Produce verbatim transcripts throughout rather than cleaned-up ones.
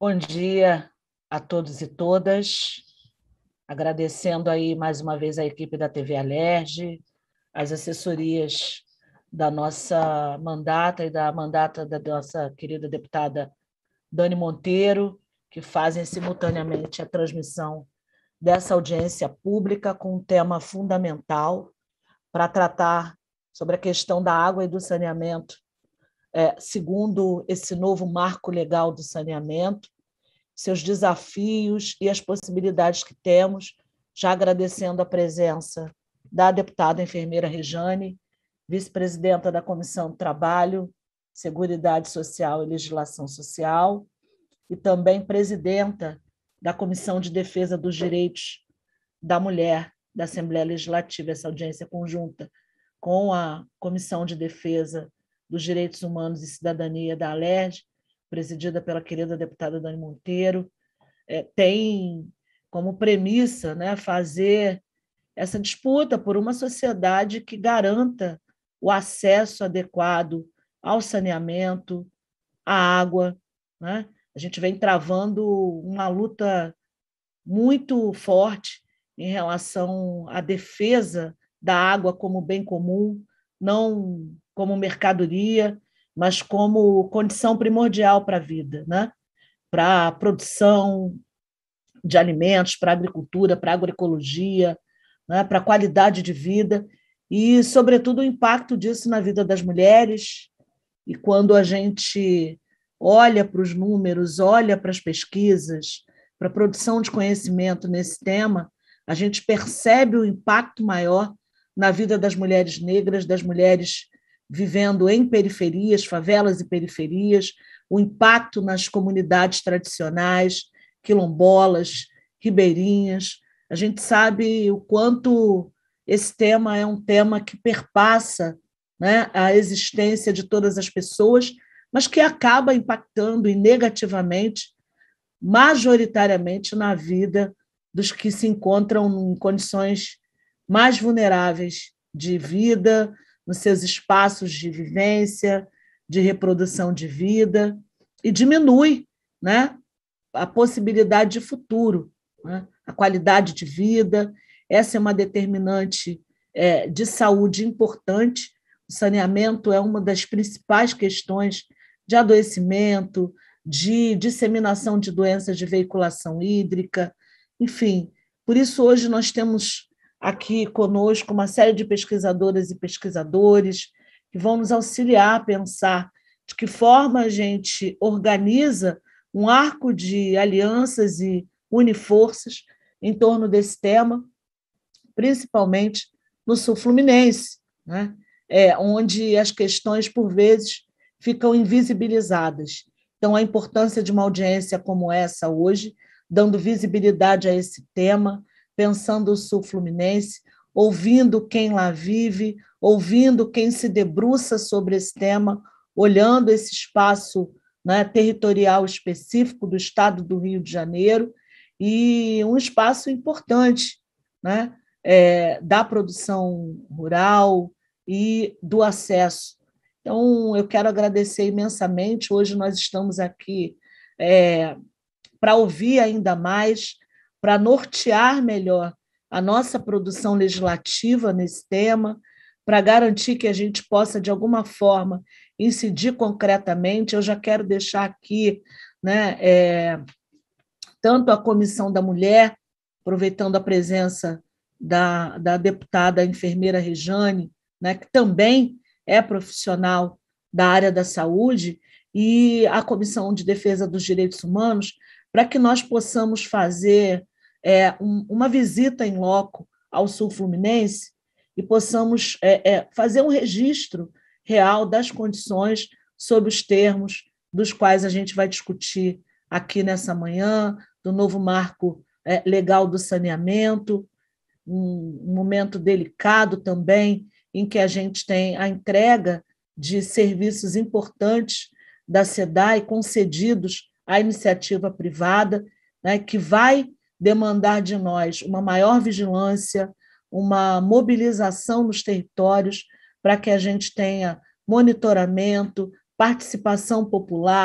Bom dia a todos e todas, agradecendo aí mais uma vez a equipe da T V Alerj, as assessorias da nossa mandata e da mandata da nossa querida deputada Dani Monteiro, que fazem simultaneamente a transmissão dessa audiência pública com um tema fundamental para tratar sobre a questão da água e do saneamento, é, segundo esse novo marco legal do saneamento, seus desafios e as possibilidades que temos, já agradecendo a presença da deputada enfermeira Rejane, vice-presidenta da Comissão de Trabalho, Seguridade Social e Legislação Social, e também presidenta da Comissão de Defesa dos Direitos da Mulher da Assembleia Legislativa, essa audiência conjunta com a Comissão de Defesa dos Direitos Humanos e Cidadania da Alerj, presidida pela querida deputada Dani Monteiro, é, tem como premissa, né, fazer essa disputa por uma sociedade que garanta o acesso adequado ao saneamento, à água, né? A gente vem travando uma luta muito forte em relação à defesa da água como bem comum, não como mercadoria, mas como condição primordial para a vida, né? Para a produção de alimentos, para a agricultura, para a agroecologia, né? Para a qualidade de vida e, sobretudo, o impacto disso na vida das mulheres. E quando a gente olha para os números, olha para as pesquisas, para a produção de conhecimento nesse tema, a gente percebe o impacto maior na vida das mulheres negras, das mulheres vivendo em periferias, favelas e periferias, o impacto nas comunidades tradicionais, quilombolas, ribeirinhas. A gente sabe o quanto esse tema é um tema que perpassa, né, a existência de todas as pessoas, mas que acaba impactando e negativamente, majoritariamente, na vida dos que se encontram em condições mais vulneráveis de vida, nos seus espaços de vivência, de reprodução de vida, e diminui, né, a possibilidade de futuro, né, a qualidade de vida. Essa é uma determinante é, de saúde importante. O saneamento é uma das principais questões de adoecimento, de disseminação de doenças de veiculação hídrica, enfim. Por isso, hoje nós temos aqui conosco uma série de pesquisadoras e pesquisadores que vão nos auxiliar a pensar de que forma a gente organiza um arco de alianças e une forças em torno desse tema, principalmente no sul fluminense, né? É, onde as questões, por vezes, ficam invisibilizadas. Então, a importância de uma audiência como essa hoje, dando visibilidade a esse tema, pensando o sul fluminense, ouvindo quem lá vive, ouvindo quem se debruça sobre esse tema, olhando esse espaço, né, territorial específico do estado do Rio de Janeiro, e um espaço importante, né, é, da produção rural e do acesso. Então, eu quero agradecer imensamente. Hoje nós estamos aqui é, para ouvir ainda mais, para nortear melhor a nossa produção legislativa nesse tema, para garantir que a gente possa, de alguma forma, incidir concretamente. Eu já quero deixar aqui, né, é, tanto a Comissão da Mulher, aproveitando a presença da, da deputada enfermeira Rejane, né, que também é profissional da área da saúde, e a Comissão de Defesa dos Direitos Humanos, para que nós possamos fazer é, um, uma visita em loco ao sul fluminense e possamos é, é, fazer um registro real das condições sob os termos dos quais a gente vai discutir aqui nessa manhã, do novo marco é, legal do saneamento, um, um momento delicado também, em que a gente tem a entrega de serviços importantes da SEDAI concedidos à iniciativa privada, né, que vai demandar de nós uma maior vigilância, uma mobilização nos territórios para que a gente tenha monitoramento, participação popular,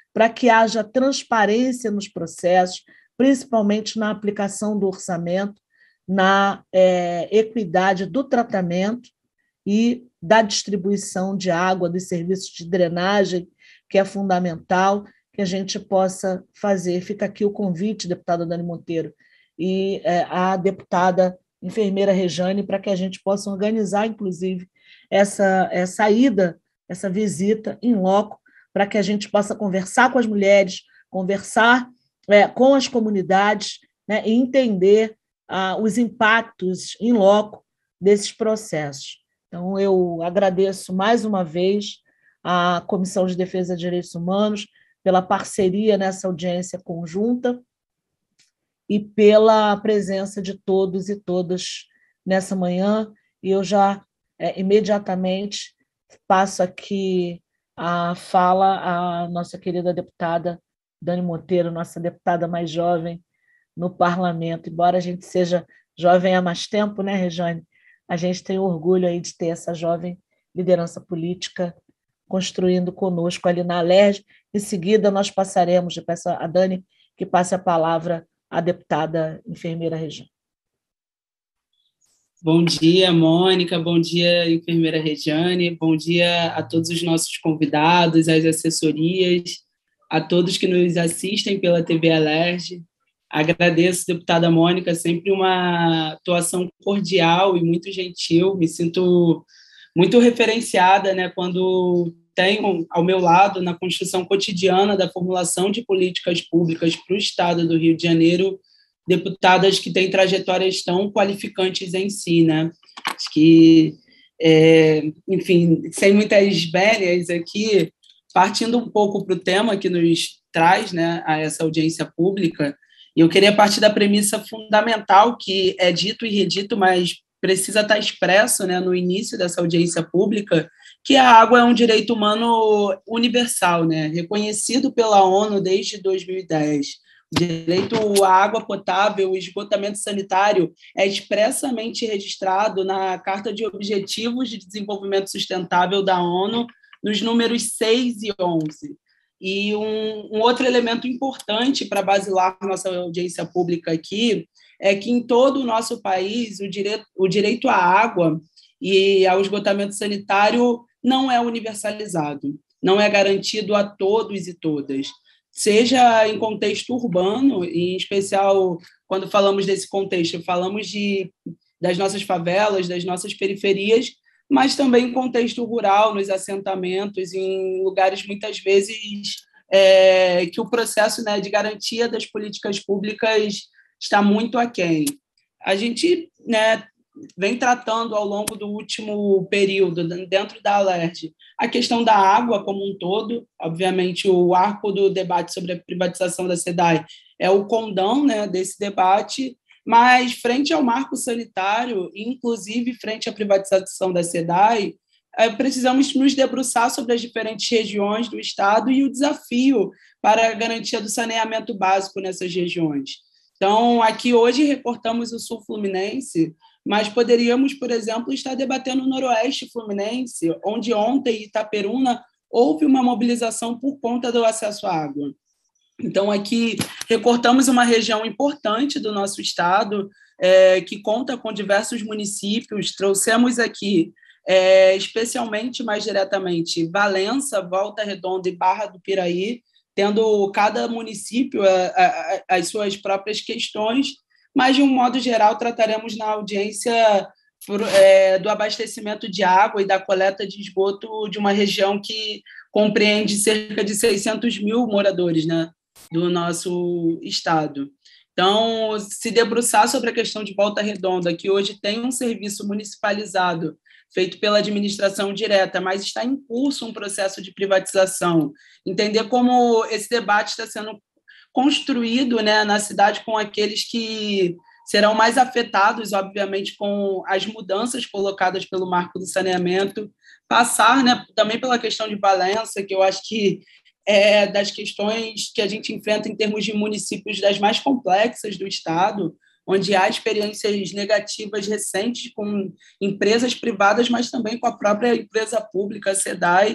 para que haja transparência nos processos, principalmente na aplicação do orçamento, na é, equidade do tratamento e da distribuição de água, dos serviços de drenagem, que é fundamental que a gente possa fazer. Fica aqui o convite, deputada Dani Monteiro, e é, a deputada enfermeira Rejane, para que a gente possa organizar, inclusive, essa, essa ida, essa visita em loco, para que a gente possa conversar com as mulheres, conversar é, com as comunidades, né, e entender ah, os impactos em loco desses processos. Então, eu agradeço mais uma vez à Comissão de Defesa de Direitos Humanos pela parceria nessa audiência conjunta e pela presença de todos e todas nessa manhã. E eu já é, imediatamente passo aqui a fala à nossa querida deputada Dani Monteiro, nossa deputada mais jovem no parlamento. Embora a gente seja jovem há mais tempo, né, Rejane? A gente tem orgulho aí de ter essa jovem liderança política construindo conosco ali na Alerj. Em seguida, nós passaremos, eu peço a Dani que passe a palavra à deputada enfermeira Rejane. Bom dia, Mônica, bom dia, enfermeira Rejane, bom dia a todos os nossos convidados, às assessorias, a todos que nos assistem pela T V Alerj. Agradeço, deputada Mônica, sempre uma atuação cordial e muito gentil. Me sinto muito referenciada, né, quando tenho ao meu lado, na construção cotidiana da formulação de políticas públicas para o Estado do Rio de Janeiro, deputadas que têm trajetórias tão qualificantes em si, né? Acho que, é, enfim, sem muitas velhas aqui, partindo um pouco para o tema que nos traz, né, a essa audiência pública, e eu queria partir da premissa fundamental que é dito e redito, mas precisa estar expresso, né, no início dessa audiência pública, que a água é um direito humano universal, né, reconhecido pela ONU desde dois mil e dez. O direito à água potável e esgotamento sanitário é expressamente registrado na Carta de Objetivos de Desenvolvimento Sustentável da ONU, nos números seis e onze. E um, um outro elemento importante para basilar nossa audiência pública aqui é que em todo o nosso país o direito, o direito à água e ao esgotamento sanitário não é universalizado, não é garantido a todos e todas, seja em contexto urbano, em especial quando falamos desse contexto, falamos de, das nossas favelas, das nossas periferias, mas também em contexto rural, nos assentamentos, em lugares muitas vezes é, que o processo, né, de garantia das políticas públicas está muito aquém. A gente, né, vem tratando ao longo do último período, dentro da Alerj, a questão da água como um todo. Obviamente, o arco do debate sobre a privatização da SEDAI é o condão, né, desse debate, mas, frente ao marco sanitário, inclusive frente à privatização da SEDAI, precisamos nos debruçar sobre as diferentes regiões do Estado e o desafio para a garantia do saneamento básico nessas regiões. Então, aqui hoje reportamos o Sul Fluminense, mas poderíamos, por exemplo, estar debatendo o Noroeste Fluminense, onde ontem, em Itaperuna, houve uma mobilização por conta do acesso à água. Então, aqui recortamos uma região importante do nosso estado, é, que conta com diversos municípios. Trouxemos aqui, é, especialmente, mais diretamente, Valença, Volta Redonda e Barra do Piraí, tendo cada município a, a, as suas próprias questões, mas, de um modo geral, trataremos na audiência por, é, do abastecimento de água e da coleta de esgoto de uma região que compreende cerca de seiscentos mil moradores, né, do nosso estado. Então, se debruçar sobre a questão de Volta Redonda, que hoje tem um serviço municipalizado feito pela administração direta, mas está em curso um processo de privatização, entender como esse debate está sendo construído, né, na cidade com aqueles que serão mais afetados, obviamente, com as mudanças colocadas pelo marco do saneamento, passar, né, também pela questão de Valença, que eu acho que é das questões que a gente enfrenta em termos de municípios das mais complexas do Estado, onde há experiências negativas recentes com empresas privadas, mas também com a própria empresa pública, a SEDAI,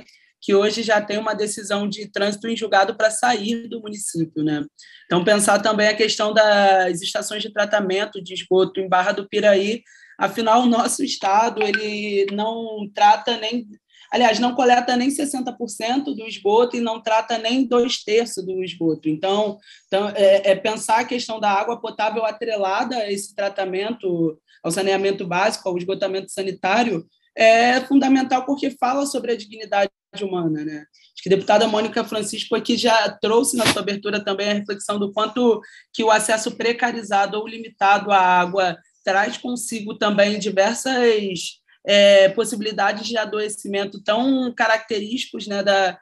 que hoje já tem uma decisão de trânsito em julgado para sair do município, né? Então, pensar também a questão das estações de tratamento de esgoto em Barra do Piraí. Afinal, o nosso estado ele não trata nem... Aliás, não coleta nem sessenta por cento do esgoto e não trata nem dois terços do esgoto. Então, então é, é pensar a questão da água potável atrelada a esse tratamento, ao saneamento básico, ao esgotamento sanitário, é fundamental porque fala sobre a dignidade humana, né? Acho que a deputada Mônica Francisco aqui já trouxe na sua abertura também a reflexão do quanto que o acesso precarizado ou limitado à água traz consigo também diversas é, possibilidades de adoecimento tão característicos, né, da,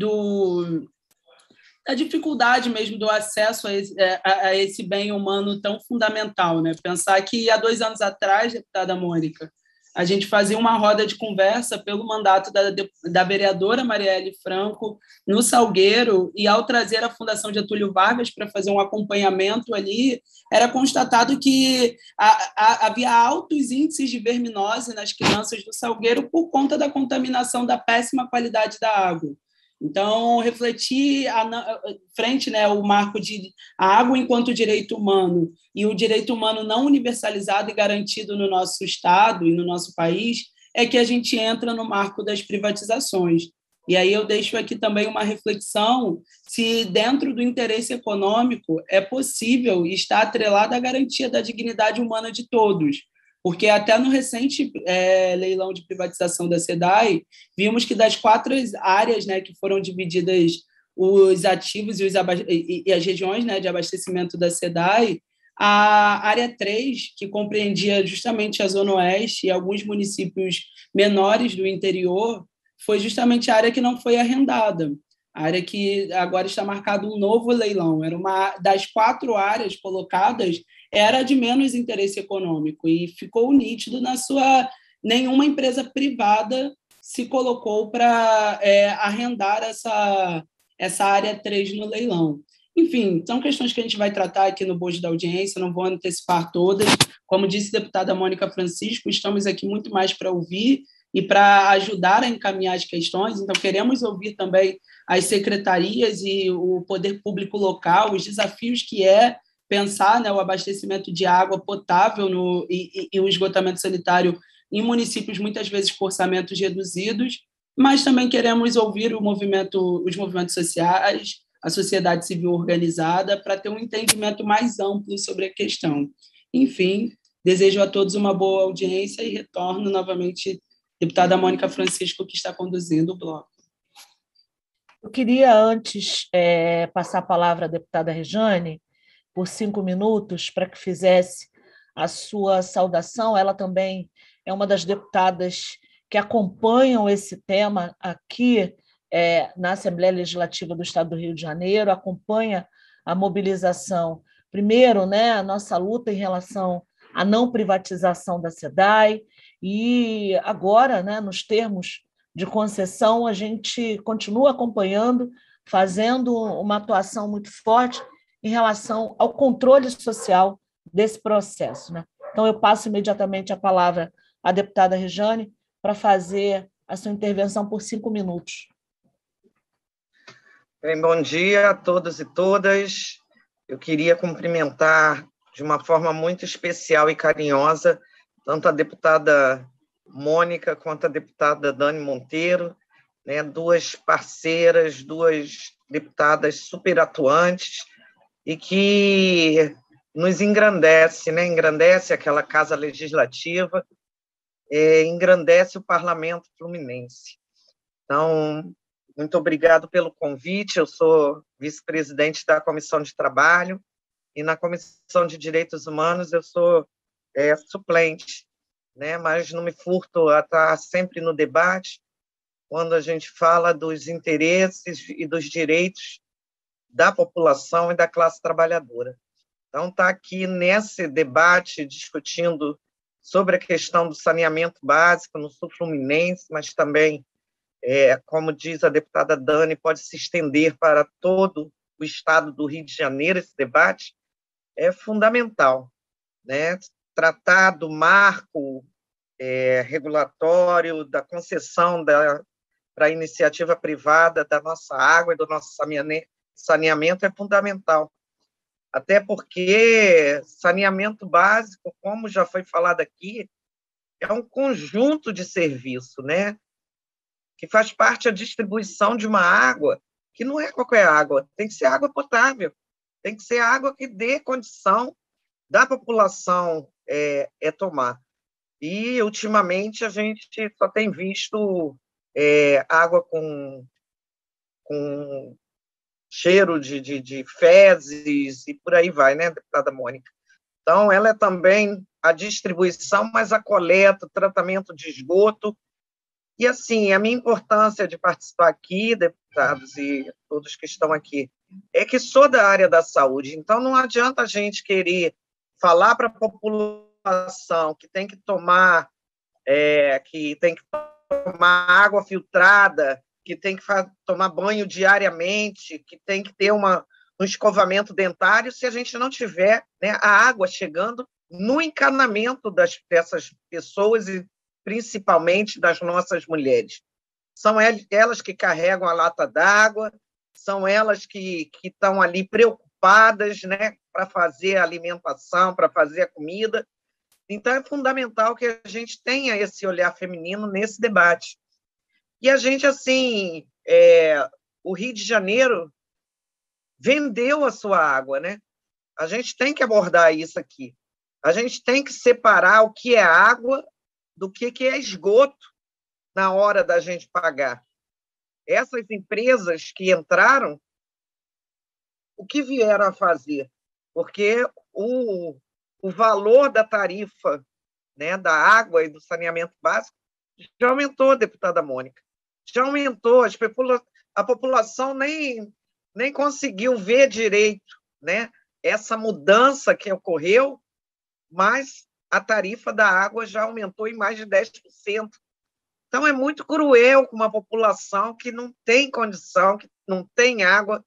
do, da dificuldade mesmo do acesso a esse, a, a esse bem humano tão fundamental, né? Pensar que há dois anos atrás, deputada Mônica, a gente fazia uma roda de conversa pelo mandato da, da vereadora Marielle Franco no Salgueiro, e ao trazer a Fundação Getúlio Vargas para fazer um acompanhamento ali, era constatado que a, a, havia altos índices de verminose nas crianças do Salgueiro por conta da contaminação da péssima qualidade da água. Então, refletir a, frente, né, o marco de a água enquanto direito humano e o direito humano não universalizado e garantido no nosso Estado e no nosso país, é que a gente entra no marco das privatizações. E aí eu deixo aqui também uma reflexão se, dentro do interesse econômico, é possível estar atrelada à garantia da dignidade humana de todos. Porque até no recente é, leilão de privatização da SEDAI, vimos que das quatro áreas, né, que foram divididas os ativos e, os e, e as regiões, né, de abastecimento da SEDAI, a área três, que compreendia justamente a Zona Oeste e alguns municípios menores do interior, foi justamente a área que não foi arrendada. A área que agora está marcado um novo leilão. Era uma das quatro áreas colocadas, era de menos interesse econômico, e ficou nítido na sua... Nenhuma empresa privada se colocou para é, arrendar essa, essa área três no leilão. Enfim, são questões que a gente vai tratar aqui no bojo da audiência, não vou antecipar todas. Como disse a deputada Mônica Francisco, estamos aqui muito mais para ouvir e para ajudar a encaminhar as questões, então queremos ouvir também as secretarias e o poder público local, os desafios que é pensar, né, o abastecimento de água potável no, e, e, e o esgotamento sanitário em municípios, muitas vezes com orçamentos reduzidos, mas também queremos ouvir o movimento, os movimentos sociais, a sociedade civil organizada, para ter um entendimento mais amplo sobre a questão. Enfim, desejo a todos uma boa audiência e retorno novamente à deputada Mônica Francisco, que está conduzindo o bloco. Eu queria, antes, é, passar a palavra à deputada Rejane, por cinco minutos, para que fizesse a sua saudação. Ela também é uma das deputadas que acompanham esse tema aqui é, na Assembleia Legislativa do Estado do Rio de Janeiro, acompanha a mobilização, primeiro, né, a nossa luta em relação à não privatização da SEDAI, e agora, né, nos termos de concessão, a gente continua acompanhando, fazendo uma atuação muito forte em relação ao controle social desse processo, né? Então, eu passo imediatamente a palavra à deputada Rejane para fazer a sua intervenção por cinco minutos. Bem, bom dia a todos e todas. Eu queria cumprimentar de uma forma muito especial e carinhosa tanto a deputada Mônica quanto a deputada Dani Monteiro, né, duas parceiras, duas deputadas super atuantes, e que nos engrandece, né? Engrandece aquela Casa Legislativa, é, engrandece o Parlamento Fluminense. Então, muito obrigado pelo convite. Eu sou vice-presidente da Comissão de Trabalho e na Comissão de Direitos Humanos eu sou é, suplente, né? Mas não me furto a estar sempre no debate quando a gente fala dos interesses e dos direitos da população e da classe trabalhadora. Então, está aqui nesse debate discutindo sobre a questão do saneamento básico no sul fluminense, mas também, é, como diz a deputada Dani, pode se estender para todo o estado do Rio de Janeiro. Esse debate é fundamental, né? Tratar do marco é, regulatório, da concessão da, para a iniciativa privada da nossa água e do nosso saneamento é fundamental. Até porque saneamento básico, como já foi falado aqui, é um conjunto de serviço, né? Que faz parte da distribuição de uma água, que não é qualquer água, tem que ser água potável, tem que ser água que dê condição da população é, é tomar. E, ultimamente, a gente só tem visto é, água com, com cheiro de, de, de fezes e por aí vai, né, deputada Mônica? Então, ela é também a distribuição, mas a coleta, o tratamento de esgoto. E, assim, a minha importância de participar aqui, deputados e todos que estão aqui, é que sou da área da saúde, então não adianta a gente querer falar para a população que tem que tomar, é, que tem que tomar água filtrada, que tem que tomar banho diariamente, que tem que ter uma, um escovamento dentário, se a gente não tiver, né, a água chegando no encanamento das, dessas pessoas e principalmente das nossas mulheres. São elas que carregam a lata d'água, são elas que, que estão ali preocupadas, né, para fazer a alimentação, para fazer a comida. Então, é fundamental que a gente tenha esse olhar feminino nesse debate. E a gente, assim, é, o Rio de Janeiro vendeu a sua água, né? A gente tem que abordar isso aqui. A gente tem que separar o que é água do que é esgoto na hora da gente pagar. Essas empresas que entraram, o que vieram a fazer? Porque o, o valor da tarifa, né, da água e do saneamento básico já aumentou, deputada Mônica. Já aumentou. As popula a população nem, nem conseguiu ver direito, né, essa mudança que ocorreu, mas a tarifa da água já aumentou em mais de dez por cento. Então, é muito cruel com uma população que não tem condição, que não tem água,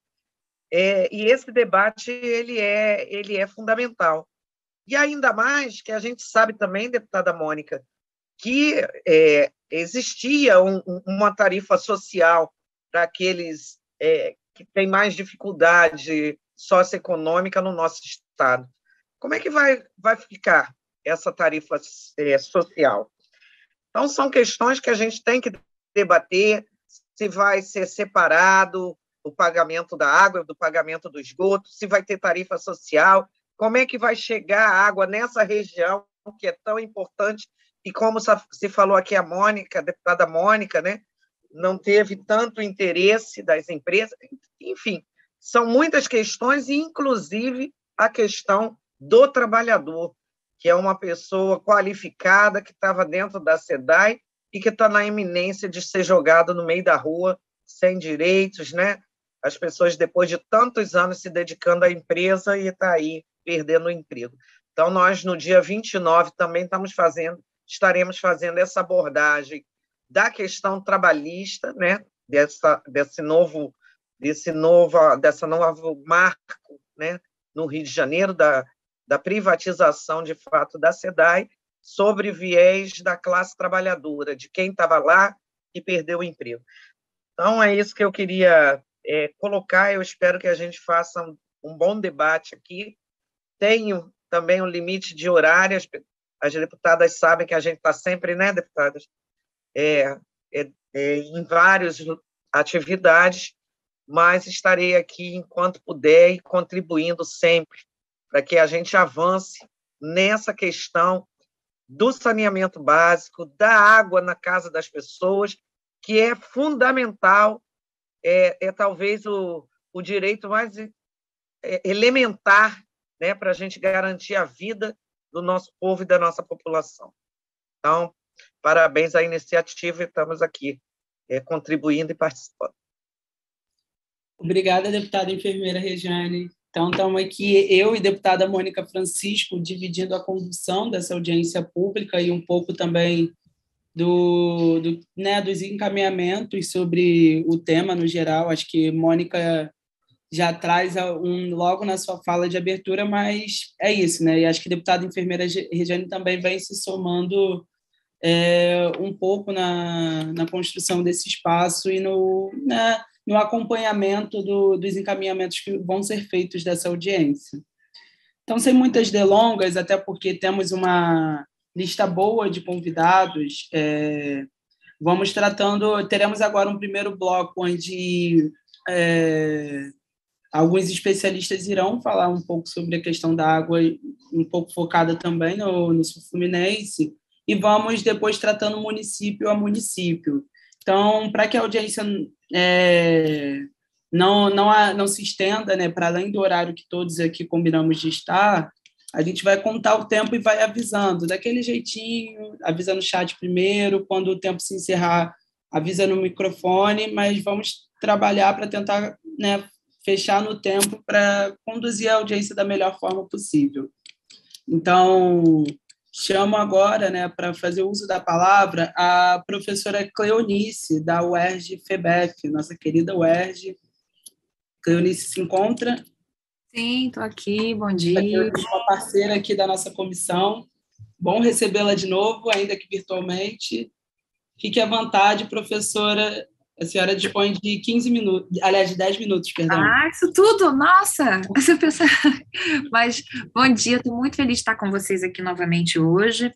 é, e esse debate ele é, ele é fundamental. E ainda mais que a gente sabe também, deputada Mônica, que é, existia um, uma tarifa social para aqueles é, que têm mais dificuldade socioeconômica no nosso estado. Como é que vai, vai ficar essa tarifa é, social? Então, são questões que a gente tem que debater, se vai ser separado o pagamento da água, do pagamento do esgoto, se vai ter tarifa social, como é que vai chegar a água nessa região que é tão importante, e como se falou aqui a Mônica, a deputada Mônica, né, não teve tanto interesse das empresas, enfim, são muitas questões, inclusive a questão do trabalhador, que é uma pessoa qualificada que estava dentro da SEDAI e que está na iminência de ser jogado no meio da rua, sem direitos, né? As pessoas, depois de tantos anos se dedicando à empresa e está aí perdendo o emprego. Então, nós, no dia vinte e nove, também estamos fazendo, estaremos fazendo essa abordagem da questão trabalhista, né? Dessa, desse novo, desse novo, dessa novo marco, né? No Rio de Janeiro, da, da privatização, de fato, da SEDAI, sobre viés da classe trabalhadora, de quem estava lá e perdeu o emprego. Então, é isso que eu queria é, colocar. Eu espero que a gente faça um, um bom debate aqui. Tenho também um limite de horário. As, as deputadas sabem que a gente está sempre, né, deputadas, é, é, é, em várias atividades, mas estarei aqui enquanto puder e contribuindo sempre para que a gente avance nessa questão do saneamento básico, da água na casa das pessoas, que é fundamental, é, é talvez o, o direito mais é, elementar, né, para a gente garantir a vida do nosso povo e da nossa população. Então, parabéns à iniciativa, estamos aqui é, contribuindo e participando. Obrigada, deputada enfermeira Rejane. Então, estamos aqui, eu e a deputada Mônica Francisco, dividindo a condução dessa audiência pública e um pouco também do, do, né, dos encaminhamentos sobre o tema no geral. Acho que Mônica já traz um, logo na sua fala de abertura, mas é isso, né? E acho que a deputada enfermeira Rejane também vem se somando é, um pouco na, na construção desse espaço e no, né, no acompanhamento do, dos encaminhamentos que vão ser feitos dessa audiência. Então, sem muitas delongas, até porque temos uma lista boa de convidados, é, vamos tratando, teremos agora um primeiro bloco onde é, alguns especialistas irão falar um pouco sobre a questão da água, um pouco focada também no, no sul fluminense, e vamos depois tratando município a município. Então, para que a audiência é, não, não, não se estenda, né, para além do horário que todos aqui combinamos de estar, a gente vai contar o tempo e vai avisando, daquele jeitinho, avisa no chat primeiro, quando o tempo se encerrar, avisa no microfone, mas vamos trabalhar para tentar, né, fechar no tempo para conduzir a audiência da melhor forma possível. Então, chamo agora, né, para fazer uso da palavra a professora Cleonice, da U E R J F E B F, nossa querida U E R J. Cleonice se encontra? Sim, estou aqui, bom dia. Uma parceira aqui da nossa comissão. Bom recebê-la de novo, ainda que virtualmente. Fique à vontade, professora. A senhora dispõe de quinze minutos, aliás, de dez minutos, perdão. Ah, isso tudo? Nossa! Essa pessoa... Mas, bom dia, estou muito feliz de estar com vocês aqui novamente hoje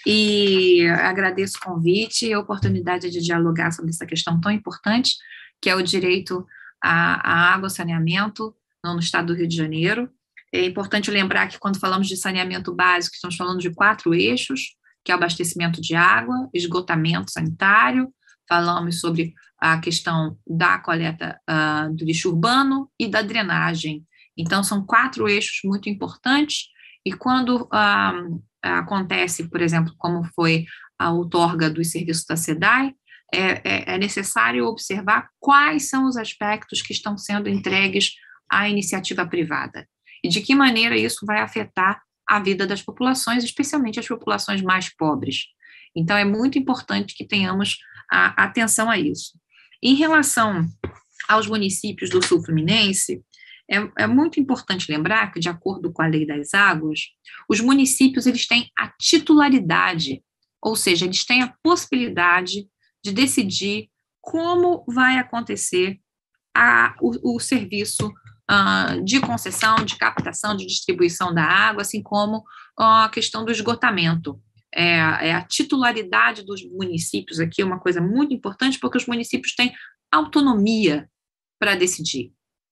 e agradeço o convite e a oportunidade de dialogar sobre essa questão tão importante, que é o direito à, à água, ao saneamento, no estado do Rio de Janeiro. É importante lembrar que, quando falamos de saneamento básico, estamos falando de quatro eixos, que é o abastecimento de água, esgotamento sanitário, falamos sobre a questão da coleta uh, do lixo urbano e da drenagem. Então, são quatro eixos muito importantes, e quando uh, acontece, por exemplo, como foi a outorga dos serviços da SEDAI, é, é necessário observar quais são os aspectos que estão sendo entregues à iniciativa privada, e de que maneira isso vai afetar a vida das populações, especialmente as populações mais pobres. Então, é muito importante que tenhamos a, atenção a isso. Em relação aos municípios do sul fluminense, é, é muito importante lembrar que, de acordo com a Lei das Águas, os municípios eles têm a titularidade, ou seja, eles têm a possibilidade de decidir como vai acontecer a, o, o serviço uh, de concessão, de captação, de distribuição da água, assim como uh, a questão do esgotamento. É, é a titularidade dos municípios aqui é uma coisa muito importante, porque os municípios têm autonomia para decidir.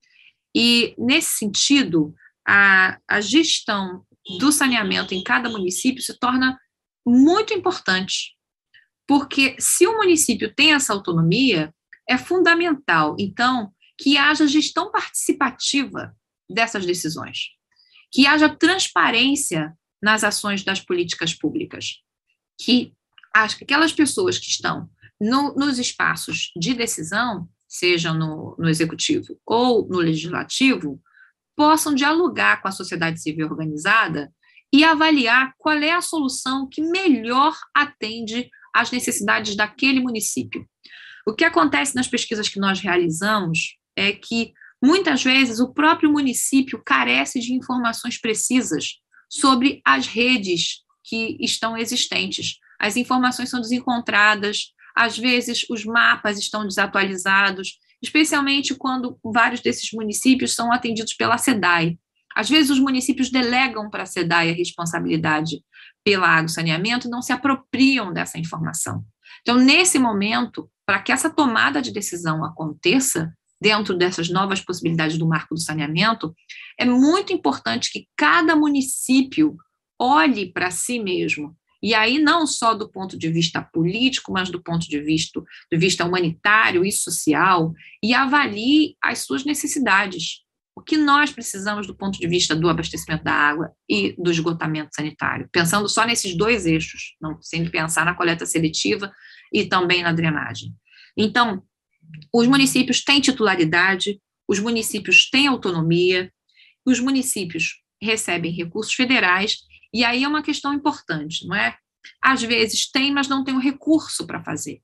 E, nesse sentido, a, a gestão do saneamento em cada município se torna muito importante, porque se o município tem essa autonomia, é fundamental, então, que haja gestão participativa dessas decisões, que haja transparência nas ações das políticas públicas, que as, aquelas pessoas que estão no, nos espaços de decisão, seja no, no executivo ou no legislativo, possam dialogar com a sociedade civil organizada e avaliar qual é a solução que melhor atende às necessidades daquele município. O que acontece nas pesquisas que nós realizamos é que, muitas vezes, o próprio município carece de informações precisas sobre as redes que estão existentes. As informações são desencontradas, às vezes os mapas estão desatualizados, especialmente quando vários desses municípios são atendidos pela SEDAI. Às vezes os municípios delegam para a SEDAI a responsabilidade pela água e saneamento e não se apropriam dessa informação. Então, nesse momento, para que essa tomada de decisão aconteça, dentro dessas novas possibilidades do marco do saneamento, é muito importante que cada município olhe para si mesmo, e aí não só do ponto de vista político, mas do ponto de vista, de vista humanitário e social, e avalie as suas necessidades. O que nós precisamos do ponto de vista do abastecimento da água e do esgotamento sanitário, pensando só nesses dois eixos, não sem pensar na coleta seletiva e também na drenagem. Então, os municípios têm titularidade, os municípios têm autonomia, os municípios recebem recursos federais, e aí é uma questão importante, não é? Às vezes tem, mas não tem o recurso para fazer.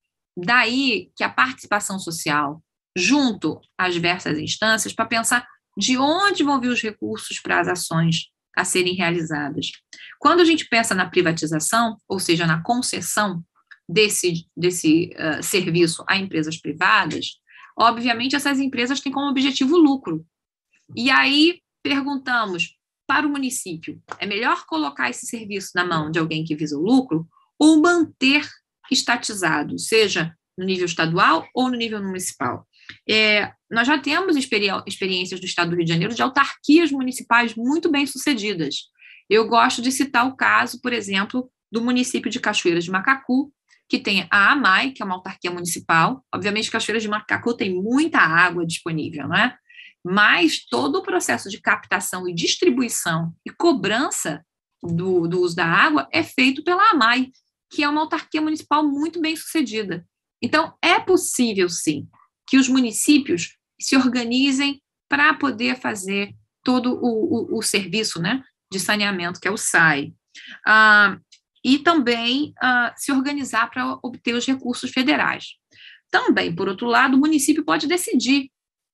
Daí que a participação social, junto às diversas instâncias, para pensar de onde vão vir os recursos para as ações a serem realizadas. Quando a gente pensa na privatização, ou seja, na concessão desse, desse uh, serviço a empresas privadas, obviamente essas empresas têm como objetivo lucro. E aí perguntamos para o município, é melhor colocar esse serviço na mão de alguém que visa o lucro ou manter estatizado, seja no nível estadual ou no nível municipal? É, nós já temos experi experiências do Estado do Rio de Janeiro de autarquias municipais muito bem sucedidas. Eu gosto de citar o caso, por exemplo, do município de Cachoeiras de Macacu, que tem a AMAI, que é uma autarquia municipal. Obviamente, Cachoeiras de Macacu tem muita água disponível, não é? Mas todo o processo de captação e distribuição e cobrança do, do uso da água é feito pela AMAI, que é uma autarquia municipal muito bem sucedida. Então, é possível, sim, que os municípios se organizem para poder fazer todo o, o, o serviço, né, de saneamento, que é o S A I. Ah, e também ah, se organizar para obter os recursos federais. Também, por outro lado, o município pode decidir,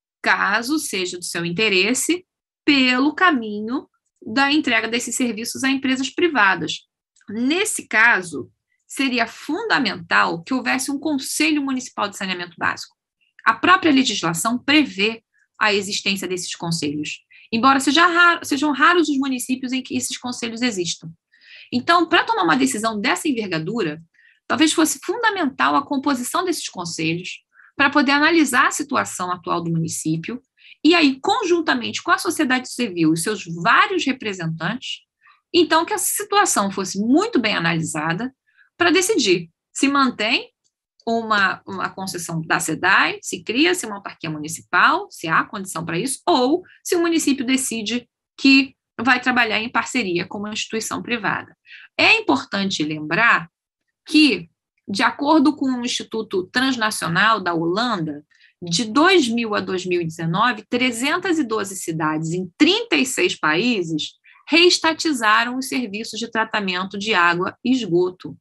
caso seja do seu interesse, pelo caminho da entrega desses serviços a empresas privadas. Nesse caso, seria fundamental que houvesse um Conselho Municipal de Saneamento Básico. A própria legislação prevê a existência desses conselhos, embora seja raro, sejam raros os municípios em que esses conselhos existam. Então, para tomar uma decisão dessa envergadura, talvez fosse fundamental a composição desses conselhos para poder analisar a situação atual do município e aí, conjuntamente com a sociedade civil e seus vários representantes, então que essa situação fosse muito bem analisada para decidir se mantém uma, uma concessão da SEDAI, se cria-se uma autarquia municipal, se há condição para isso, ou se o município decide que vai trabalhar em parceria com uma instituição privada. É importante lembrar que, de acordo com o Instituto Transnacional da Holanda, de dois mil a dois mil e dezenove, trezentas e doze cidades em trinta e seis países reestatizaram os serviços de tratamento de água e esgoto.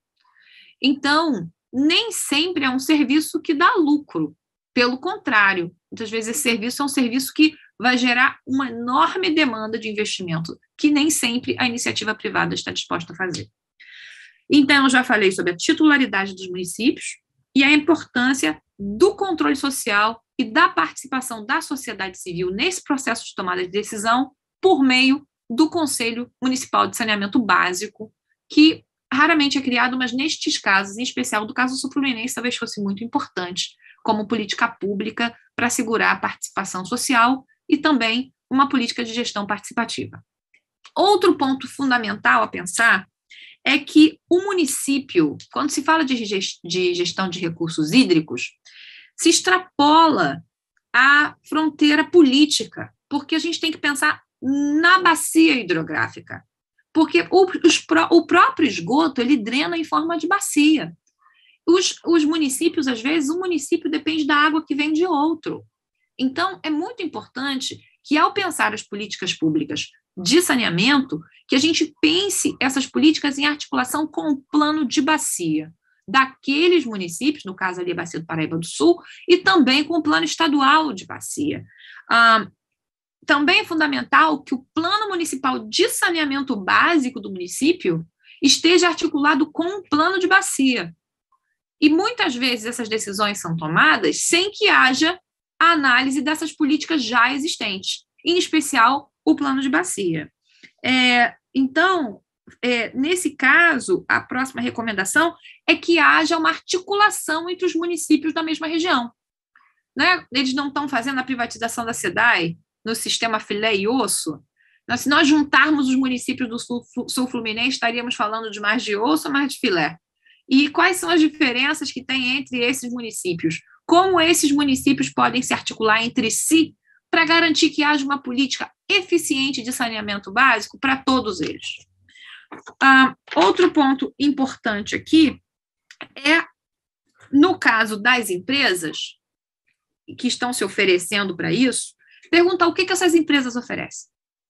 Então, nem sempre é um serviço que dá lucro. Pelo contrário, muitas vezes esse serviço é um serviço que vai gerar uma enorme demanda de investimento, que nem sempre a iniciativa privada está disposta a fazer. Então, eu já falei sobre a titularidade dos municípios e a importância do controle social e da participação da sociedade civil nesse processo de tomada de decisão por meio do Conselho Municipal de Saneamento Básico, que raramente é criado, mas nestes casos, em especial do caso sul-fluminense, talvez fosse muito importante como política pública para assegurar a participação social e também uma política de gestão participativa. Outro ponto fundamental a pensar é que o município, quando se fala de gestão de recursos hídricos, se extrapola a fronteira política, porque a gente tem que pensar na bacia hidrográfica, porque o, os, o próprio esgoto ele drena em forma de bacia. Os, os municípios, às vezes, um município depende da água que vem de outro. Então, é muito importante que, ao pensar as políticas públicas de saneamento, que a gente pense essas políticas em articulação com o plano de bacia daqueles municípios, no caso ali a Bacia do Paraíba do Sul, e também com o plano estadual de bacia. Ah, também é fundamental que o plano municipal de saneamento básico do município esteja articulado com o plano de bacia. E muitas vezes essas decisões são tomadas sem que haja a análise dessas políticas já existentes, em especial o plano de bacia. É, então, é, nesse caso, a próxima recomendação é que haja uma articulação entre os municípios da mesma região. Né? Eles não estão fazendo a privatização da SEDAI no sistema filé e osso. Se nós juntarmos os municípios do sul, sul Fluminense, estaríamos falando de mais de osso ou mais de filé? E quais são as diferenças que tem entre esses municípios? Como esses municípios podem se articular entre si para garantir que haja uma política eficiente de saneamento básico para todos eles? Ah, outro ponto importante aqui é, no caso das empresas que estão se oferecendo para isso, perguntar o que, que essas empresas oferecem.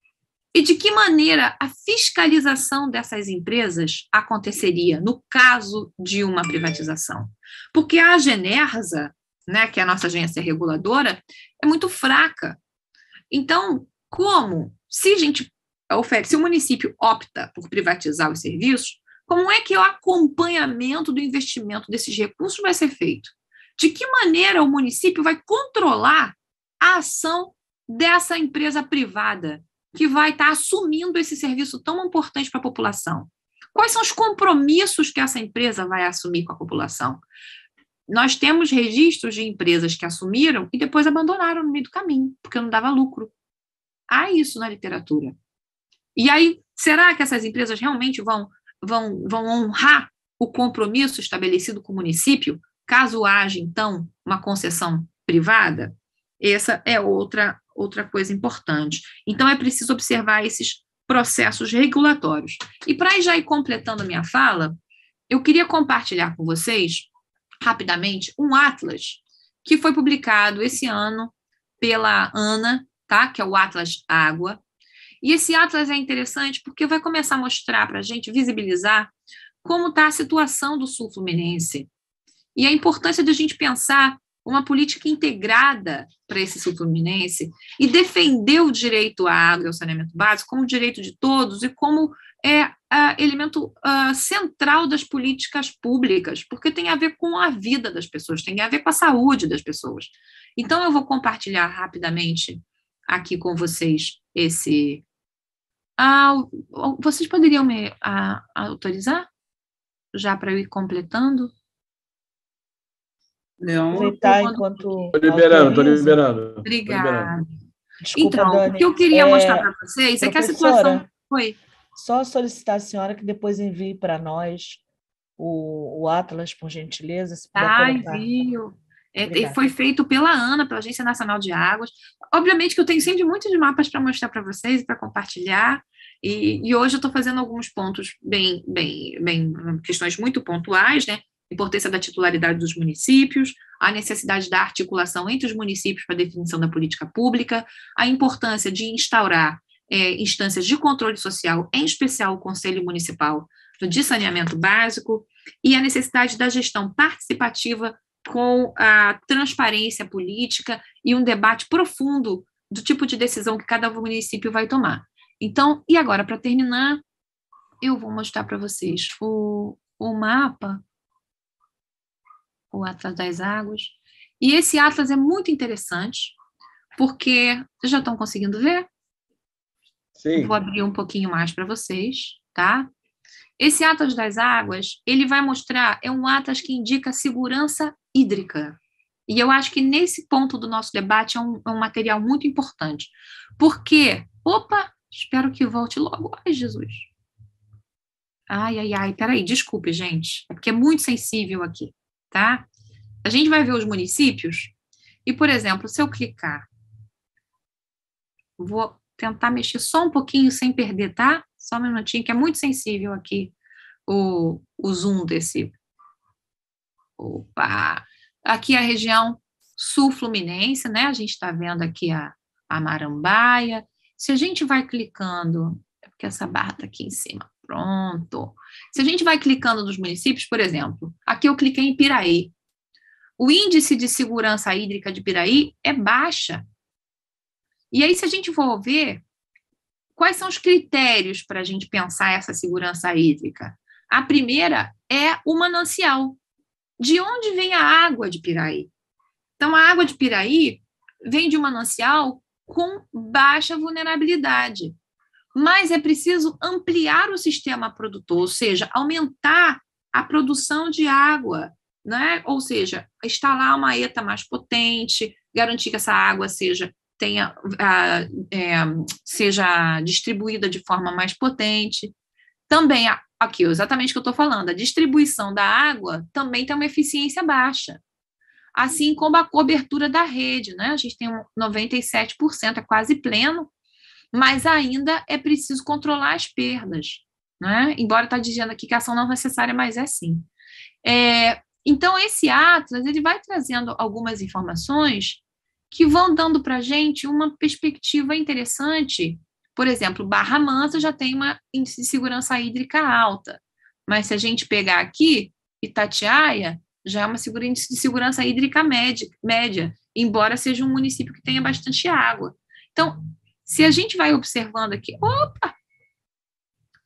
E de que maneira a fiscalização dessas empresas aconteceria no caso de uma privatização? Porque a Agenersa, né, que é a nossa agência reguladora, é muito fraca. Então, como? Se a gente oferece, se o município opta por privatizar os serviços, como é que o acompanhamento do investimento desses recursos vai ser feito? De que maneira o município vai controlar a ação dessa empresa privada que vai estar assumindo esse serviço tão importante para a população? Quais são os compromissos que essa empresa vai assumir com a população? Nós temos registros de empresas que assumiram e depois abandonaram no meio do caminho, porque não dava lucro. Há isso na literatura. E aí, será que essas empresas realmente vão, vão, vão honrar o compromisso estabelecido com o município, caso haja, então, uma concessão privada? Essa é outra, outra coisa importante. Então, é preciso observar esses processos regulatórios. E para já ir completando a minha fala, eu queria compartilhar com vocês, rapidamente, um atlas que foi publicado esse ano pela ANA, tá? Que é o Atlas Água. E esse atlas é interessante porque vai começar a mostrar para a gente, visibilizar, como está a situação do Sul Fluminense e a importância de a gente pensar uma política integrada para esse Sul Fluminense e defender o direito à água e ao saneamento básico como direito de todos e como é uh, elemento uh, central das políticas públicas, porque tem a ver com a vida das pessoas, tem a ver com a saúde das pessoas. Então, eu vou compartilhar rapidamente aqui com vocês esse... Ah, vocês poderiam me ah, autorizar? Já para eu ir completando? Não. Aproveitar enquanto... Estou liberando, estou liberando. Obrigada. Desculpa, então, Dani, o que eu queria é... mostrar para vocês é que a situação... Foi. Só solicitar à senhora que depois envie para nós o, o Atlas, por gentileza. Se puder ah, colocar. envio. É, foi feito pela ANA, pela Agência Nacional de Águas. Obviamente que eu tenho sempre muitos mapas para mostrar para vocês e para compartilhar. E, e hoje eu estou fazendo alguns pontos bem, bem, bem, questões muito pontuais, né? Importância da titularidade dos municípios, a necessidade da articulação entre os municípios para a definição da política pública, a importância de instaurar é, instâncias de controle social, em especial o Conselho Municipal de Saneamento Básico, e a necessidade da gestão participativa com a transparência política e um debate profundo do tipo de decisão que cada município vai tomar. Então, e agora, para terminar, eu vou mostrar para vocês o, o mapa, o Atlas das Águas, e esse Atlas é muito interessante, porque, vocês já estão conseguindo ver? Sim. Vou abrir um pouquinho mais para vocês, tá? Esse Atlas das Águas, ele vai mostrar, é um Atlas que indica segurança hídrica. E eu acho que nesse ponto do nosso debate é um, é um material muito importante. Porque, opa, espero que volte logo. Ai, Jesus. Ai, ai, ai, peraí, desculpe, gente. É porque é muito sensível aqui, tá? A gente vai ver os municípios e, por exemplo, se eu clicar, vou tentar mexer só um pouquinho sem perder, tá? Só um minutinho, que é muito sensível aqui o, o zoom desse. Opa! Aqui a região sul-fluminense, né? A gente está vendo aqui a, a Marambaia. Se a gente vai clicando, é porque essa barra está aqui em cima, pronto. Se a gente vai clicando nos municípios, por exemplo, aqui eu cliquei em Piraí. O índice de segurança hídrica de Piraí é baixa. E aí, se a gente for ver, quais são os critérios para a gente pensar essa segurança hídrica? A primeira é o manancial. De onde vem a água de Piraí? Então, a água de Piraí vem de um manancial com baixa vulnerabilidade. Mas é preciso ampliar o sistema produtor, ou seja, aumentar a produção de água, né? Ou seja, instalar uma ETA mais potente, garantir que essa água seja, tenha, a, é, seja distribuída de forma mais potente. Também, aqui, exatamente o que eu estou falando, a distribuição da água também tem uma eficiência baixa, assim como a cobertura da rede, né? A gente tem um noventa e sete por cento, é quase pleno, mas ainda é preciso controlar as perdas, né? Embora está dizendo aqui que a ação não é necessária, mas é sim. É, então, esse Atlas, ele vai trazendo algumas informações que vão dando para a gente uma perspectiva interessante. Por exemplo, Barra Mansa já tem uma índice de segurança hídrica alta, mas se a gente pegar aqui, Itatiaia já é uma índice de segurança hídrica média, média, embora seja um município que tenha bastante água. Então, se a gente vai observando aqui, opa,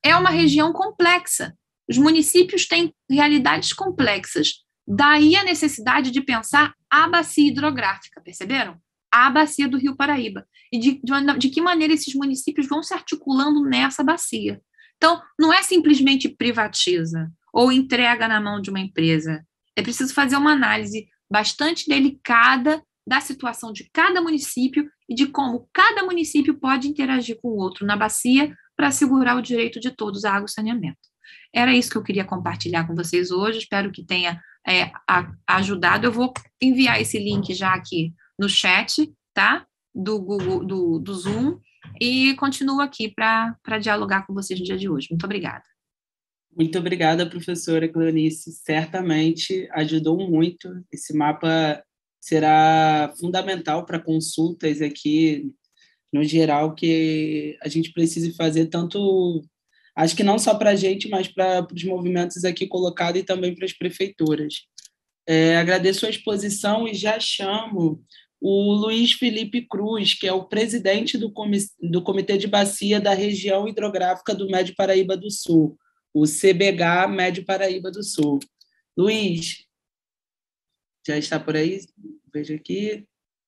é uma região complexa. Os municípios têm realidades complexas. Daí a necessidade de pensar a bacia hidrográfica, perceberam? A bacia do Rio Paraíba. E de, de, de que maneira esses municípios vão se articulando nessa bacia. Então, não é simplesmente privatiza ou entrega na mão de uma empresa. É preciso fazer uma análise bastante delicada da situação de cada município e de como cada município pode interagir com o outro na bacia para assegurar o direito de todos à água e saneamento. Era isso que eu queria compartilhar com vocês hoje, espero que tenha é, a, ajudado. Eu vou enviar esse link já aqui no chat, tá? Do Google, do, do Zoom, e continuo aqui para dialogar com vocês no dia de hoje. Muito obrigada. Muito obrigada, professora Cleonice. Certamente ajudou muito. Esse mapa será fundamental para consultas aqui, no geral, que a gente precise fazer tanto, acho que não só para a gente, mas para os movimentos aqui colocados e também para as prefeituras. É, agradeço a exposição e já chamo o Luiz Felipe Cruz, que é o presidente do, comi do Comitê de Bacia da Região Hidrográfica do Médio Paraíba do Sul, o C B H Médio Paraíba do Sul. Luiz, já está por aí? Veja aqui.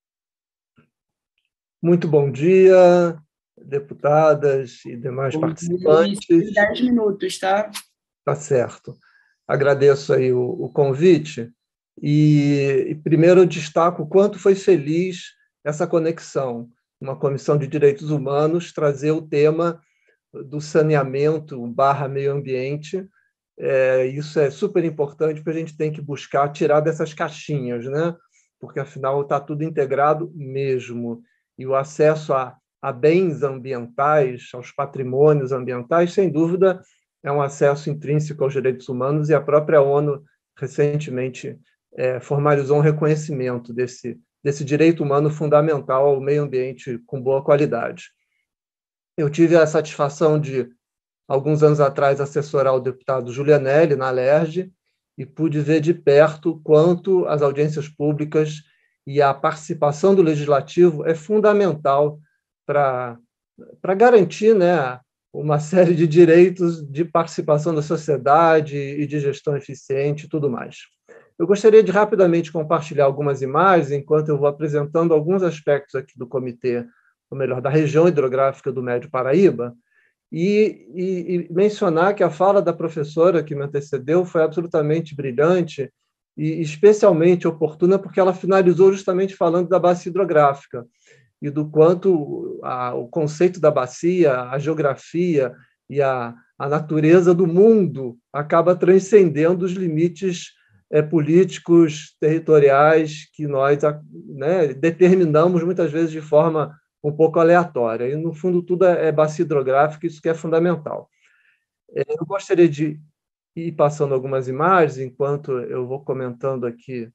Muito bom dia, deputadas e demais bom participantes. Luiz, dez minutos, tá? Tá certo. Agradeço aí o, o convite e, e primeiro eu destaco o quanto foi feliz essa conexão, uma comissão de direitos humanos trazer o tema do saneamento barra meio ambiente. É, isso é super importante, porque a gente tem que buscar tirar dessas caixinhas, né? Porque, afinal, está tudo integrado mesmo. E o acesso a, a bens ambientais, aos patrimônios ambientais, sem dúvida, é um acesso intrínseco aos direitos humanos, e a própria ONU, recentemente, é, formalizou um reconhecimento desse, desse direito humano fundamental ao meio ambiente com boa qualidade. Eu tive a satisfação de, alguns anos atrás, assessorar o deputado Julianelli na Alerj e pude ver de perto quanto as audiências públicas e a participação do legislativo é fundamental para para garantir, né, uma série de direitos de participação da sociedade e de gestão eficiente e tudo mais. Eu gostaria de rapidamente compartilhar algumas imagens enquanto eu vou apresentando alguns aspectos aqui do comitê, ou melhor, da região hidrográfica do Médio Paraíba, e, e, e mencionar que a fala da professora que me antecedeu foi absolutamente brilhante e especialmente oportuna porque ela finalizou justamente falando da bacia hidrográfica e do quanto a, o conceito da bacia, a geografia e a, a natureza do mundo acaba transcendendo os limites é, políticos, territoriais que nós, né, determinamos muitas vezes de forma um pouco aleatória. E, no fundo, tudo é bacia hidrográfica, isso que é fundamental. Eu gostaria de ir passando algumas imagens, enquanto eu vou comentando aqui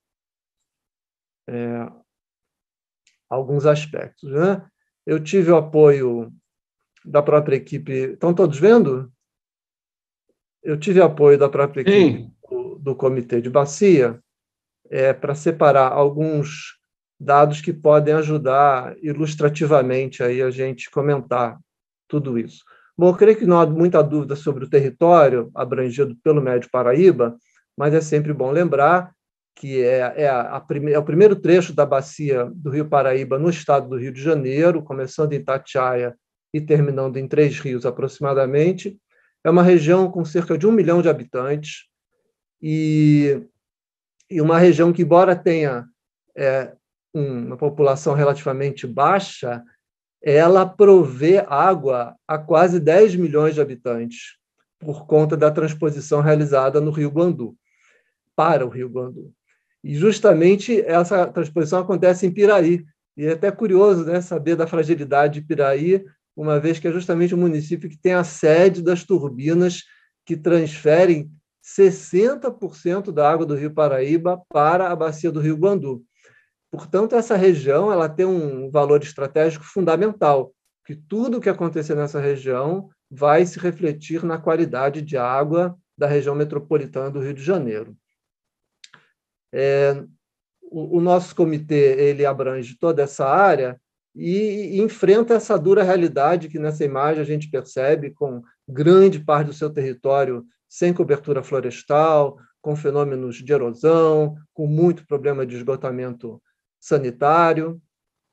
é, alguns aspectos, né? Eu tive o apoio da própria equipe... Estão todos vendo? Eu tive apoio da própria equipe do, do Comitê de Bacia é, para separar alguns dados que podem ajudar ilustrativamente aí a gente comentar tudo isso. Bom, eu creio que não há muita dúvida sobre o território abrangido pelo Médio Paraíba, mas é sempre bom lembrar que é, é, a, a prime, é o primeiro trecho da bacia do Rio Paraíba no estado do Rio de Janeiro, começando em Itatiaia e terminando em Três Rios, aproximadamente. É uma região com cerca de um milhão de habitantes e, e uma região que, embora tenha é, uma população relativamente baixa, ela provê água a quase dez milhões de habitantes, por conta da transposição realizada no Rio Guandu, para o Rio Guandu. E, justamente, essa transposição acontece em Piraí. E é até curioso, né, saber da fragilidade de Piraí, uma vez que é justamente o município que tem a sede das turbinas que transferem sessenta por cento da água do Rio Paraíba para a bacia do Rio Guandu. Portanto, essa região ela tem um valor estratégico fundamental, que tudo o que acontecer nessa região vai se refletir na qualidade de água da região metropolitana do Rio de Janeiro. É, o, o nosso comitê ele abrange toda essa área, e, e enfrenta essa dura realidade que nessa imagem a gente percebe, com grande parte do seu território sem cobertura florestal, com fenômenos de erosão, com muito problema de esgotamento sanitário.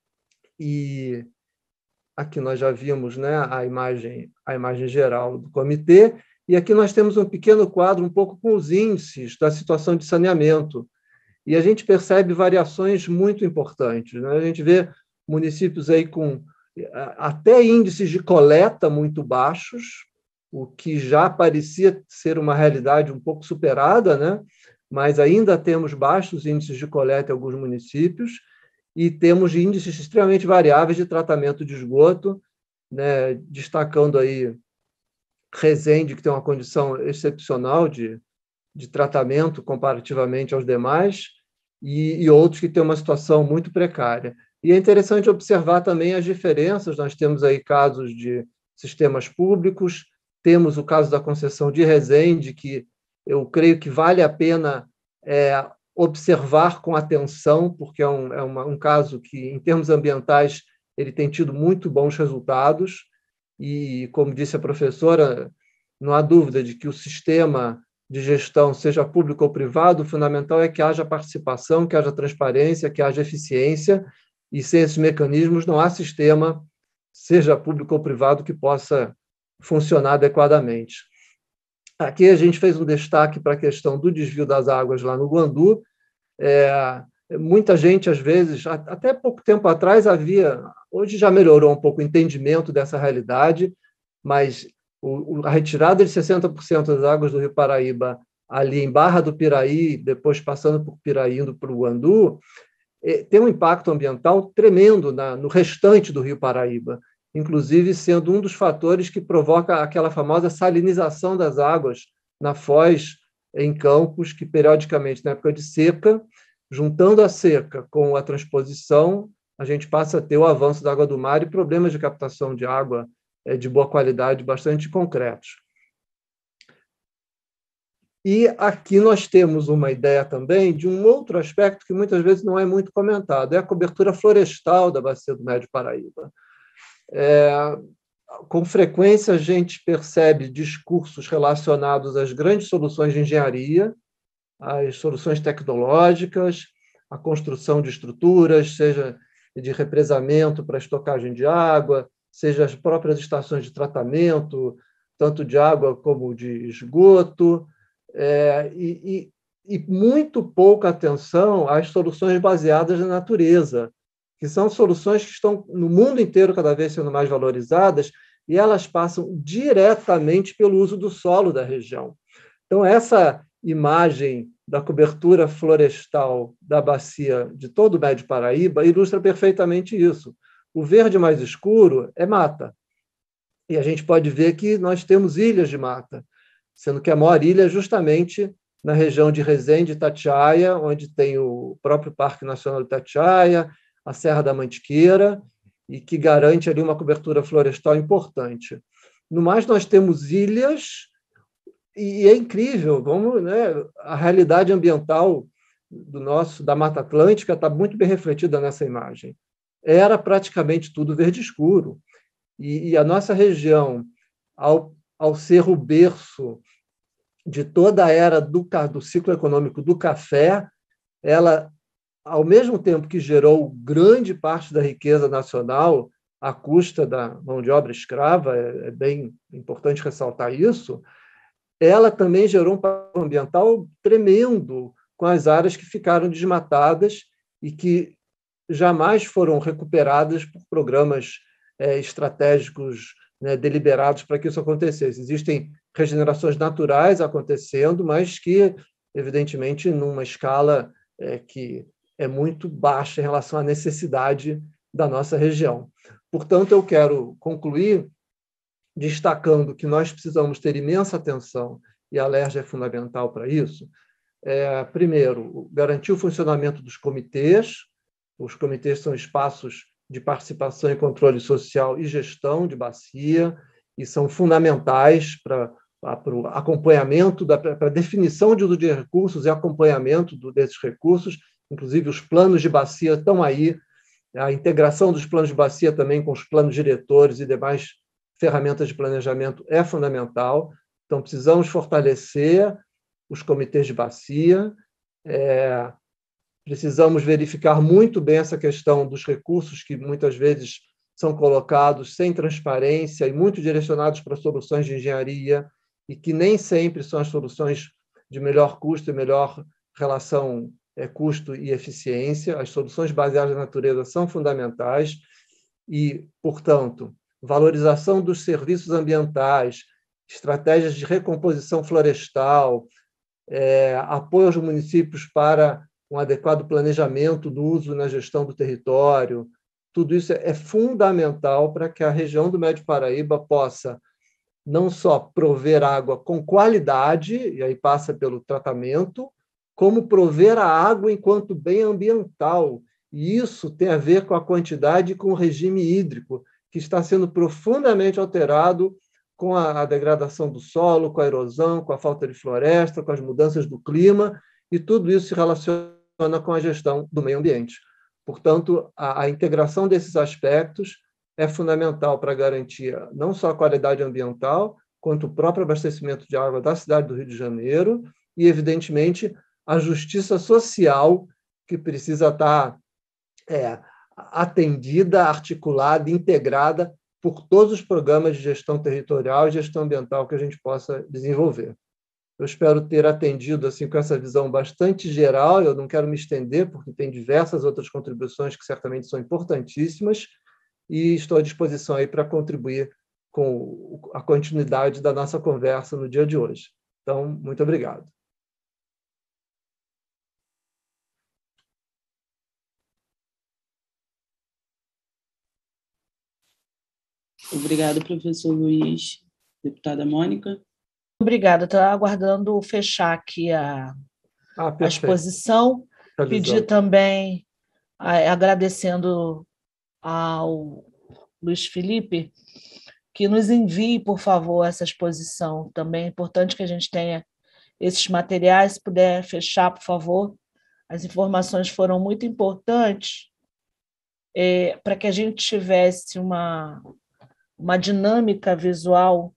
E aqui nós já vimos, né, a imagem, a imagem geral do comitê, e aqui nós temos um pequeno quadro um pouco com os índices da situação de saneamento. E a gente percebe variações muito importantes, né? A gente vê municípios aí com até índices de coleta muito baixos, o que já parecia ser uma realidade um pouco superada, né? Mas ainda temos baixos índices de coleta em alguns municípios, e temos índices extremamente variáveis de tratamento de esgoto, né? Destacando aí Resende, que tem uma condição excepcional de, de tratamento comparativamente aos demais, e, e outros que têm uma situação muito precária. E é interessante observar também as diferenças. Nós temos aí casos de sistemas públicos, temos o caso da concessão de Resende, que eu creio que vale a pena é, observar com atenção, porque é, um, é uma, um caso que, em termos ambientais, ele tem tido muito bons resultados, e, como disse a professora, não há dúvida de que o sistema de gestão, seja público ou privado, o fundamental é que haja participação, que haja transparência, que haja eficiência, e sem esses mecanismos não há sistema, seja público ou privado, que possa funcionar adequadamente. Aqui a gente fez um destaque para a questão do desvio das águas lá no Guandu. É, muita gente, às vezes, até pouco tempo atrás havia, hoje já melhorou um pouco o entendimento dessa realidade, mas o, a retirada de sessenta por cento das águas do Rio Paraíba ali em Barra do Piraí, depois passando por Piraí, indo para o Guandu, tem um impacto ambiental tremendo na, no restante do Rio Paraíba, inclusive sendo um dos fatores que provoca aquela famosa salinização das águas na foz em Campos, que periodicamente, na época de seca, juntando a seca com a transposição, a gente passa a ter o avanço da água do mar e problemas de captação de água de boa qualidade bastante concretos. E aqui nós temos uma ideia também de um outro aspecto que muitas vezes não é muito comentado, é a cobertura florestal da Bacia do Médio Paraíba. É, com frequência, a gente percebe discursos relacionados às grandes soluções de engenharia, às soluções tecnológicas, à construção de estruturas, seja de represamento para estocagem de água, seja as próprias estações de tratamento, tanto de água como de esgoto, é, e, e, e muito pouca atenção às soluções baseadas na natureza, que são soluções que estão no mundo inteiro cada vez sendo mais valorizadas, e elas passam diretamente pelo uso do solo da região. Então, essa imagem da cobertura florestal da bacia de todo o Médio Paraíba ilustra perfeitamente isso. O verde mais escuro é mata, e a gente pode ver que nós temos ilhas de mata, sendo que a maior ilha é justamente na região de Resende e Itatiaia, onde tem o próprio Parque Nacional de Itatiaia, a Serra da Mantiqueira, e que garante ali uma cobertura florestal importante. No mais, nós temos ilhas, e é incrível, vamos, né, a realidade ambiental do nosso, da Mata Atlântica está muito bem refletida nessa imagem. Era praticamente tudo verde escuro, e, e a nossa região, ao, ao ser o berço de toda a era do, do ciclo econômico do café, ela, ao mesmo tempo que gerou grande parte da riqueza nacional à custa da mão de obra escrava, é, é bem importante ressaltar isso, ela também gerou um impacto ambiental tremendo com as áreas que ficaram desmatadas e que jamais foram recuperadas por programas é, estratégicos, né, deliberados para que isso acontecesse. Existem regenerações naturais acontecendo, mas que, evidentemente, numa escala é, que é muito baixa em relação à necessidade da nossa região. Portanto, eu quero concluir destacando que nós precisamos ter imensa atenção, e a Alerj é fundamental para isso. É, primeiro, garantir o funcionamento dos comitês. Os comitês são espaços de participação e controle social e gestão de bacia, e são fundamentais para, para o acompanhamento, para a definição de uso de recursos e acompanhamento desses recursos. Inclusive, os planos de bacia estão aí A integração dos planos de bacia também com os planos diretores e demais ferramentas de planejamento é fundamental. Então, precisamos fortalecer os comitês de bacia, é, precisamos verificar muito bem essa questão dos recursos que muitas vezes são colocados sem transparência e muito direcionados para soluções de engenharia e que nem sempre são as soluções de melhor custo e melhor relação é, custo e eficiência. As soluções baseadas na natureza são fundamentais e, portanto, valorização dos serviços ambientais, estratégias de recomposição florestal, é, apoio aos municípios para um adequado planejamento do uso na gestão do território. Tudo isso é fundamental para que a região do Médio Paraíba possa não só prover água com qualidade, e aí passa pelo tratamento, como prover a água enquanto bem ambiental. E isso tem a ver com a quantidade e com o regime hídrico, que está sendo profundamente alterado com a, a degradação do solo, com a erosão, com a falta de floresta, com as mudanças do clima, e tudo isso se relaciona com a gestão do meio ambiente. Portanto, a, a integração desses aspectos é fundamental para garantir não só a qualidade ambiental, quanto o próprio abastecimento de água da cidade do Rio de Janeiro e, evidentemente, a justiça social, que precisa estar é, atendida, articulada, integrada por todos os programas de gestão territorial e gestão ambiental que a gente possa desenvolver. Eu espero ter atendido assim, com essa visão bastante geral, eu não quero me estender, porque tem diversas outras contribuições que certamente são importantíssimas, e estou à disposição aí para contribuir com a continuidade da nossa conversa no dia de hoje. Então, muito obrigado. Obrigada, professor Luiz. Deputada Mônica. Obrigada. Estou aguardando fechar aqui a, ah, a exposição. Pedir também, agradecendo ao Luiz Felipe, que nos envie, por favor, essa exposição. Também é importante que a gente tenha esses materiais. Se puder fechar, por favor. As informações foram muito importantes é, para que a gente tivesse uma, uma dinâmica visual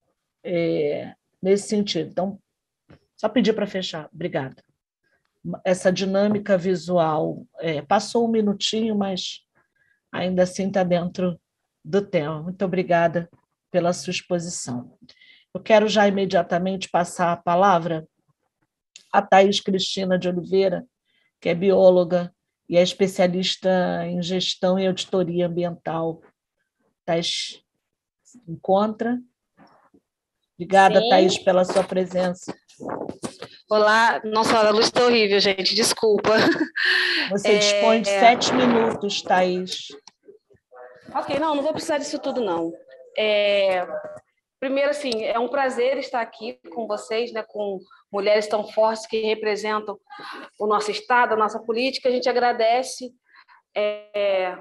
é, nesse sentido. Então, só pedir para fechar. Obrigada. Essa dinâmica visual é, passou um minutinho, mas ainda assim está dentro do tema. Muito obrigada pela sua exposição. Eu quero já imediatamente passar a palavra a Thaís Cristina de Oliveira, que é bióloga e é especialista em gestão e auditoria ambiental. Thaís, se encontra? Obrigada, Sim. Thaís, pela sua presença. Olá, nossa, a luz está horrível, gente, desculpa. Você é... dispõe de sete minutos, Thaís. Ok, não, não vou precisar disso tudo, não. É... Primeiro, assim, é um prazer estar aqui com vocês, né, com mulheres tão fortes que representam o nosso Estado, a nossa política. A gente agradece é...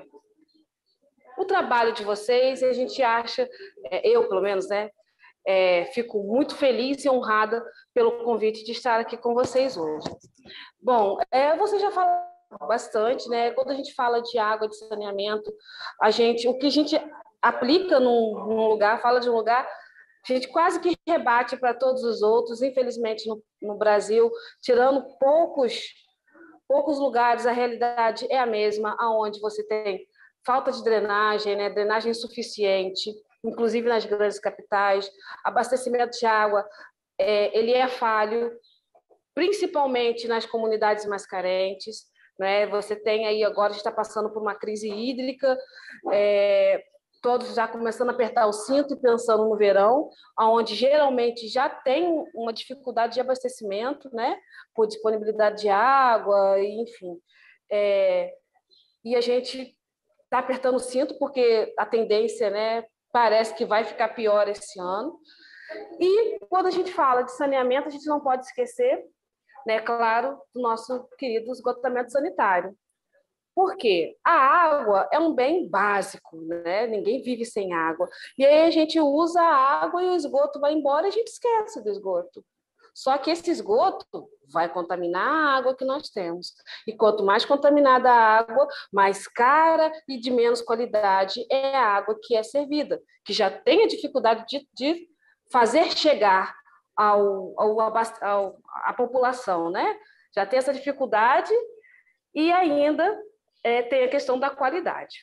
o trabalho de vocês e a gente acha, é, eu pelo menos, né, É, fico muito feliz e honrada pelo convite de estar aqui com vocês hoje. Bom, é, você já falou bastante, né? Quando a gente fala de água, de saneamento, a gente, o que a gente aplica num, num lugar, fala de um lugar, a gente quase que rebate para todos os outros. Infelizmente, no, no Brasil, tirando poucos, poucos lugares, a realidade é a mesma, aonde você tem falta de drenagem, né? Drenagem insuficiente, inclusive nas grandes capitais, abastecimento de água, é, ele é falho, principalmente nas comunidades mais carentes, né? Você tem aí, agora a gente está passando por uma crise hídrica, é, todos já começando a apertar o cinto e pensando no verão, onde geralmente já tem uma dificuldade de abastecimento, né? Por disponibilidade de água, enfim. É, e a gente está apertando o cinto porque a tendência, né, parece que vai ficar pior esse ano. E quando a gente fala de saneamento, a gente não pode esquecer, né, claro, do nosso querido esgotamento sanitário. Por quê? A água é um bem básico, né? Ninguém vive sem água. E aí a gente usa a água e o esgoto vai embora e a gente esquece do esgoto. Só que esse esgoto vai contaminar a água que nós temos. E quanto mais contaminada a água, mais cara e de menos qualidade é a água que é servida, que já tem a dificuldade de, de fazer chegar ao, ao, ao, à população, né? Já tem essa dificuldade e ainda é, tem a questão da qualidade.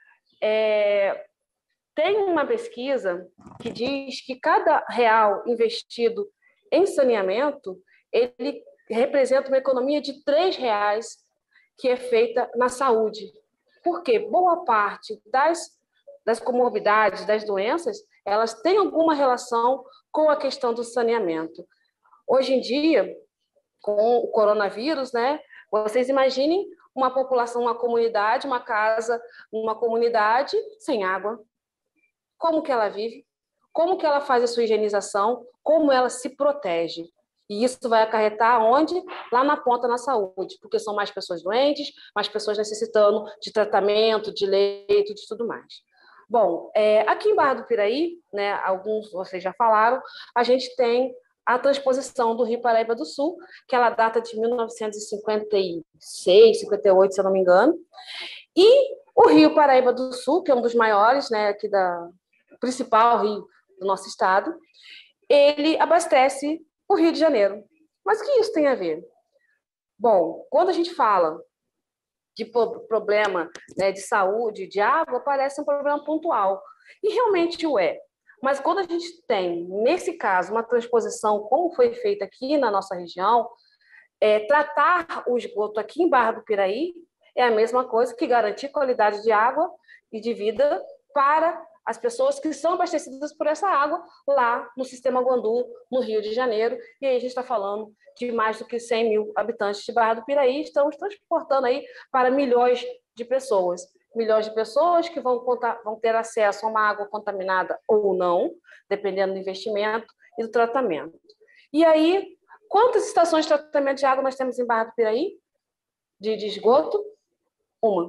É, tem uma pesquisa que diz que cada real investido em saneamento, ele representa uma economia de três reais que é feita na saúde. Porque boa parte das, das comorbidades, das doenças, elas têm alguma relação com a questão do saneamento. Hoje em dia, com o coronavírus, né, vocês imaginem uma população, uma comunidade, uma casa, uma comunidade sem água. Como que ela vive? Como que ela faz a sua higienização? Como ela se protege? E isso vai acarretar onde? Lá na ponta, na saúde, porque são mais pessoas doentes, mais pessoas necessitando de tratamento, de leito, de tudo mais. Bom, é, aqui em Barra do Piraí, né, alguns vocês já falaram, a gente tem a transposição do Rio Paraíba do Sul, que ela data de mil novecentos e cinquenta e seis, cinquenta e oito, se eu não me engano, e o Rio Paraíba do Sul, que é um dos maiores, né, aqui da principal rio do nosso estado, ele abastece o Rio de Janeiro. Mas o que isso tem a ver? Bom, quando a gente fala de problema, né, de saúde, de água, parece um problema pontual. E realmente o é. Mas quando a gente tem, nesse caso, uma transposição, como foi feita aqui na nossa região, é, tratar o esgoto aqui em Barra do Piraí é a mesma coisa que garantir qualidade de água e de vida para as pessoas que são abastecidas por essa água lá no Sistema Guandu, no Rio de Janeiro. E aí a gente está falando de mais do que cem mil habitantes de Barra do Piraí, estamos transportando aí para milhões de pessoas. Milhões de pessoas que vão, vão ter acesso a uma água contaminada ou não, dependendo do investimento e do tratamento. E aí, quantas estações de tratamento de água nós temos em Barra do Piraí? De, de esgoto? Uma.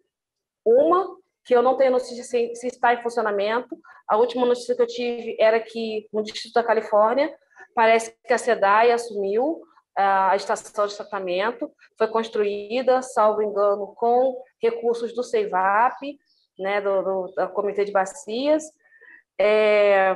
Uma que eu não tenho notícia se, se está em funcionamento. A última notícia que eu tive era que no Distrito da Califórnia, parece que a SEDAI assumiu a estação de tratamento, foi construída, salvo engano, com recursos do CEIVAP, né, do, do, do Comitê de Bacias, é,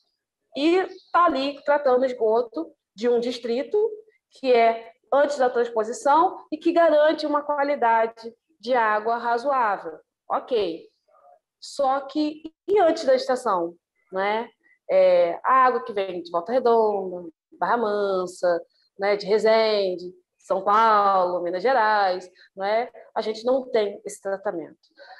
e está ali tratando esgoto de um distrito que é antes da transposição e que garante uma qualidade de água razoável. Ok. Só que, e antes da estação? Né? É, a água que vem de Volta Redonda, Barra Mansa, né, de Resende, São Paulo, Minas Gerais, né? A gente não tem esse tratamento.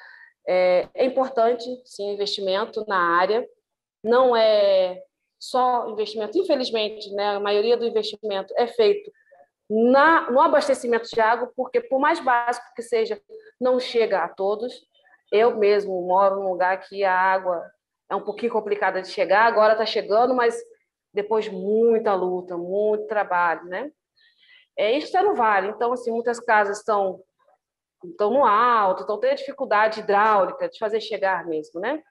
É, é importante, sim, investimento na área, não é só investimento, infelizmente, né, a maioria do investimento é feito na, no abastecimento de água, porque, por mais básico que seja, não chega a todos. Eu mesmo moro num lugar que a água é um pouquinho complicada de chegar, agora está chegando, mas depois de muita luta, muito trabalho, né? É, isso está no vale, então, assim, muitas casas estão, estão no alto, estão tendo dificuldade hidráulica de fazer chegar mesmo, né?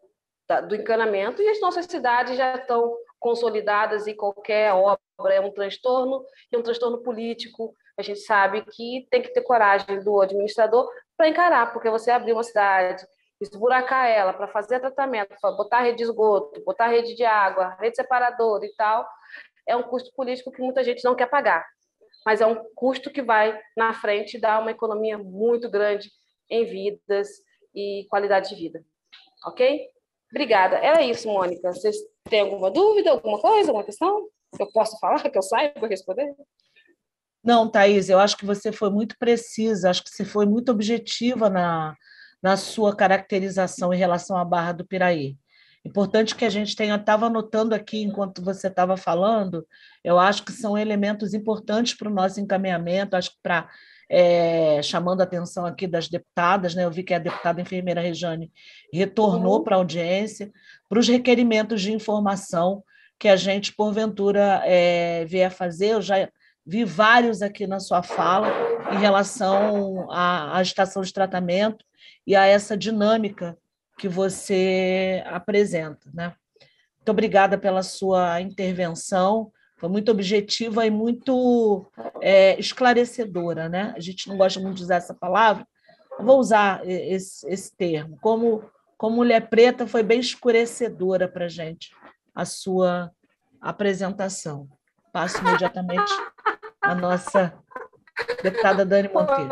Do encanamento, e as nossas cidades já estão consolidadas e qualquer obra é um transtorno, e um transtorno político. A gente sabe que tem que ter coragem do administrador para encarar, porque você abrir uma cidade, esburacar ela para fazer tratamento, para botar rede de esgoto, botar rede de água, rede separadora e tal, é um custo político que muita gente não quer pagar. Mas é um custo que vai, na frente, dar uma economia muito grande em vidas e qualidade de vida. Ok? Obrigada. Era isso, Mônica. Vocês têm alguma dúvida, alguma coisa, alguma questão? Eu posso falar, que eu saiba responder? Não, Thaís, eu acho que você foi muito precisa, acho que você foi muito objetiva na, na sua caracterização em relação à Barra do Piraí. Importante que a gente tenha, estava anotando aqui enquanto você estava falando, eu acho que são elementos importantes para o nosso encaminhamento, acho que para, é, chamando a atenção aqui das deputadas, né, eu vi que a deputada enfermeira Rejane retornou uhum. para a audiência, para os requerimentos de informação que a gente, porventura, é, vier fazer, eu já vi vários aqui na sua fala em relação à, à estação de tratamento e a essa dinâmica que você apresenta, né? Muito obrigada pela sua intervenção, foi muito objetiva e muito é, esclarecedora, né? A gente não gosta muito de usar essa palavra, eu vou usar esse, esse termo. Como, como mulher preta, foi bem escurecedora para a gente a sua apresentação. Passo imediatamente a nossa deputada Dani Monteiro.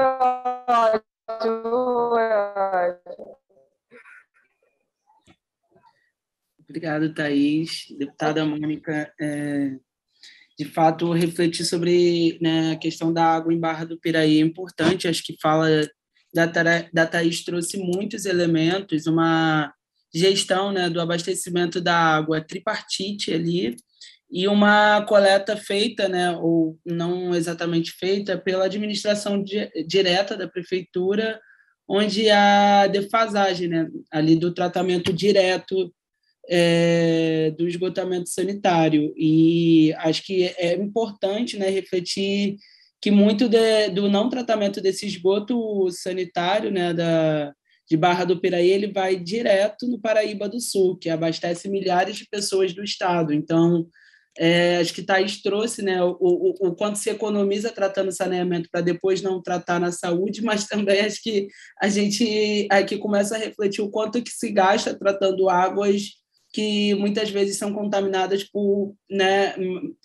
Obrigado, Thaís. Deputada Mônica, é, de fato, refletir sobre, né, a questão da água em Barra do Piraí é importante, acho que fala da, da Thaís trouxe muitos elementos, uma gestão, né, do abastecimento da água tripartite ali, e uma coleta feita, né, ou não exatamente feita, pela administração di- direta da prefeitura, onde há defasagem, né, ali do tratamento direto é, do esgotamento sanitário. E acho que é importante, né, refletir que muito de, do não tratamento desse esgoto sanitário, né, da, de Barra do Piraí, ele vai direto no Paraíba do Sul, que abastece milhares de pessoas do estado. Então, é, acho que Thaís trouxe, né, o, o, o quanto se economiza tratando saneamento para depois não tratar na saúde, mas também acho que a gente aqui começa a refletir o quanto que se gasta tratando águas que muitas vezes são contaminadas por, né,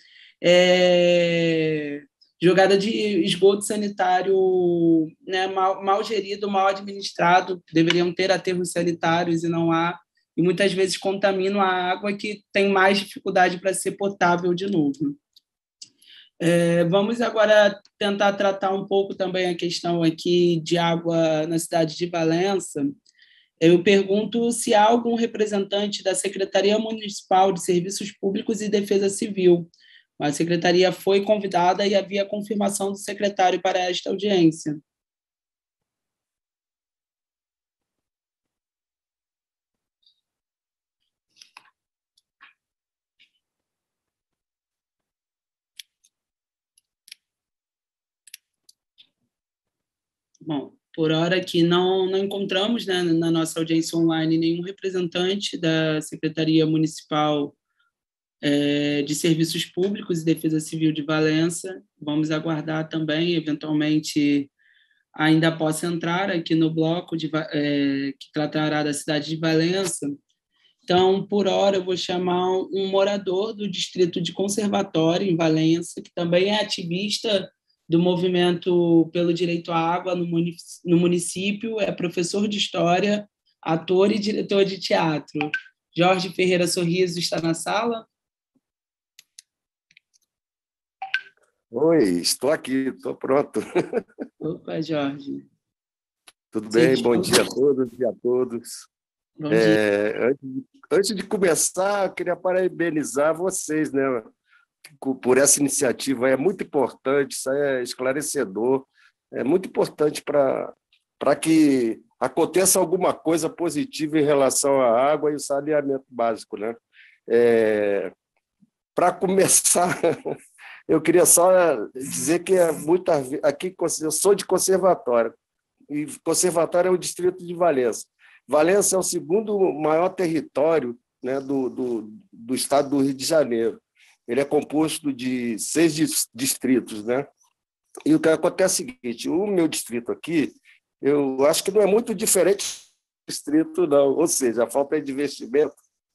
é, jogada de esgoto sanitário, né, mal, mal gerido, mal administrado, deveriam ter aterros sanitários e não há, e muitas vezes contaminam a água que tem mais dificuldade para ser potável de novo. É, vamos agora tentar tratar um pouco também a questão aqui de água na cidade de Valença. Eu pergunto se há algum representante da Secretaria Municipal de Serviços Públicos e Defesa Civil. A secretaria foi convidada e havia confirmação do secretário para esta audiência. Bom, por hora que não, não encontramos, né, na nossa audiência online nenhum representante da Secretaria Municipal é, de Serviços Públicos e Defesa Civil de Valença. Vamos aguardar também, eventualmente, ainda possa entrar aqui no bloco de, é, que tratará da cidade de Valença. Então, por hora, eu vou chamar um morador do distrito de Conservatório, em Valença, que também é ativista do movimento pelo direito à água no município, é professor de história, ator e diretor de teatro. Jorge Ferreira Sorriso está na sala? Oi, estou aqui, estou pronto. Opa, Jorge. Tudo bem? Sim, bom dia a todos e a todos. Bom é, dia. Antes, antes de começar, eu queria parabenizar vocês, né, por essa iniciativa. É muito importante, isso é esclarecedor, é muito importante para para que aconteça alguma coisa positiva em relação à água e o saneamento básico, né? É, para começar, eu queria só dizer que é muito, aqui eu sou de Conservatório, e Conservatório é o distrito de Valença. Valença é o segundo maior território, né, do, do, do estado do Rio de Janeiro. Ele é composto de seis distritos, né? E o que acontece é o seguinte: o meu distrito aqui, eu acho que não é muito diferente do distrito, não. Ou seja, a falta de investimento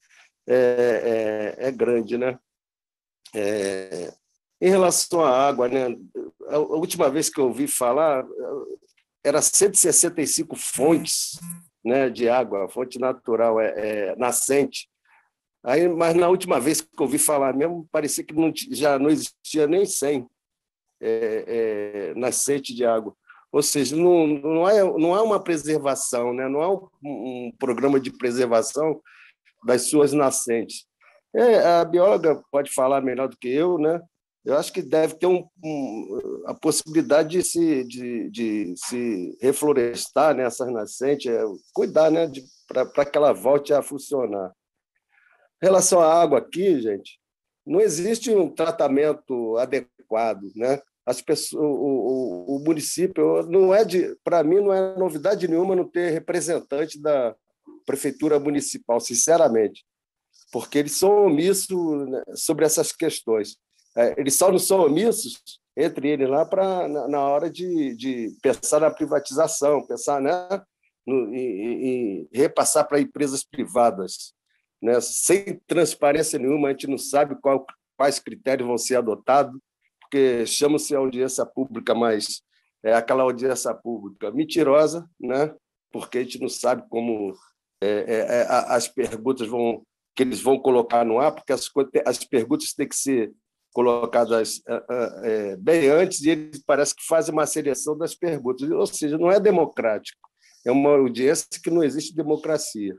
é, é, é grande, né? É, em relação à água, né? A última vez que eu ouvi falar, era cento e sessenta e cinco fontes, né, de água, fonte natural, é, é, nascente. Aí, mas na última vez que eu ouvi falar mesmo, parecia que não, já não existia nem cem é, é, nascente de água. Ou seja, não, não, é, não há uma preservação, né? Não há um, um programa de preservação das suas nascentes. É, a bióloga pode falar melhor do que eu, né? Eu acho que deve ter um, um, a possibilidade de se, de, de se reflorestar, né, essas nascentes, é, cuidar, né, para que ela volte a funcionar. Em relação à água aqui, gente, não existe um tratamento adequado, né? As pessoas, o, o, o município não é de, para mim, não é novidade nenhuma não ter representante da prefeitura municipal, sinceramente, porque eles são omissos, né, sobre essas questões. é, eles só não são omissos entre eles lá pra, na, na hora de, de pensar na privatização, pensar, né, no, em, em repassar para empresas privadas, né, sem transparência nenhuma. A gente não sabe qual, quais critérios vão ser adotados, porque chama-se audiência pública, mas é aquela audiência pública mentirosa, né, porque a gente não sabe como é, é, as perguntas vão, que eles vão colocar no ar, porque as, as perguntas têm que ser colocadas é, é, bem antes, e eles parece que fazem uma seleção das perguntas, ou seja, não é democrático, é uma audiência que não existe democracia.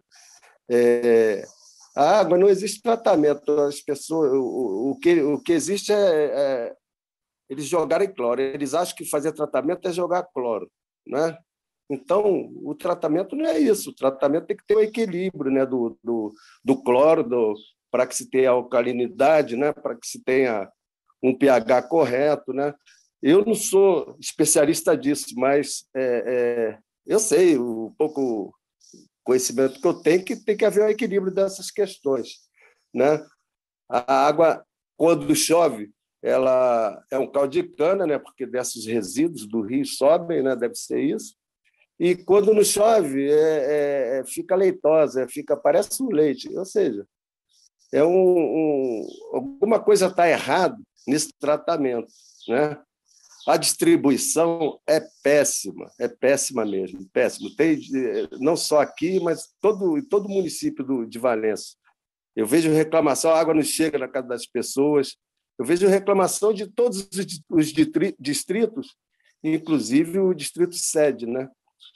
É, a água não existe tratamento, as pessoas, o, o, que, o que existe é, é eles jogarem cloro, eles acham que fazer tratamento é jogar cloro, né? Então, o tratamento não é isso, o tratamento tem que ter um equilíbrio, né, do, do, do cloro, do, para que se tenha alcalinidade, né, para que se tenha um pH correto, né? Eu não sou especialista disso, mas é, é, eu sei o pouco conhecimento que eu tenho, que tem que haver um equilíbrio dessas questões, né? A água, quando chove, ela é um caldo de cana, né, porque desses resíduos do rio sobem, né, deve ser isso. E quando não chove, é, é, fica leitosa, fica, parece um leite. Ou seja, é um, um, alguma coisa está errada nesse tratamento, né? A distribuição é péssima, é péssima mesmo, péssima. Tem, não só aqui, mas todo, em todo o município do, de Valença. Eu vejo reclamação, a água não chega na casa das pessoas. Eu vejo reclamação de todos os distritos, inclusive o distrito sede, né?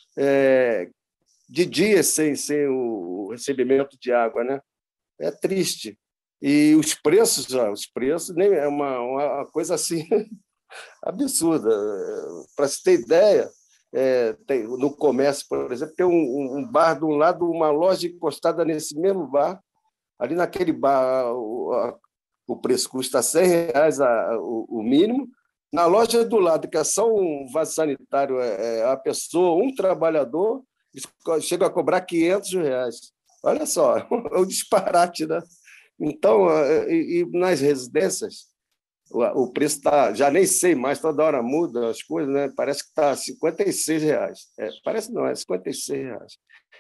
É, de dias sem, sem o recebimento de água, né? É triste. E os preços, já, os preços nem é uma, uma coisa assim absurda. Para se ter ideia, é, tem, no comércio, por exemplo, tem um, um bar de um lado, uma loja encostada nesse mesmo bar. Ali naquele bar, o, a, o preço custa cem reais a, o, o mínimo. Na loja do lado, que é só um vaso sanitário, é, é a pessoa, um trabalhador, chega a cobrar quinhentos reais. Olha só, é um disparate, né? Então, e, e nas residências, o, o preço está, já nem sei mais, toda hora muda as coisas, né? Parece que está cinquenta e seis reais. É, parece não, é cinquenta e seis reais.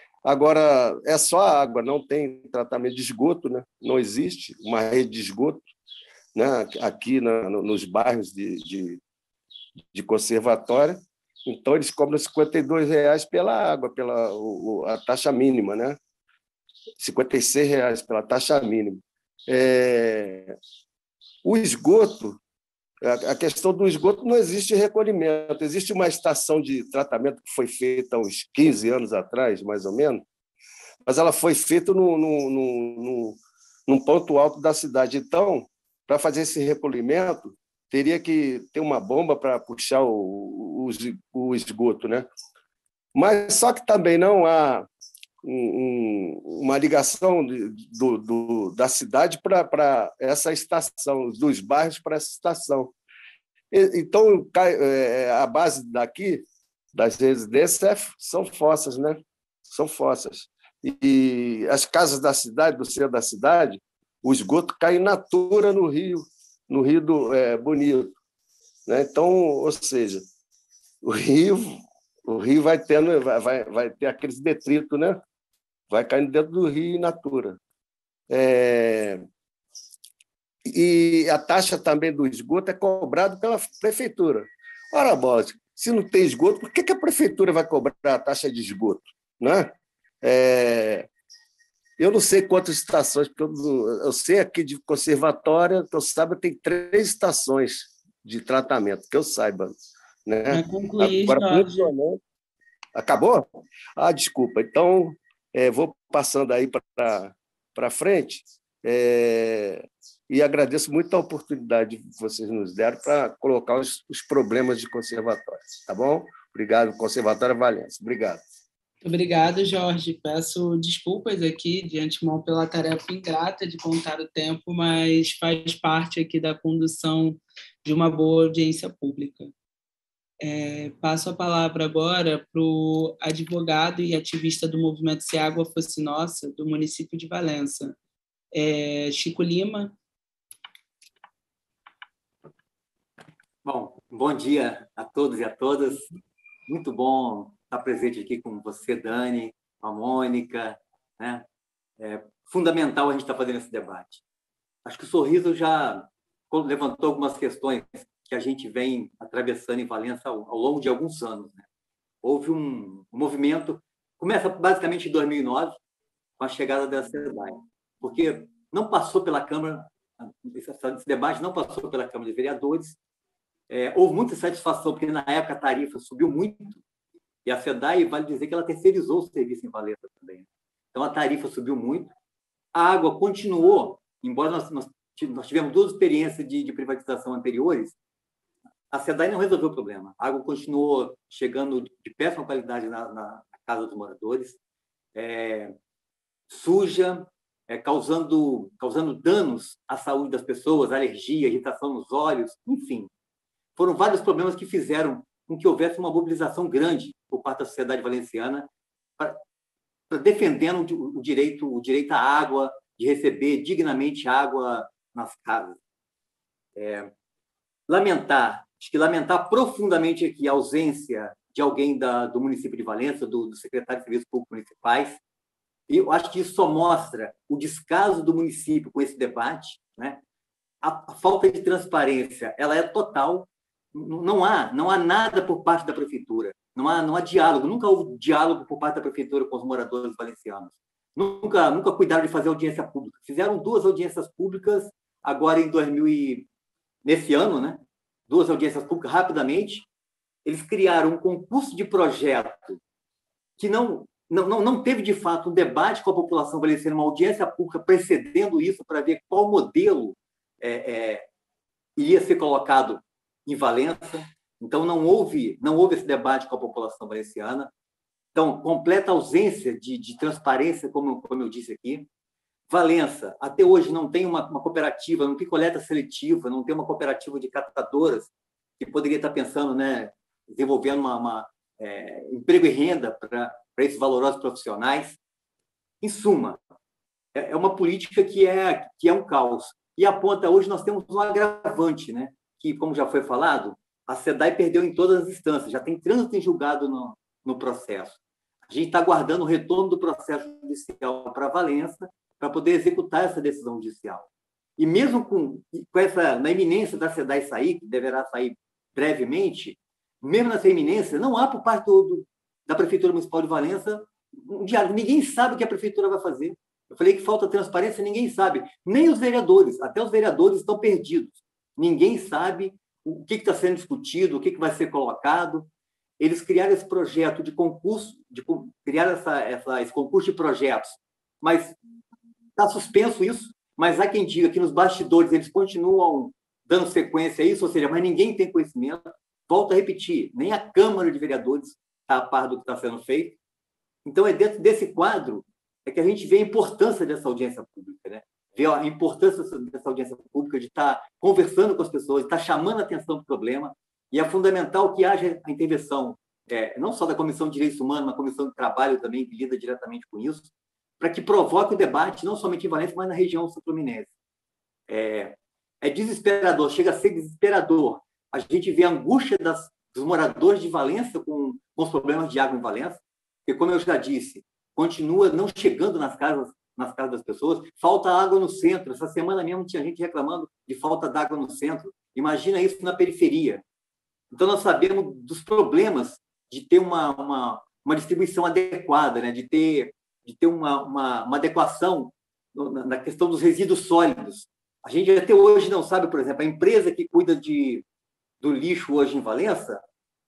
Agora, é só a água, não tem tratamento de esgoto, né? Não existe uma rede de esgoto, né, aqui na, nos bairros de, de, de conservatória. Então, eles cobram cinquenta e dois reais pela água, pela o, a taxa mínima, né? cinquenta e seis reais pela taxa mínima. É, o esgoto, a, a questão do esgoto, não existe recolhimento. Existe uma estação de tratamento que foi feita há uns quinze anos atrás, mais ou menos, mas ela foi feita no, no, no, no, num ponto alto da cidade. Então, para fazer esse recolhimento, teria que ter uma bomba para puxar o, o, o esgoto, né? Mas só que também não há um, um, uma ligação de, do, do, da cidade para essa estação, dos bairros para essa estação. E, então, a base daqui, das residências, são fossas, né? São fossas. E as casas da cidade, do centro da cidade, o esgoto cai in natura no rio, no Rio do é, Bonito, né? Então, ou seja, o rio, o rio vai tendo, vai, vai ter aqueles detritos, né? Vai caindo dentro do rio in natura. É... E a taxa também do esgoto é cobrada pela prefeitura. Ora, bola, se não tem esgoto, por que que a prefeitura vai cobrar a taxa de esgoto, né? É... Eu não sei quantas estações, porque eu, eu sei aqui de conservatória, que eu saiba, tem três estações de tratamento, que eu saiba. Né? Vai concluir, agora, funcionando. Acabou? Ah, desculpa. Então, é, vou passando aí para frente é, e agradeço muito a oportunidade que vocês nos deram para colocar os, os problemas de conservatório. Tá bom? Obrigado, Conservatório Valença. Obrigado. Obrigada, Jorge. Peço desculpas aqui de antemão pela tarefa ingrata de contar o tempo, mas faz parte aqui da condução de uma boa audiência pública. É, passo a palavra agora para o advogado e ativista do movimento Se Água Fosse Nossa, do município de Valença, é, Chico Lima. Bom, bom dia a todos e a todas. Muito bom estar presente aqui com você, Dani, com a Mônica, né? É fundamental a gente estar fazendo esse debate. Acho que o Sorriso já levantou algumas questões que a gente vem atravessando em Valença ao, ao longo de alguns anos, né? Houve um, um movimento, começa basicamente em dois mil e nove, com a chegada da SEDAI, porque não passou pela Câmara, esse, esse debate não passou pela Câmara de Vereadores. É, houve muita satisfação, porque na época a tarifa subiu muito, e a SEDAI, vale dizer que ela terceirizou o serviço em Valença também. Então, a tarifa subiu muito, a água continuou, embora nós, nós, nós tivemos duas experiências de, de privatização anteriores, a SEDAI não resolveu o problema. A água continuou chegando de péssima qualidade na, na casa dos moradores, é, suja, é, causando, causando danos à saúde das pessoas, alergia, irritação nos olhos, enfim. Foram vários problemas que fizeram com que houvesse uma mobilização grande por parte da sociedade valenciana para, para defendendo o direito, o direito à água, de receber dignamente água nas casas. É, lamentar, acho que lamentar profundamente aqui a ausência de alguém da, do município de Valença, do, do secretário de Serviços Públicos Municipais. E eu acho que isso só mostra o descaso do município com esse debate, né? A, a falta de transparência, ela é total. Não há, não há nada por parte da prefeitura, não há, não há diálogo, nunca houve diálogo por parte da prefeitura com os moradores valencianos. Nunca, nunca cuidaram de fazer audiência pública. Fizeram duas audiências públicas agora em dois mil e nesse ano, né? Duas audiências públicas rapidamente. Eles criaram um concurso de projeto que não não, não, não teve de fato um debate com a população valenciana, uma audiência pública precedendo isso para ver qual modelo é, é, iria ser colocado em Valença. Então, não houve, não houve esse debate com a população valenciana. Então, completa ausência de, de transparência, como, como eu disse aqui. Valença, até hoje, não tem uma, uma cooperativa, não tem coleta seletiva, não tem uma cooperativa de catadoras que poderia estar pensando, né, desenvolvendo uma, uma, é, emprego e renda para esses valorosos profissionais. Em suma, é, é uma política que é, que é um caos. E aponta, hoje nós temos um agravante, né? Que, como já foi falado, a SEDAI perdeu em todas as instâncias, já tem trânsito em julgado no, no processo. A gente está aguardando o retorno do processo judicial para Valença para poder executar essa decisão judicial. E mesmo com, com essa, na iminência da SEDAI sair, que deverá sair brevemente, mesmo nessa iminência, não há por parte do, do, da Prefeitura Municipal de Valença um diálogo. Ninguém sabe o que a Prefeitura vai fazer. Eu falei que falta transparência, ninguém sabe. Nem os vereadores, até os vereadores estão perdidos. Ninguém sabe o que está sendo discutido, o que, que vai ser colocado. Eles criaram esse projeto de concurso, de, criaram essa, essa, esse concurso de projetos, mas está suspenso isso, mas há quem diga que nos bastidores eles continuam dando sequência a isso, ou seja, mas ninguém tem conhecimento. Volto a repetir, nem a Câmara de Vereadores está a par do que está sendo feito. Então, é dentro desse quadro é que a gente vê a importância dessa audiência pública, né? Vê a importância dessa audiência pública de estar conversando com as pessoas, de estar chamando a atenção do problema, e é fundamental que haja a intervenção, é, não só da Comissão de Direitos Humanos, mas a Comissão de Trabalho também, que lida diretamente com isso, para que provoque o debate, não somente em Valença, mas na região sul-fluminense. É, é desesperador, chega a ser desesperador. A gente vê a angústia das, dos moradores de Valença com, com os problemas de água em Valença, porque, como eu já disse, continua não chegando nas casas, nas casas das pessoas, falta água no centro. Essa semana mesmo tinha gente reclamando de falta d'água no centro. Imagina isso na periferia. Então, nós sabemos dos problemas de ter uma, uma, uma distribuição adequada, né? de ter, de ter uma, uma, uma adequação na, na questão dos resíduos sólidos. A gente até hoje não sabe, por exemplo, a empresa que cuida de, do lixo hoje em Valença,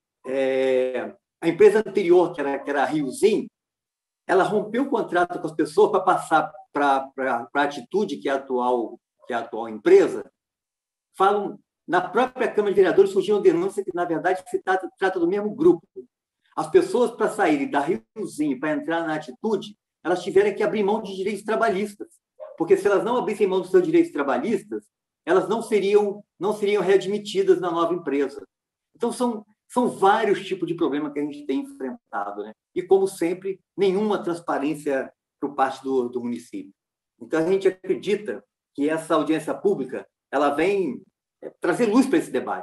é, a empresa anterior, que era, que era a Riozinho, ela rompeu o contrato com as pessoas para passar para a Atitude, que é a atual, que é a atual empresa. Falam, na própria Câmara de Vereadores surgiu denúncia que, na verdade, se trata, trata do mesmo grupo. As pessoas, para saírem da Riozinho para entrar na Atitude, elas tiveram que abrir mão de direitos trabalhistas, porque se elas não abrissem mão dos seus direitos trabalhistas, elas não seriam, não seriam readmitidas na nova empresa. Então, são, são vários tipos de problemas que a gente tem enfrentado, né? E, como sempre, nenhuma transparência por parte do, do município. Então, a gente acredita que essa audiência pública ela vem trazer luz para esse debate.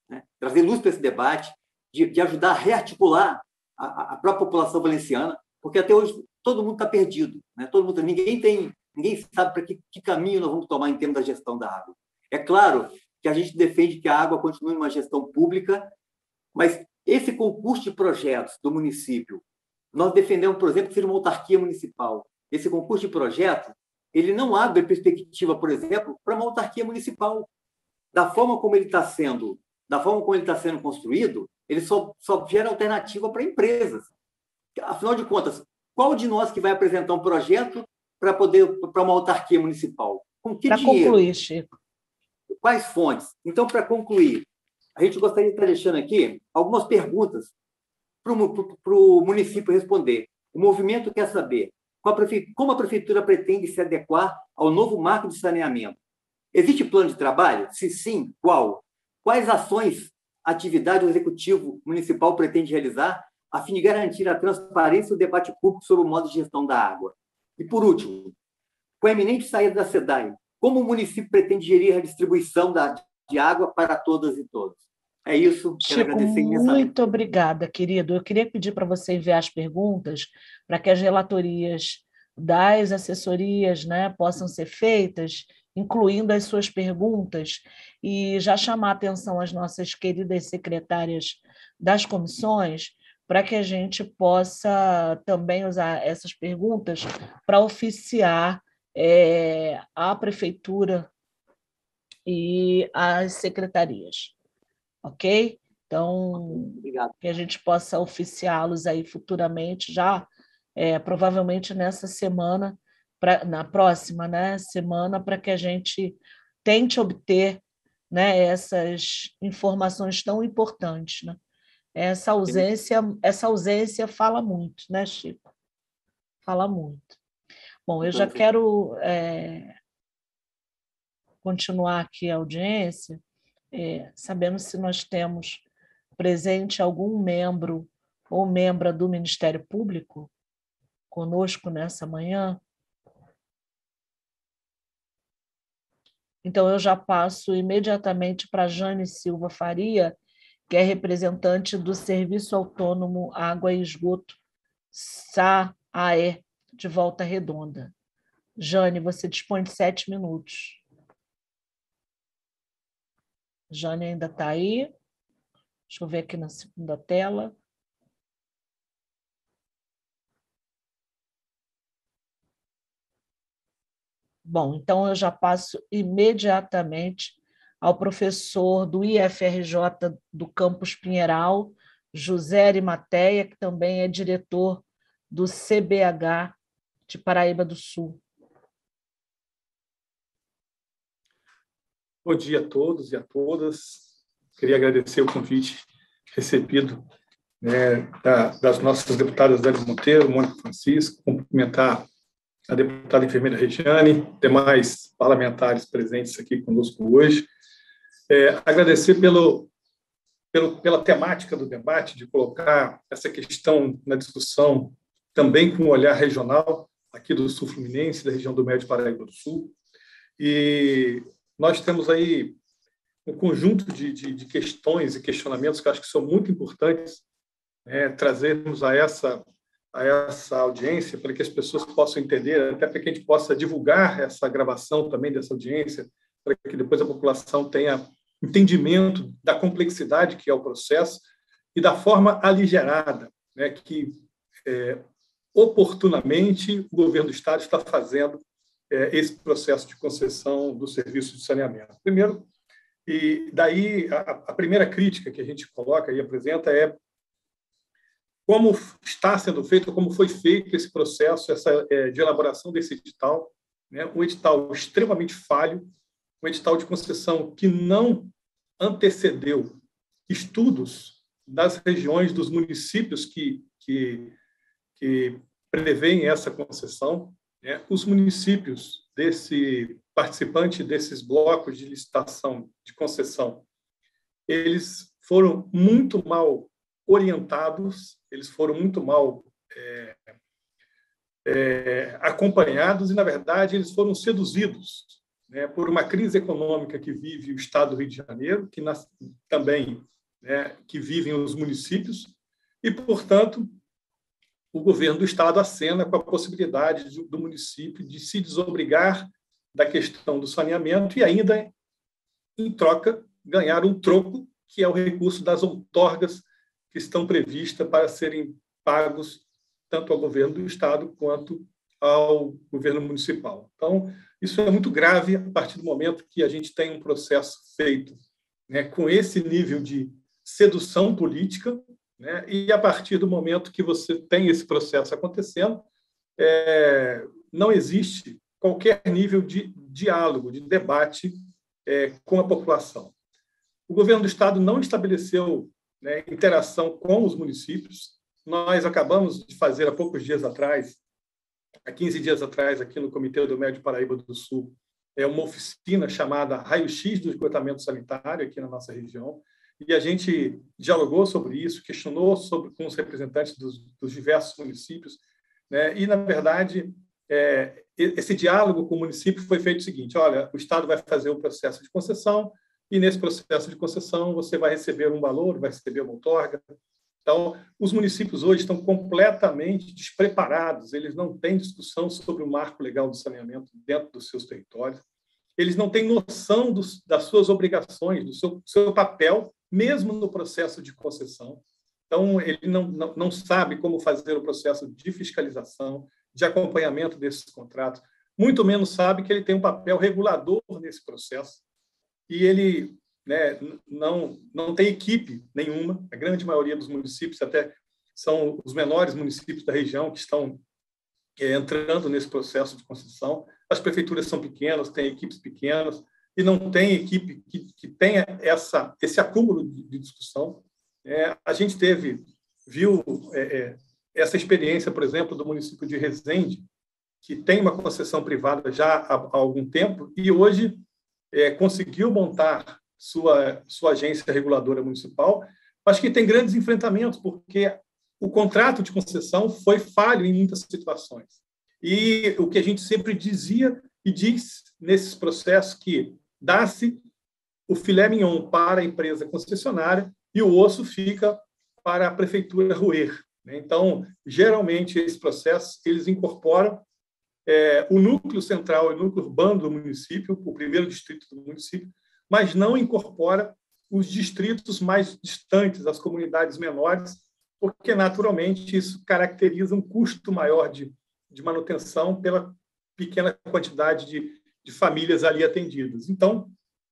né? Trazer luz para esse debate, de, de ajudar a rearticular a, a própria população valenciana, porque até hoje todo mundo está perdido, né? Todo mundo, ninguém tem, ninguém sabe para que, que caminho nós vamos tomar em termos da gestão da água. É claro que a gente defende que a água continue uma gestão pública, mas esse concurso de projetos do município, nós defendemos, por exemplo, que seja uma autarquia municipal. Esse concurso de projeto, ele não abre perspectiva, por exemplo, para uma autarquia municipal. Da forma como ele está sendo, da forma como ele está sendo construído, ele só, só gera alternativa para empresas. Afinal de contas, qual de nós que vai apresentar um projeto para poder para uma autarquia municipal? Com que dinheiro? Para concluir, Chico. Quais fontes? Então, para concluir, a gente gostaria de estar deixando aqui algumas perguntas para o município responder. O movimento quer saber como a prefeitura pretende se adequar ao novo marco de saneamento. Existe plano de trabalho? Se sim, qual? Quais ações, atividade o Executivo Municipal pretende realizar a fim de garantir a transparência e o debate público sobre o modo de gestão da água? E, por último, com a iminente saída da SEDAI, como o município pretende gerir a distribuição da, de água para todas e todos? É isso. Chico, quero agradecer imensamente. Muito obrigada, querido. Eu queria pedir para você enviar as perguntas para que as relatorias das assessorias, né, possam ser feitas, incluindo as suas perguntas, e já chamar a atenção às nossas queridas secretárias das comissões, para que a gente possa também usar essas perguntas para oficiar é, a prefeitura e as secretarias. Ok? Então, obrigado. Que a gente possa oficiá-los aí futuramente, já é, provavelmente nessa semana, pra, na próxima, né, semana, para que a gente tente obter, né, essas informações tão importantes, né? Essa ausência, essa ausência fala muito, né, Chico? Fala muito. Bom, eu já quero é, continuar aqui a audiência, é, sabendo se nós temos presente algum membro ou membra do Ministério Público conosco nessa manhã. Então, eu já passo imediatamente para Jane Silva Faria, que é representante do Serviço Autônomo Água e Esgoto, S A A E, de Volta Redonda. Jane, você dispõe de sete minutos. Jane ainda está aí. Deixa eu ver aqui na segunda tela. Bom, então eu já passo imediatamente ao professor do I F R J do Campus Pinheiral, José Arimateia, que também é diretor do C B H de Paraíba do Sul. Bom dia a todos e a todas. Queria agradecer o convite recebido, né, da, das nossas deputadas Dani Monteiro, Mônica Francisco, cumprimentar a deputada enfermeira Regiane, demais parlamentares presentes aqui conosco hoje. É, agradecer pelo, pelo, pela temática do debate, de colocar essa questão na discussão também com um olhar regional, aqui do Sul Fluminense, da região do Médio Paraíba do Sul. E nós temos aí um conjunto de, de, de questões e questionamentos que acho que são muito importantes, né, trazermos a essa, a essa audiência para que as pessoas possam entender, até para que a gente possa divulgar essa gravação também dessa audiência, para que depois a população tenha entendimento da complexidade que é o processo e da forma aligerada, né, que é, oportunamente o governo do Estado está fazendo é, esse processo de concessão do serviço de saneamento. Primeiro, e daí a, a primeira crítica que a gente coloca e apresenta é como está sendo feito, como foi feito esse processo essa, é, de elaboração desse edital, né, um edital extremamente falho, um edital de concessão que não antecedeu estudos das regiões, dos municípios que, que, que prevêem essa concessão, né? Os municípios desse participante desses blocos de licitação de concessão, eles foram muito mal orientados, eles foram muito mal é, é, acompanhados e, na verdade, eles foram seduzidos né, por uma crise econômica que vive o Estado do Rio de Janeiro, que nas, também né, que vivem os municípios, e, portanto, o governo do Estado acena com a possibilidade de, do município de se desobrigar da questão do saneamento e ainda, em troca, ganhar um troco, que é o recurso das outorgas que estão previstas para serem pagos tanto ao governo do Estado quanto ao governo municipal. Então, isso é muito grave a partir do momento que a gente tem um processo feito né, com esse nível de sedução política, né, e a partir do momento que você tem esse processo acontecendo, é, não existe qualquer nível de diálogo, de debate é, com a população. O governo do Estado não estabeleceu né, interação com os municípios. Nós acabamos de fazer, há poucos dias atrás, há quinze dias atrás, aqui no Comitê do Médio Paraíba do Sul, é uma oficina chamada Raio-X do Esgotamento Sanitário, aqui na nossa região, e a gente dialogou sobre isso, questionou sobre, com os representantes dos, dos diversos municípios, né, e, na verdade, é, esse diálogo com o município foi feito o seguinte: olha, o Estado vai fazer o processo de concessão, e nesse processo de concessão você vai receber um valor, vai receber uma outorga. Então, os municípios hoje estão completamente despreparados, eles não têm discussão sobre o marco legal do saneamento dentro dos seus territórios, eles não têm noção dos, das suas obrigações, do seu, seu papel, mesmo no processo de concessão. Então, ele não, não, não sabe como fazer o processo de fiscalização, de acompanhamento desses contratos, muito menos sabe que ele tem um papel regulador nesse processo, e ele né, não, não tem equipe nenhuma. A grande maioria dos municípios até são os menores municípios da região que estão é, entrando nesse processo de concessão. As prefeituras são pequenas, têm equipes pequenas, e não tem equipe que, que tenha essa, esse acúmulo de, de discussão. É, a gente teve, viu é, é, essa experiência, por exemplo, do município de Resende, que tem uma concessão privada já há, há algum tempo, e hoje é, conseguiu montar sua, sua agência reguladora municipal, mas que tem grandes enfrentamentos, porque o contrato de concessão foi falho em muitas situações. E o que a gente sempre dizia e diz nesses processos, que dá-se o filé mignon para a empresa concessionária e o osso fica para a prefeitura roer. Então, geralmente, esses processos eles incorporam é, o núcleo central, o núcleo urbano do município, o primeiro distrito do município, mas não incorpora os distritos mais distantes, as comunidades menores, porque, naturalmente, isso caracteriza um custo maior de, de manutenção pela pequena quantidade de, de famílias ali atendidas. Então,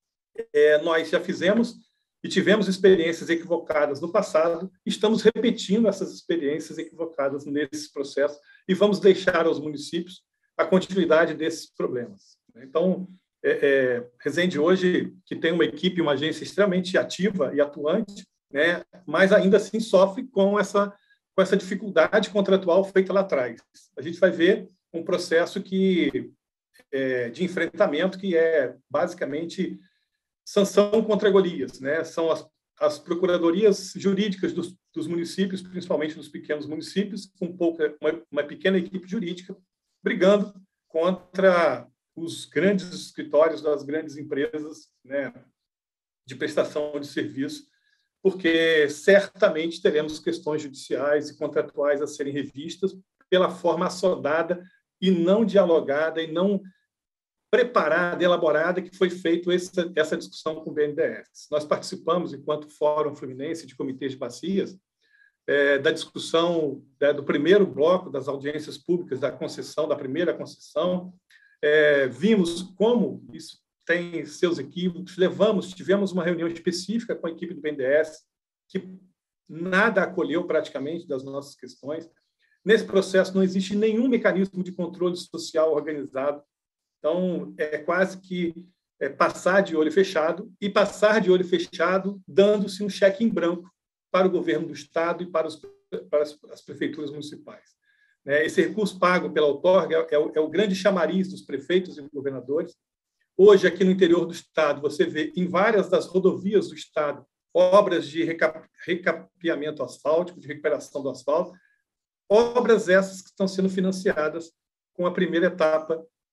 é, nós já fizemos e tivemos experiências equivocadas no passado, estamos repetindo essas experiências equivocadas nesse processo e vamos deixar aos municípios a continuidade desses problemas. Então, é, é, Resende hoje, que tem uma equipe, uma agência extremamente ativa e atuante, né, mas ainda assim sofre com essa, com essa dificuldade contratual feita lá atrás. A gente vai ver um processo que, é, de enfrentamento que é basicamente sanção contra Golias, né? São as, as procuradorias jurídicas dos, dos municípios, principalmente dos pequenos municípios, com pouca, uma, uma pequena equipe jurídica, brigando contra os grandes escritórios das grandes empresas, né, de prestação de serviço, porque certamente teremos questões judiciais e contratuais a serem revistas pela forma assodada e não dialogada e não preparada, elaborada, que foi feita essa, essa discussão com o B N D E S. Nós participamos, enquanto Fórum Fluminense de Comitês de Bacias, é, da discussão é, do primeiro bloco das audiências públicas da concessão, da primeira concessão. É, vimos como isso tem seus equívocos, levamos, tivemos uma reunião específica com a equipe do B N D E S, que nada acolheu praticamente das nossas questões. Nesse processo não existe nenhum mecanismo de controle social organizado. Então, é quase que é, passar de olho fechado, e passar de olho fechado dando-se um cheque em branco para o governo do Estado e para, os, para as, as prefeituras municipais. É, esse recurso pago pela outorga é, é, o, é o grande chamariz dos prefeitos e governadores. Hoje, aqui no interior do Estado, você vê em várias das rodovias do Estado obras de recap, recapeamento asfáltico, de recuperação do asfalto, obras essas que estão sendo financiadas com a primeira etapa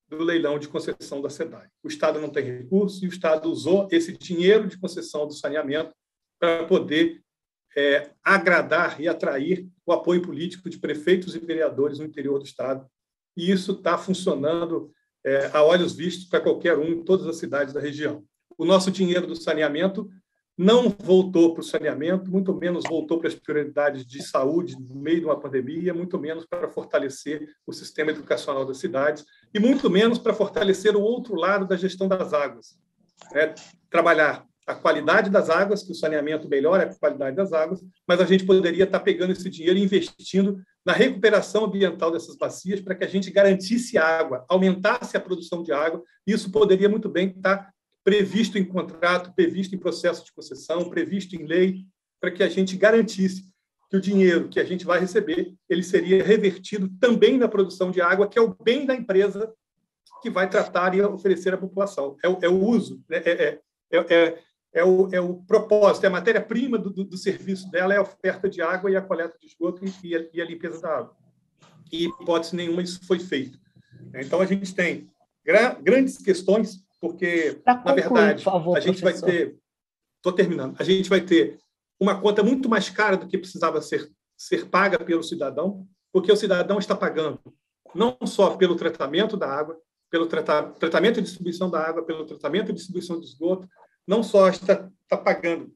do leilão de concessão da SEDAI. O Estado não tem recurso e o Estado usou esse dinheiro de concessão do saneamento para poder é, agradar e atrair o apoio político de prefeitos e vereadores no interior do Estado. E isso está funcionando é, a olhos vistos para qualquer um em todas as cidades da região. O nosso dinheiro do saneamento não voltou para o saneamento, muito menos voltou para as prioridades de saúde no meio de uma pandemia, muito menos para fortalecer o sistema educacional das cidades e muito menos para fortalecer o outro lado da gestão das águas. É, trabalhar a qualidade das águas, que o saneamento melhora a qualidade das águas, mas a gente poderia estar pegando esse dinheiro e investindo na recuperação ambiental dessas bacias para que a gente garantisse água, aumentasse a produção de água. Isso poderia muito bem estar previsto em contrato, previsto em processo de concessão, previsto em lei, para que a gente garantisse que o dinheiro que a gente vai receber ele seria revertido também na produção de água, que é o bem da empresa que vai tratar e oferecer à população. É o, é o uso, né? é, é, é, é, o, é o propósito, é a matéria-prima do, do, do serviço dela, é a oferta de água e a coleta de esgoto e a, e a limpeza da água. E, hipótese nenhuma, isso foi feito. Então, a gente tem gra grandes questões, porque, concluir, na verdade, favor, a gente professor. vai ter... Estou terminando. A gente vai ter uma conta muito mais cara do que precisava ser, ser paga pelo cidadão, porque o cidadão está pagando não só pelo tratamento da água, pelo trata tratamento e distribuição da água, pelo tratamento e distribuição de esgoto, não só está, está pagando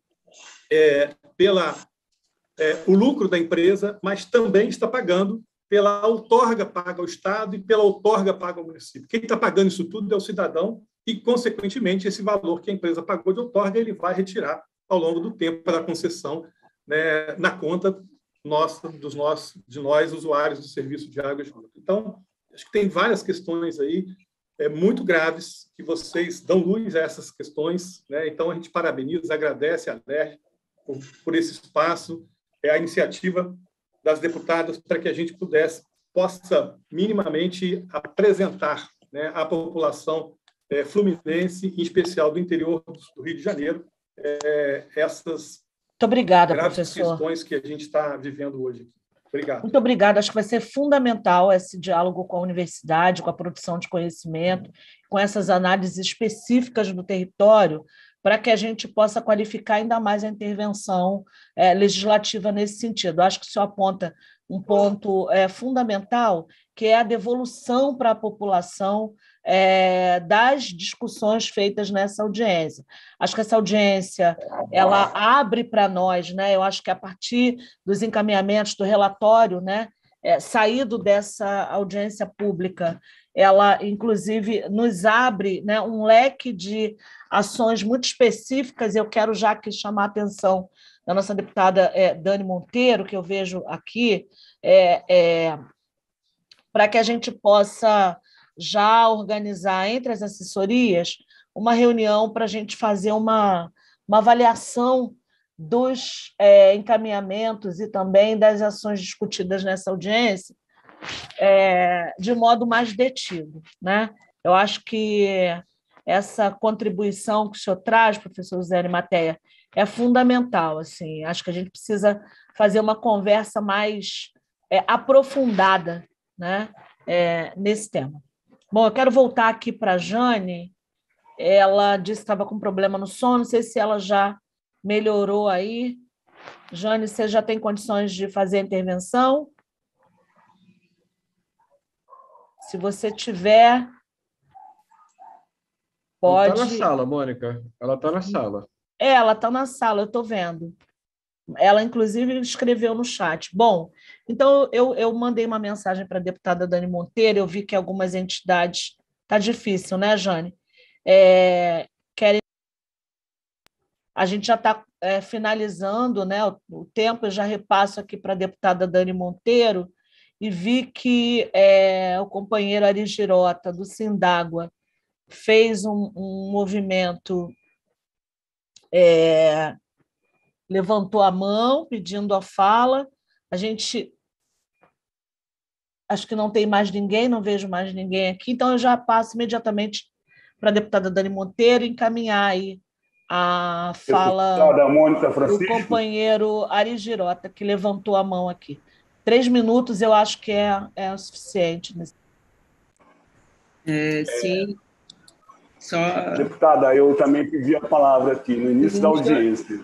é, pela, é, o lucro da empresa, mas também está pagando pela outorga paga ao Estado e pela outorga paga ao município. Quem está pagando isso tudo é o cidadão e, consequentemente, esse valor que a empresa pagou de outorga ele vai retirar ao longo do tempo da concessão, né, na conta nossa, dos nossos, de nós, usuários do serviço de água e esgoto. Então, acho que tem várias questões aí é, muito graves que vocês dão luz a essas questões, né? Então, a gente parabeniza, agradece a Alerj por, por esse espaço, é a iniciativa das deputadas para que a gente pudesse, possa minimamente apresentar, né, à população é, fluminense, em especial do interior do Rio de Janeiro, é, essas Muito obrigada, graves professor. questões que a gente está vivendo hoje aqui. Obrigado. Muito obrigada. Acho que vai ser fundamental esse diálogo com a universidade, com a produção de conhecimento, com essas análises específicas do território, para que a gente possa qualificar ainda mais a intervenção é, legislativa nesse sentido. Acho que o senhor aponta um ponto é, fundamental, que é a devolução para a população é, das discussões feitas nessa audiência. Acho que essa audiência ela abre para nós, né? Eu acho que a partir dos encaminhamentos do relatório, né, é, saído dessa audiência pública, ela, inclusive, nos abre, né, um leque de ações muito específicas. Eu quero já aqui chamar a atenção da nossa deputada é, Dani Monteiro, que eu vejo aqui, é, é, para que a gente possa já organizar entre as assessorias uma reunião para a gente fazer uma, uma avaliação dos é, encaminhamentos e também das ações discutidas nessa audiência, é, de modo mais detido, né? Eu acho que essa contribuição que o senhor traz, professor Zé Arimateia, é fundamental. Assim, acho que a gente precisa fazer uma conversa mais é, aprofundada, né, é, nesse tema. Bom, eu quero voltar aqui para a Jane. Ela disse que estava com problema no som, não sei se ela já melhorou aí. Jane, você já tem condições de fazer a intervenção? Se você tiver, pode... Ela está na sala, Mônica. Ela está na sala. É, ela está na sala, eu estou vendo. Ela, inclusive, escreveu no chat. Bom, então eu, eu mandei uma mensagem para a deputada Dani Monteiro, eu vi que algumas entidades... Está difícil, né, Jane? É, querem... A gente já está é, finalizando, né, o, o tempo, eu já repasso aqui para a deputada Dani Monteiro, e vi que é, o companheiro Ari Girota, do Sindágua, fez um, um movimento, é, levantou a mão, pedindo a fala. A gente... Acho que não tem mais ninguém, não vejo mais ninguém aqui, então eu já passo imediatamente para a deputada Dani Monteiro encaminhar aí a fala do companheiro Ari Girota, que levantou a mão aqui. Três minutos eu acho que é, é o suficiente. É, sim, só... Deputada, eu também pedi a palavra aqui no início da audiência.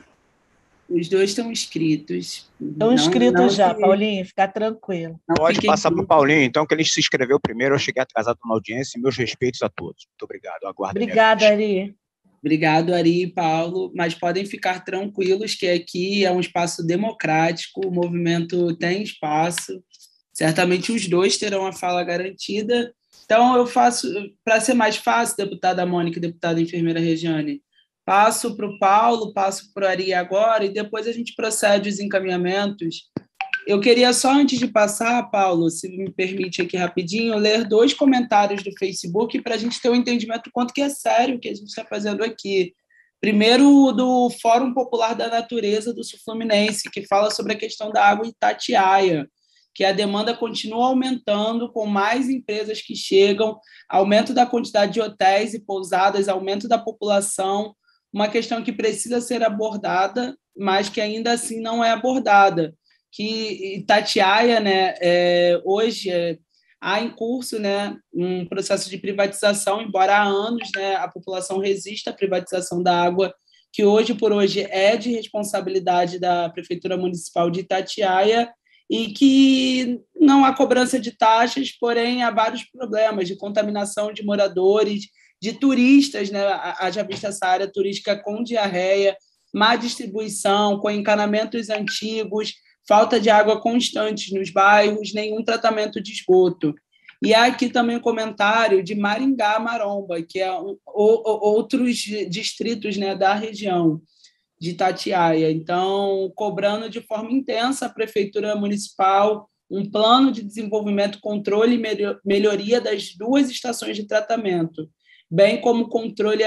Os dois estão inscritos. Estão inscritos não, não já, se... Paulinho, fica tranquilo. Não Pode passar para o Paulinho, então, que ele se inscreveu primeiro. Eu cheguei atrasado na audiência e meus respeitos a todos. Muito obrigado. Aguardo. Obrigada, Ari. Obrigado, Ari e Paulo, mas podem ficar tranquilos que aqui é um espaço democrático, o movimento tem espaço, certamente os dois terão a fala garantida. Então, eu faço, para ser mais fácil, deputada Mônica e deputada enfermeira Regiane, passo para o Paulo, passo para o Ari agora, e depois a gente procede os encaminhamentos. Eu queria só, antes de passar, Paulo, se me permite aqui rapidinho, ler dois comentários do Facebook para a gente ter um entendimento do quanto que é sério o que a gente está fazendo aqui. Primeiro, do Fórum Popular da Natureza do Sul Fluminense, que fala sobre a questão da água Itatiaia, que a demanda continua aumentando com mais empresas que chegam, aumento da quantidade de hotéis e pousadas, aumento da população, uma questão que precisa ser abordada, mas que ainda assim não é abordada. Que Itatiaia, né, é, hoje é, há em curso, né, um processo de privatização, embora há anos, né, a população resista à privatização da água, que hoje por hoje é de responsabilidade da Prefeitura Municipal de Itatiaia, e que não há cobrança de taxas, porém há vários problemas de contaminação de moradores, de turistas, né, haja vista essa área turística com diarreia, má distribuição, com encanamentos antigos, falta de água constante nos bairros, nenhum tratamento de esgoto. E há aqui também um comentário de Maringá, Maromba, que é um, ou, outros distritos, né, da região de Itatiaia. Então, cobrando de forma intensa a Prefeitura Municipal um plano de desenvolvimento, controle e melhoria das duas estações de tratamento, bem como controle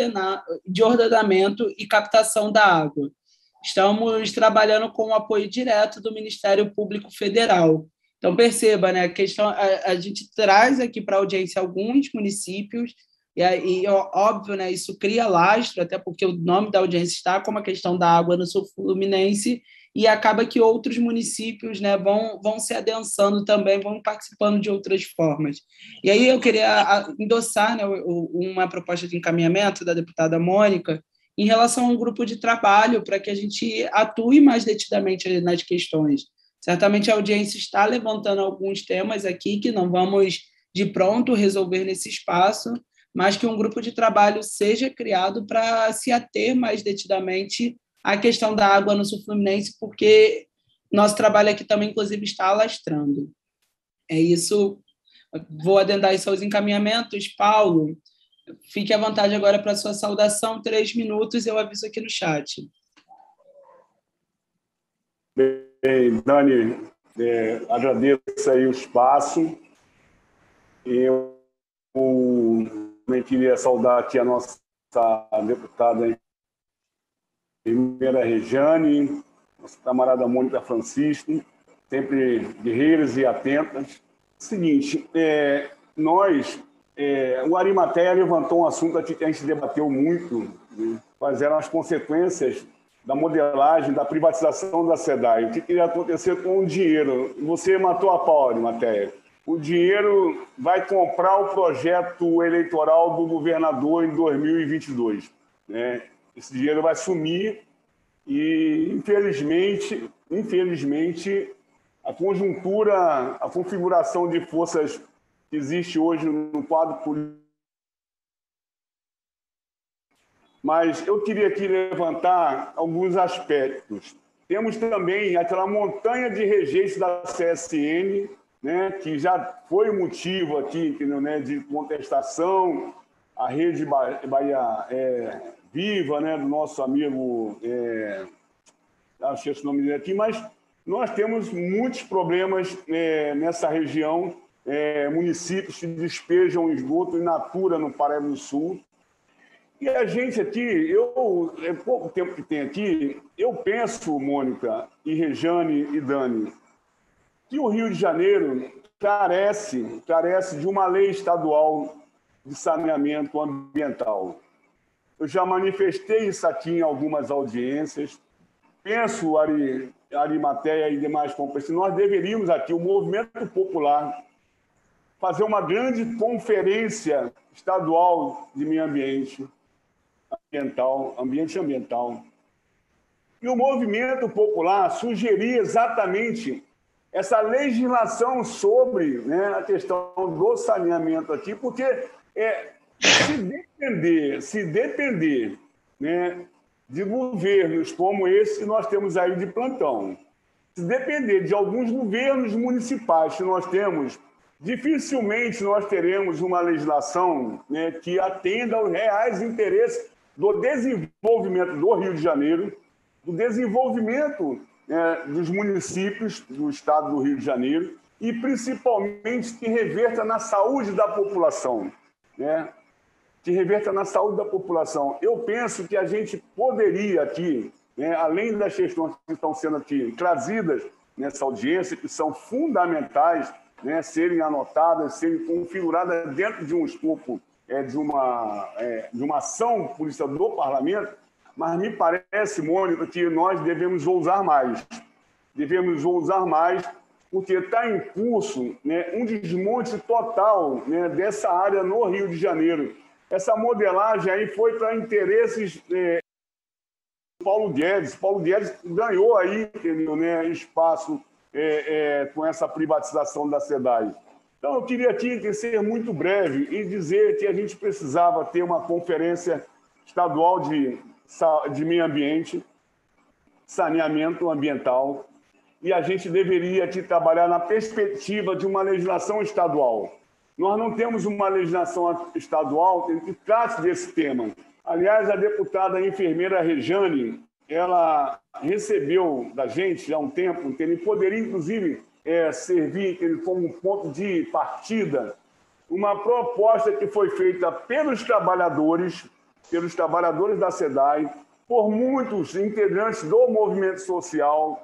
de ordenamento e captação da água. Estamos trabalhando com o apoio direto do Ministério Público Federal. Então, perceba, né, a, questão, a, a gente traz aqui para a audiência alguns municípios, e, e óbvio, né, isso cria lastro, até porque o nome da audiência está como a questão da água no Sul Fluminense, e acaba que outros municípios, né, vão, vão se adensando também, vão participando de outras formas. E aí eu queria endossar, né, uma proposta de encaminhamento da deputada Mônica, em relação a um grupo de trabalho, para que a gente atue mais detidamente nas questões. Certamente a audiência está levantando alguns temas aqui que não vamos, de pronto, resolver nesse espaço, mas que um grupo de trabalho seja criado para se ater mais detidamente à questão da água no Sul Fluminense, porque nosso trabalho aqui também, inclusive, está alastrando. É isso. Vou adendar isso aos encaminhamentos. Paulo, fique à vontade agora para a sua saudação, três minutos, eu aviso aqui no chat. Bem, Dani, é, agradeço aí o espaço. Eu também queria saudar aqui a nossa deputada enfermeira Regiane, nossa camarada Mônica Francisco, sempre guerreiras e atentas. Seguinte, é, nós... É, o Arimateia levantou um assunto aqui que a gente debateu muito, né? Quais eram as consequências da modelagem, da privatização da SEDAI. O que iria acontecer com o dinheiro? Você matou a pau, Arimateia. O dinheiro vai comprar o projeto eleitoral do governador em dois mil e vinte e dois. Né? Esse dinheiro vai sumir e, infelizmente, infelizmente, a conjuntura, a configuração de forças que existe hoje no quadro político. Mas eu queria aqui levantar alguns aspectos. Temos também aquela montanha de rejeitos da C S N, né, que já foi motivo aqui, entendeu, né, de contestação, a rede Bahia é, Viva, né, do nosso amigo, é, acho esse nome dele aqui, mas nós temos muitos problemas é, nessa região. É, municípios que despejam esgoto in natura no Paraíba do Sul. E a gente aqui, eu, é pouco tempo que tem aqui, eu penso, Mônica, e Regiane e Dani, que o Rio de Janeiro carece, carece de uma lei estadual de saneamento ambiental. Eu já manifestei isso aqui em algumas audiências. Penso, Ari, Arimateia e demais companheiros, nós deveríamos aqui, o movimento popular, fazer uma grande conferência estadual de meio ambiente, ambiental, ambiente ambiental. E o movimento popular sugeria exatamente essa legislação sobre, né, a questão do saneamento aqui, porque é, se depender, se depender, né, de governos como esse que nós temos aí de plantão, se depender de alguns governos municipais que nós temos, dificilmente nós teremos uma legislação, né, que atenda aos reais interesses do desenvolvimento do Rio de Janeiro, do desenvolvimento, né, dos municípios do estado do Rio de Janeiro e, principalmente, que reverta na saúde da população, né? Que reverta na saúde da população. Eu penso que a gente poderia aqui, né, além das questões que estão sendo aqui trazidas nessa audiência, que são fundamentais, né, serem anotadas, serem configuradas dentro de um escopo é, de, uma, é, de uma ação política do parlamento, mas me parece, Mônica, que nós devemos ousar mais. Devemos ousar mais, porque está em curso, né, um desmonte total, né, dessa área no Rio de Janeiro. Essa modelagem aí foi para interesses é, do Paulo Guedes. Paulo Guedes ganhou aí, entendeu, né, espaço é, é, com essa privatização da SEDAI. Então, eu queria aqui ser muito breve e dizer que a gente precisava ter uma conferência estadual de, de meio ambiente, saneamento ambiental, e a gente deveria aqui trabalhar na perspectiva de uma legislação estadual. Nós não temos uma legislação estadual que trate desse tema. Aliás, a deputada enfermeira Rejane, ela recebeu da gente há um tempo, que ele poderia, inclusive, é, servir como ponto de partida, uma proposta que foi feita pelos trabalhadores, pelos trabalhadores da SEDAI, por muitos integrantes do movimento social,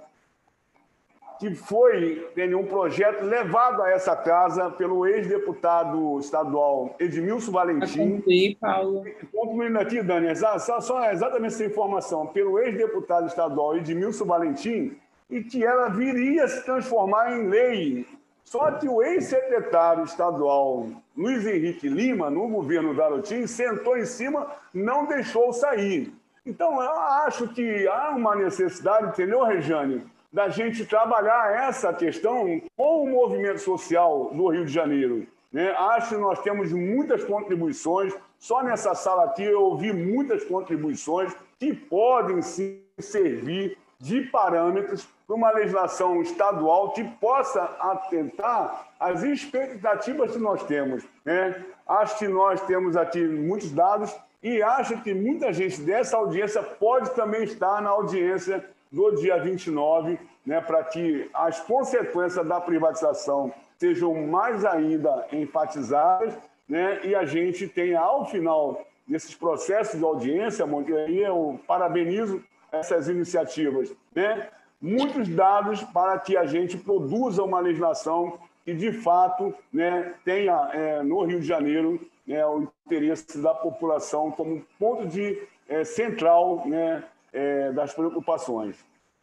que foi tem, um projeto levado a essa casa pelo ex-deputado estadual Edmilson Valentim. Concluir, Paulo. Concluindo aqui, Dani, só, só exatamente essa informação, pelo ex-deputado estadual Edmilson Valentim, e que ela viria a se transformar em lei. Só que o ex-secretário estadual Luiz Henrique Lima, no governo Garotinho, sentou em cima, não deixou sair. Então, eu acho que há uma necessidade, entendeu, Rejane, da gente trabalhar essa questão com o movimento social do Rio de Janeiro, né? Acho que nós temos muitas contribuições, só nessa sala aqui eu ouvi muitas contribuições que podem sim servir de parâmetros para uma legislação estadual que possa atentar às expectativas que nós temos, né? Acho que nós temos aqui muitos dados e acho que muita gente dessa audiência pode também estar na audiência do dia vinte e nove, né, para que as consequências da privatização sejam mais ainda enfatizadas, né, e a gente tenha, ao final desses processos de audiência, aí eu parabenizo essas iniciativas, né, muitos dados para que a gente produza uma legislação que, de fato, né, tenha é, no Rio de Janeiro, né, o interesse da população como ponto de é, central, né, É, das preocupações.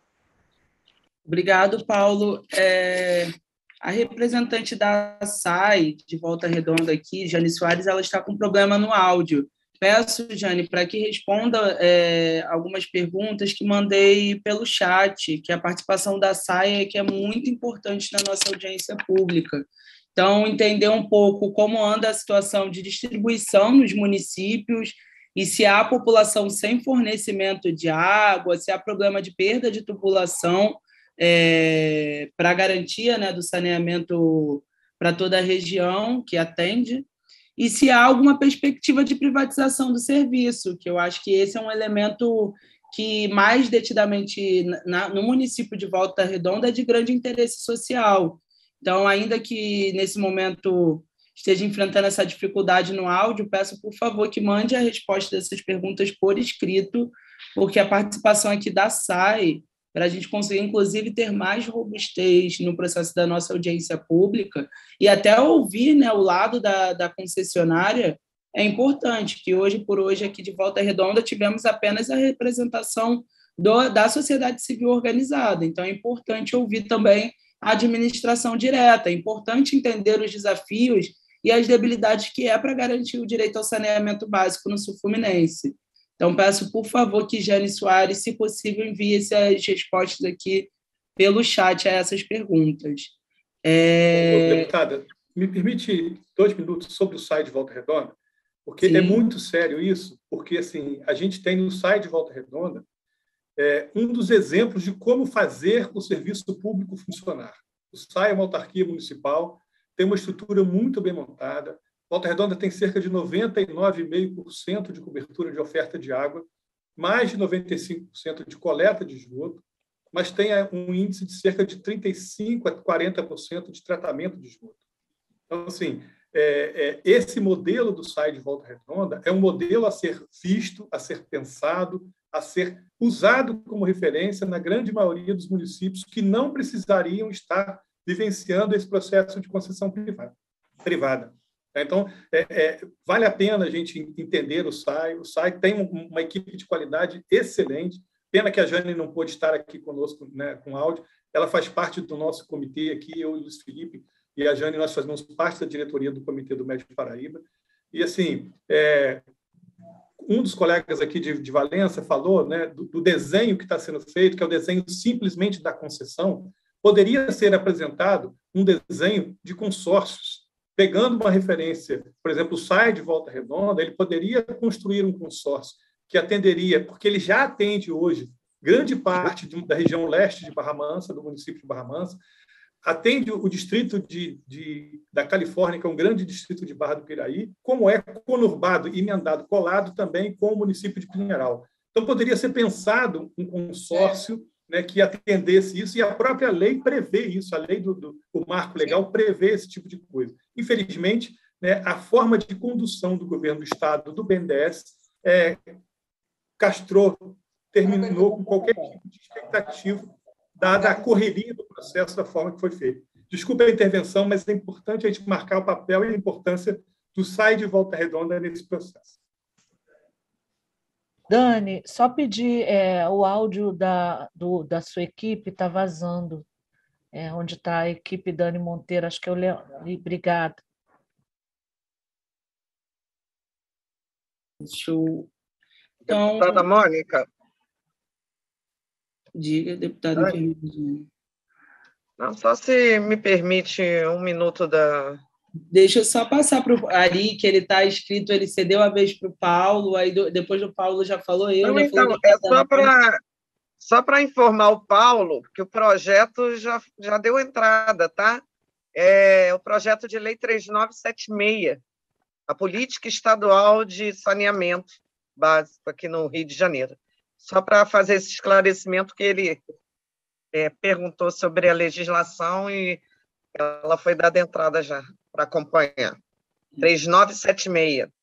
Obrigado, Paulo. É, a representante da S A I, de Volta Redonda aqui, Jane Soares, ela está com problema no áudio. Peço, Jane, para que responda é, algumas perguntas que mandei pelo chat, que a participação da S A I é, que é muito importante na nossa audiência pública. Então, entender um pouco como anda a situação de distribuição nos municípios, e se há população sem fornecimento de água, se há problema de perda de tubulação é, para a garantia, né, do saneamento para toda a região que atende, e se há alguma perspectiva de privatização do serviço, que eu acho que esse é um elemento que mais detidamente na, no município de Volta Redonda é de grande interesse social. Então, ainda que nesse momento esteja enfrentando essa dificuldade no áudio, peço, por favor, que mande a resposta dessas perguntas por escrito, porque a participação aqui da S A I, para a gente conseguir, inclusive, ter mais robustez no processo da nossa audiência pública e até ouvir, né, o lado da, da concessionária, é importante, que hoje por hoje, aqui de Volta Redonda, tivemos apenas a representação do, da sociedade civil organizada. Então, é importante ouvir também a administração direta. É importante entender os desafios e as debilidades que é para garantir o direito ao saneamento básico no Sul Fluminense. Então, peço, por favor, que Jane Soares, se possível, envie essas respostas aqui pelo chat a essas perguntas. É... Deputada, me permite dois minutos sobre o S A I de Volta Redonda? Porque Sim. É muito sério isso, porque assim, a gente tem no S A I de Volta Redonda é, um dos exemplos de como fazer o serviço público funcionar. O S A I é uma autarquia municipal, tem uma estrutura muito bem montada. Volta Redonda tem cerca de noventa e nove vírgula cinco por cento de cobertura de oferta de água, mais de noventa e cinco por cento de coleta de esgoto, mas tem um índice de cerca de trinta e cinco por cento a quarenta por cento de tratamento de esgoto. Então, assim, é, é, esse modelo do S A I de Volta Redonda é um modelo a ser visto, a ser pensado, a ser usado como referência na grande maioria dos municípios que não precisariam estar vivenciando esse processo de concessão privada. privada. Então, é, é, vale a pena a gente entender o S A I. O S A I tem uma equipe de qualidade excelente. Pena que a Jane não pôde estar aqui conosco, né, com áudio. Ela faz parte do nosso comitê aqui, eu e o Luiz Felipe e a Jane, nós fazemos parte da diretoria do Comitê do Médio Paraíba. E, assim, é, um dos colegas aqui de, de Valença falou, né, do, do desenho que está sendo feito, que é o desenho simplesmente da concessão. Poderia ser apresentado um desenho de consórcios, pegando uma referência, por exemplo, o S A I de Volta Redonda, ele poderia construir um consórcio que atenderia, porque ele já atende hoje grande parte de, da região leste de Barra Mansa, do município de Barra Mansa, atende o distrito de, de, da Califórnia, que é um grande distrito de Barra do Piraí, como é conurbado, emendado, colado também com o município de Pinheiral. Então, poderia ser pensado um consórcio, né, que atendesse isso, e a própria lei prevê isso, a lei do, do o marco legal prevê esse tipo de coisa. Infelizmente, né, a forma de condução do governo do Estado, do B N D E S, é, castrou, terminou com qualquer tipo de expectativa, dada a correria do processo, da forma que foi feito. Desculpe a intervenção, mas é importante a gente marcar o papel e a importância do S A I de Volta Redonda nesse processo. Dani, só pedir, é, o áudio da, do, da sua equipe está vazando. É, onde está a equipe Dani Monteiro, acho que eu li. Obrigada. Deixa eu... Então, deputada Mônica. Diga, deputada enfermeira. Não, só se me permite um minuto da... Deixa eu só passar para o Ari, que ele está escrito, ele cedeu a vez para o Paulo, aí do, depois do Paulo já falou eu. Não, já então, falou é só para só para informar o Paulo que o projeto já, já deu entrada, tá? É o projeto de lei três mil novecentos e setenta e seis, a política estadual de saneamento básico aqui no Rio de Janeiro. Só para fazer esse esclarecimento que ele é, perguntou sobre a legislação e ela foi dada entrada já para acompanhar. três mil novecentos e setenta e seis.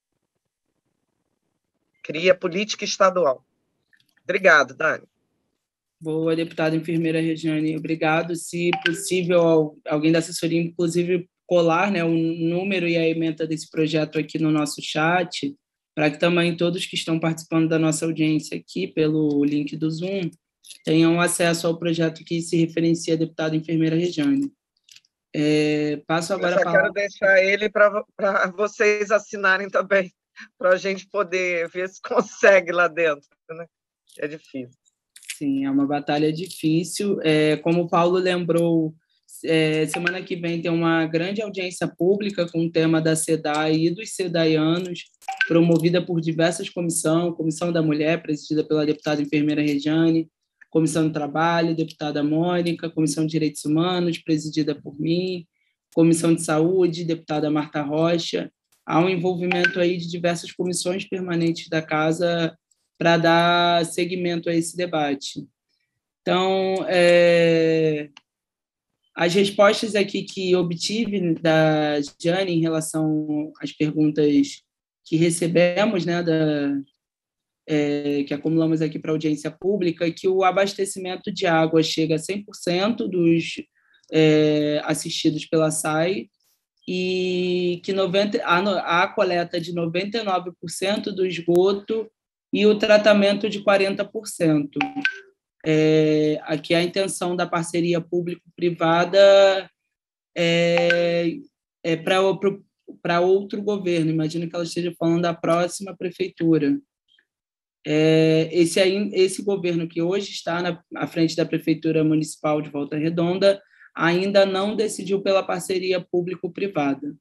Cria política estadual. Obrigado, Dani. Boa, deputada enfermeira Regiane. Obrigado. Se possível, alguém da assessoria, inclusive, colar, né, o número e a ementa desse projeto aqui no nosso chat, para que também todos que estão participando da nossa audiência aqui pelo link do Zoom tenham acesso ao projeto que se referencia à deputada enfermeira Regiane. É, passo agora Eu já a palavra... quero deixar ele para vocês assinarem também, para a gente poder ver se consegue lá dentro, né? É difícil. Sim, é uma batalha difícil. É, como o Paulo lembrou, é, semana que vem tem uma grande audiência pública com o tema da SEDAI e dos sedaianos, promovida por diversas comissões, Comissão da Mulher, presidida pela deputada enfermeira Regiane, Comissão do Trabalho, deputada Mônica, Comissão de Direitos Humanos, presidida por mim, Comissão de Saúde, deputada Marta Rocha. Há um envolvimento aí de diversas comissões permanentes da Casa para dar seguimento a esse debate. Então, é, as respostas aqui que obtive da Jane em relação às perguntas que recebemos, né, da, é, que acumulamos aqui para a audiência pública, que o abastecimento de água chega a cem por cento dos é, assistidos pela S A I e que noventa, há a coleta de noventa e nove por cento do esgoto e o tratamento de quarenta por cento. É, aqui a intenção da parceria público-privada é, é para outro governo. Imagino que ela esteja falando da próxima prefeitura. É, esse, aí, esse governo que hoje está na, à frente da Prefeitura Municipal de Volta Redonda ainda não decidiu pela parceria público-privada.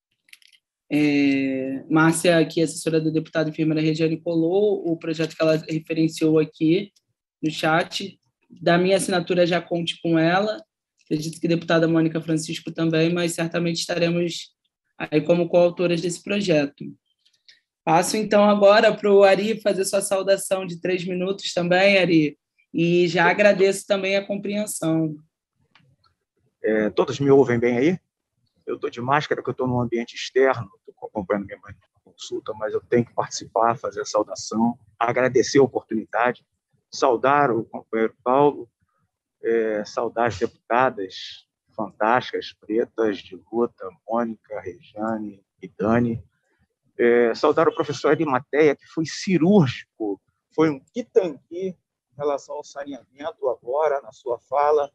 É, Márcia, aqui, assessora da deputada enfermeira Regiane, colou o projeto que ela referenciou aqui no chat. Da minha assinatura já conte com ela, acredito que a deputada Mônica Francisco também, mas certamente estaremos aí como coautoras desse projeto. Passo, então, agora para o Ari fazer sua saudação de três minutos também, Ari, e já agradeço também a compreensão. É, todos me ouvem bem aí? Eu estou de máscara, porque eu estou num ambiente externo, estou acompanhando minha consulta, mas eu tenho que participar, fazer a saudação, agradecer a oportunidade, saudar o companheiro Paulo, é, saudar as deputadas fantásticas, pretas, de luta, Mônica, Regiane e Dani, é, saudar o professor Arimateia, que foi cirúrgico, foi um quitangui em relação ao saneamento agora, na sua fala,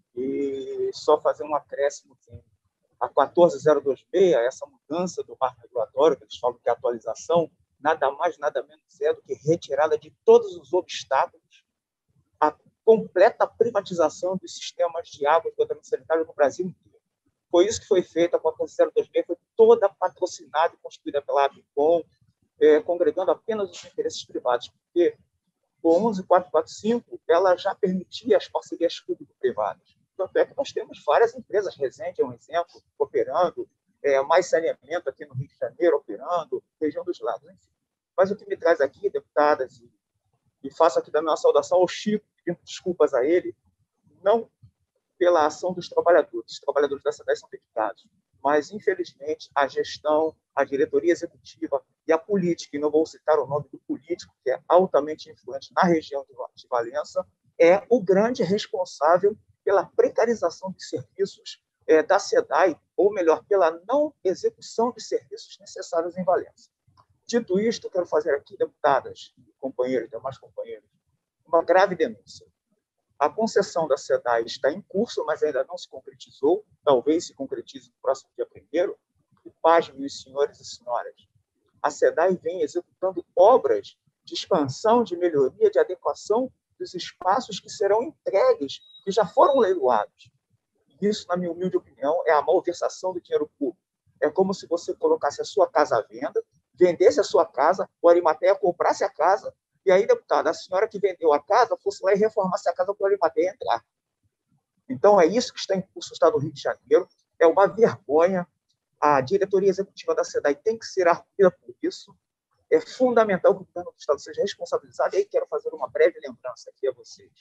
e só fazer um acréscimo aqui. A quatorze mil e vinte e seis, essa mudança do marco regulatório, que eles falam que é atualização, nada mais, nada menos é do que retirada de todos os obstáculos, a completa privatização dos sistemas de água e esgotamento sanitário no Brasil inteiro. Foi isso que foi feito, a quatorze mil e vinte e seis foi toda patrocinada e construída pela ABICOM, é, congregando apenas os interesses privados, porque o onze mil quatrocentos e quarenta e cinco ela já permitia as parcerias público-privadas. Tanto é que nós temos várias empresas, Resende é um exemplo, operando, é, mais saneamento aqui no Rio de Janeiro, operando, região dos Lagos, enfim. Mas o que me traz aqui, deputadas, e, e faço aqui da minha saudação ao Chico, pedindo desculpas a ele, não pela ação dos trabalhadores, os trabalhadores da SEDAI são dedicados, mas, infelizmente, a gestão, a diretoria executiva e a política, e não vou citar o nome do político, que é altamente influente na região de Valença, é o grande responsável pela precarização de serviços é, da SEDAI, ou melhor, pela não execução de serviços necessários em Valença. Dito isto, eu quero fazer aqui, deputadas, companheiros, demais companheiros, uma grave denúncia. A concessão da SEDAI está em curso, mas ainda não se concretizou, talvez se concretize no próximo dia primeiro, e pasmem os senhores e senhoras. A SEDAI vem executando obras de expansão, de melhoria, de adequação dos espaços que serão entregues, que já foram leiloados. Isso, na minha humilde opinião, é a malversação do dinheiro público. É como se você colocasse a sua casa à venda, vendesse a sua casa, o Arimateia comprasse a casa, e aí, deputada, a senhora que vendeu a casa fosse lá e reformasse a casa para o Arimateia entrar. Então, é isso que está em curso no Estado do Rio de Janeiro. É uma vergonha. A diretoria executiva da SEDAI tem que ser arguida por isso. É fundamental que o governo do Estado seja responsabilizado. E aí quero fazer uma breve lembrança aqui a vocês.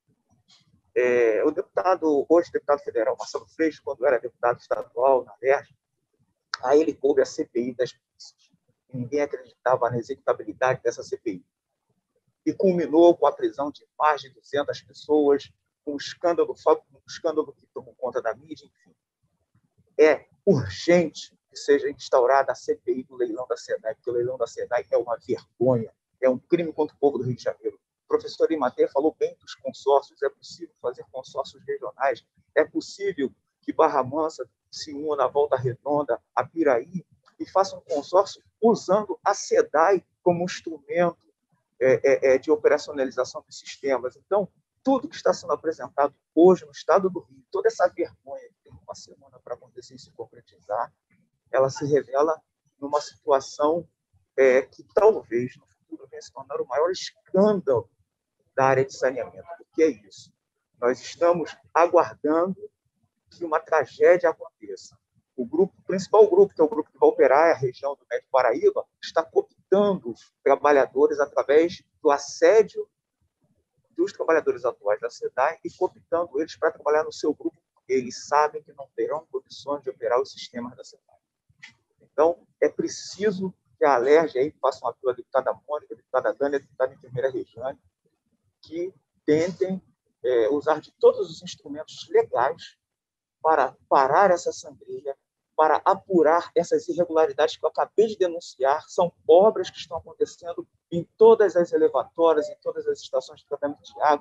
É, o deputado, hoje deputado federal, Marcelo Freixo, quando era deputado estadual na Alerj, a ele coube a C P I das milícias. Ninguém acreditava na executabilidade dessa C P I. E culminou com a prisão de mais de duzentas pessoas, um escândalo, um escândalo que tomou conta da mídia, enfim. É urgente que seja instaurada a C P I do leilão da SEDAI, porque o leilão da SEDAI é uma vergonha, é um crime contra o povo do Rio de Janeiro. O professor Arimateia falou bem dos consórcios, é possível fazer consórcios regionais, é possível que Barra Mansa se una à Volta Redonda, a Piraí, e faça um consórcio usando a SEDAI como instrumento É, é, é, de operacionalização dos sistemas. Então, tudo que está sendo apresentado hoje no Estado do Rio, toda essa vergonha que tem uma semana para acontecer e se concretizar, ela se revela numa situação é, que talvez no futuro venha se tornar o maior escândalo da área de saneamento. O que é isso? Nós estamos aguardando que uma tragédia aconteça. O grupo, o principal grupo, que é o grupo que vai operar a região do Médio Paraíba, está cooptando trabalhadores através do assédio dos trabalhadores atuais da SEDAI e cooptando eles para trabalhar no seu grupo, porque eles sabem que não terão condições de operar os sistemas da SEDAI. Então, é preciso que a Alerj aí faça um apelo à deputada Mônica, a deputada Dani, a deputada enfermeira Regiane, que tentem é, usar de todos os instrumentos legais para parar essa sangria, para apurar essas irregularidades que eu acabei de denunciar. São obras que estão acontecendo em todas as elevatórias, em todas as estações de tratamento de água,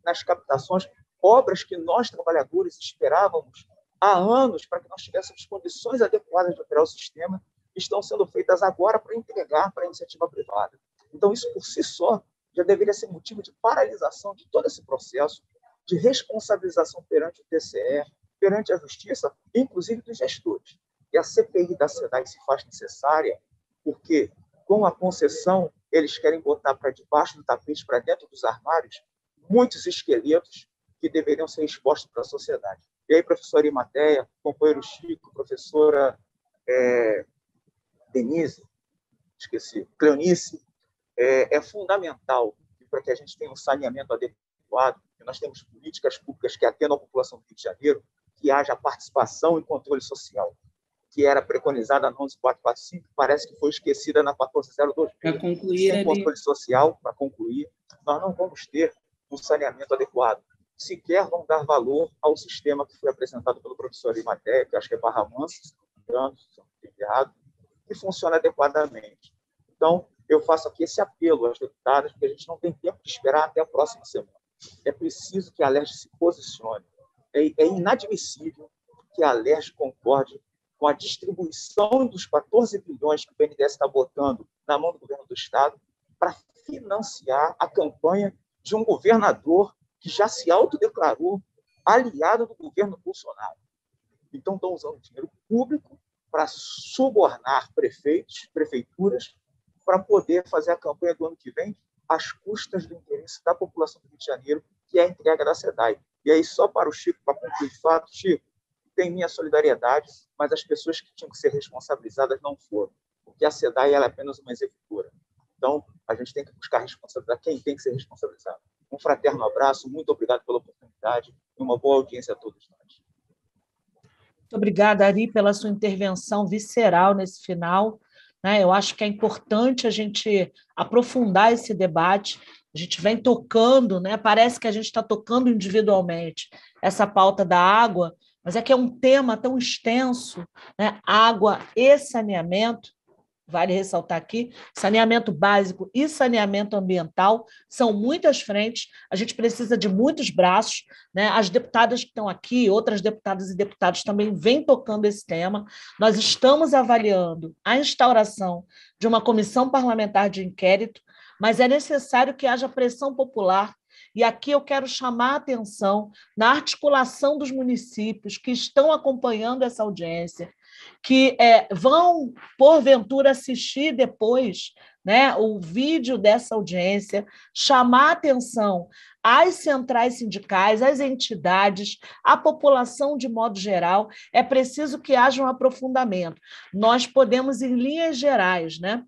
nas captações, obras que nós, trabalhadores, esperávamos há anos para que nós tivéssemos condições adequadas de operar o sistema, estão sendo feitas agora para entregar para a iniciativa privada. Então, isso por si só já deveria ser motivo de paralisação de todo esse processo, de responsabilização perante o T C E, perante a Justiça, inclusive dos gestores. E a C P I da SEDAI se faz necessária porque, com a concessão, eles querem botar para debaixo do tapete, para dentro dos armários, muitos esqueletos que deveriam ser expostos para a sociedade. E aí, professora Imateia, companheiro Chico, professora é, Denise, esqueci, Cleonice, é, é fundamental para que a gente tenha um saneamento adequado, que nós temos políticas públicas que atendam a população do Rio de Janeiro, que haja participação e controle social, que era preconizada na onze mil quatrocentos e quarenta e cinco, parece que foi esquecida na quatorze mil dois. Para concluir, sem controle social, para concluir, nós não vamos ter um saneamento adequado. Sequer vão dar valor ao sistema que foi apresentado pelo professor Imateia, que acho que é Barra Mansa, se não me engano, se não me errado, que funciona adequadamente. Então, eu faço aqui esse apelo às deputadas, porque a gente não tem tempo de esperar até a próxima semana. É preciso que a Alerj se posicione. É, é inadmissível que a Alerj concorde com a distribuição dos quatorze bilhões que o P N D E S está botando na mão do governo do Estado para financiar a campanha de um governador que já se autodeclarou aliado do governo Bolsonaro. Então, estão usando dinheiro público para subornar prefeitos, prefeituras, para poder fazer a campanha do ano que vem às custas do interesse da população do Rio de Janeiro, que é a entrega da SEDAI. E aí, só para o Chico, para concluir de fato, Chico, tem minha solidariedade, mas as pessoas que tinham que ser responsabilizadas não foram, porque a SEDAI ela é apenas uma executora. Então, a gente tem que buscar responsabilizar quem tem que ser responsabilizado. Um fraterno abraço, muito obrigado pela oportunidade e uma boa audiência a todos nós. Muito obrigada, Ari, pela sua intervenção visceral nesse final. Eu acho que é importante a gente aprofundar esse debate. A gente vem tocando, né? Parece que a gente está tocando individualmente essa pauta da água, mas é que é um tema tão extenso, né? Água e saneamento, vale ressaltar aqui, saneamento básico e saneamento ambiental são muitas frentes, a gente precisa de muitos braços, né? As deputadas que estão aqui, outras deputadas e deputados também vêm tocando esse tema. Nós estamos avaliando a instauração de uma comissão parlamentar de inquérito, mas é necessário que haja pressão popular. E aqui eu quero chamar a atenção na articulação dos municípios que estão acompanhando essa audiência, que é, vão, porventura, assistir depois, né, o vídeo dessa audiência, chamar a atenção às centrais sindicais, às entidades, à população de modo geral. É preciso que haja um aprofundamento. Nós podemos, em linhas gerais, né,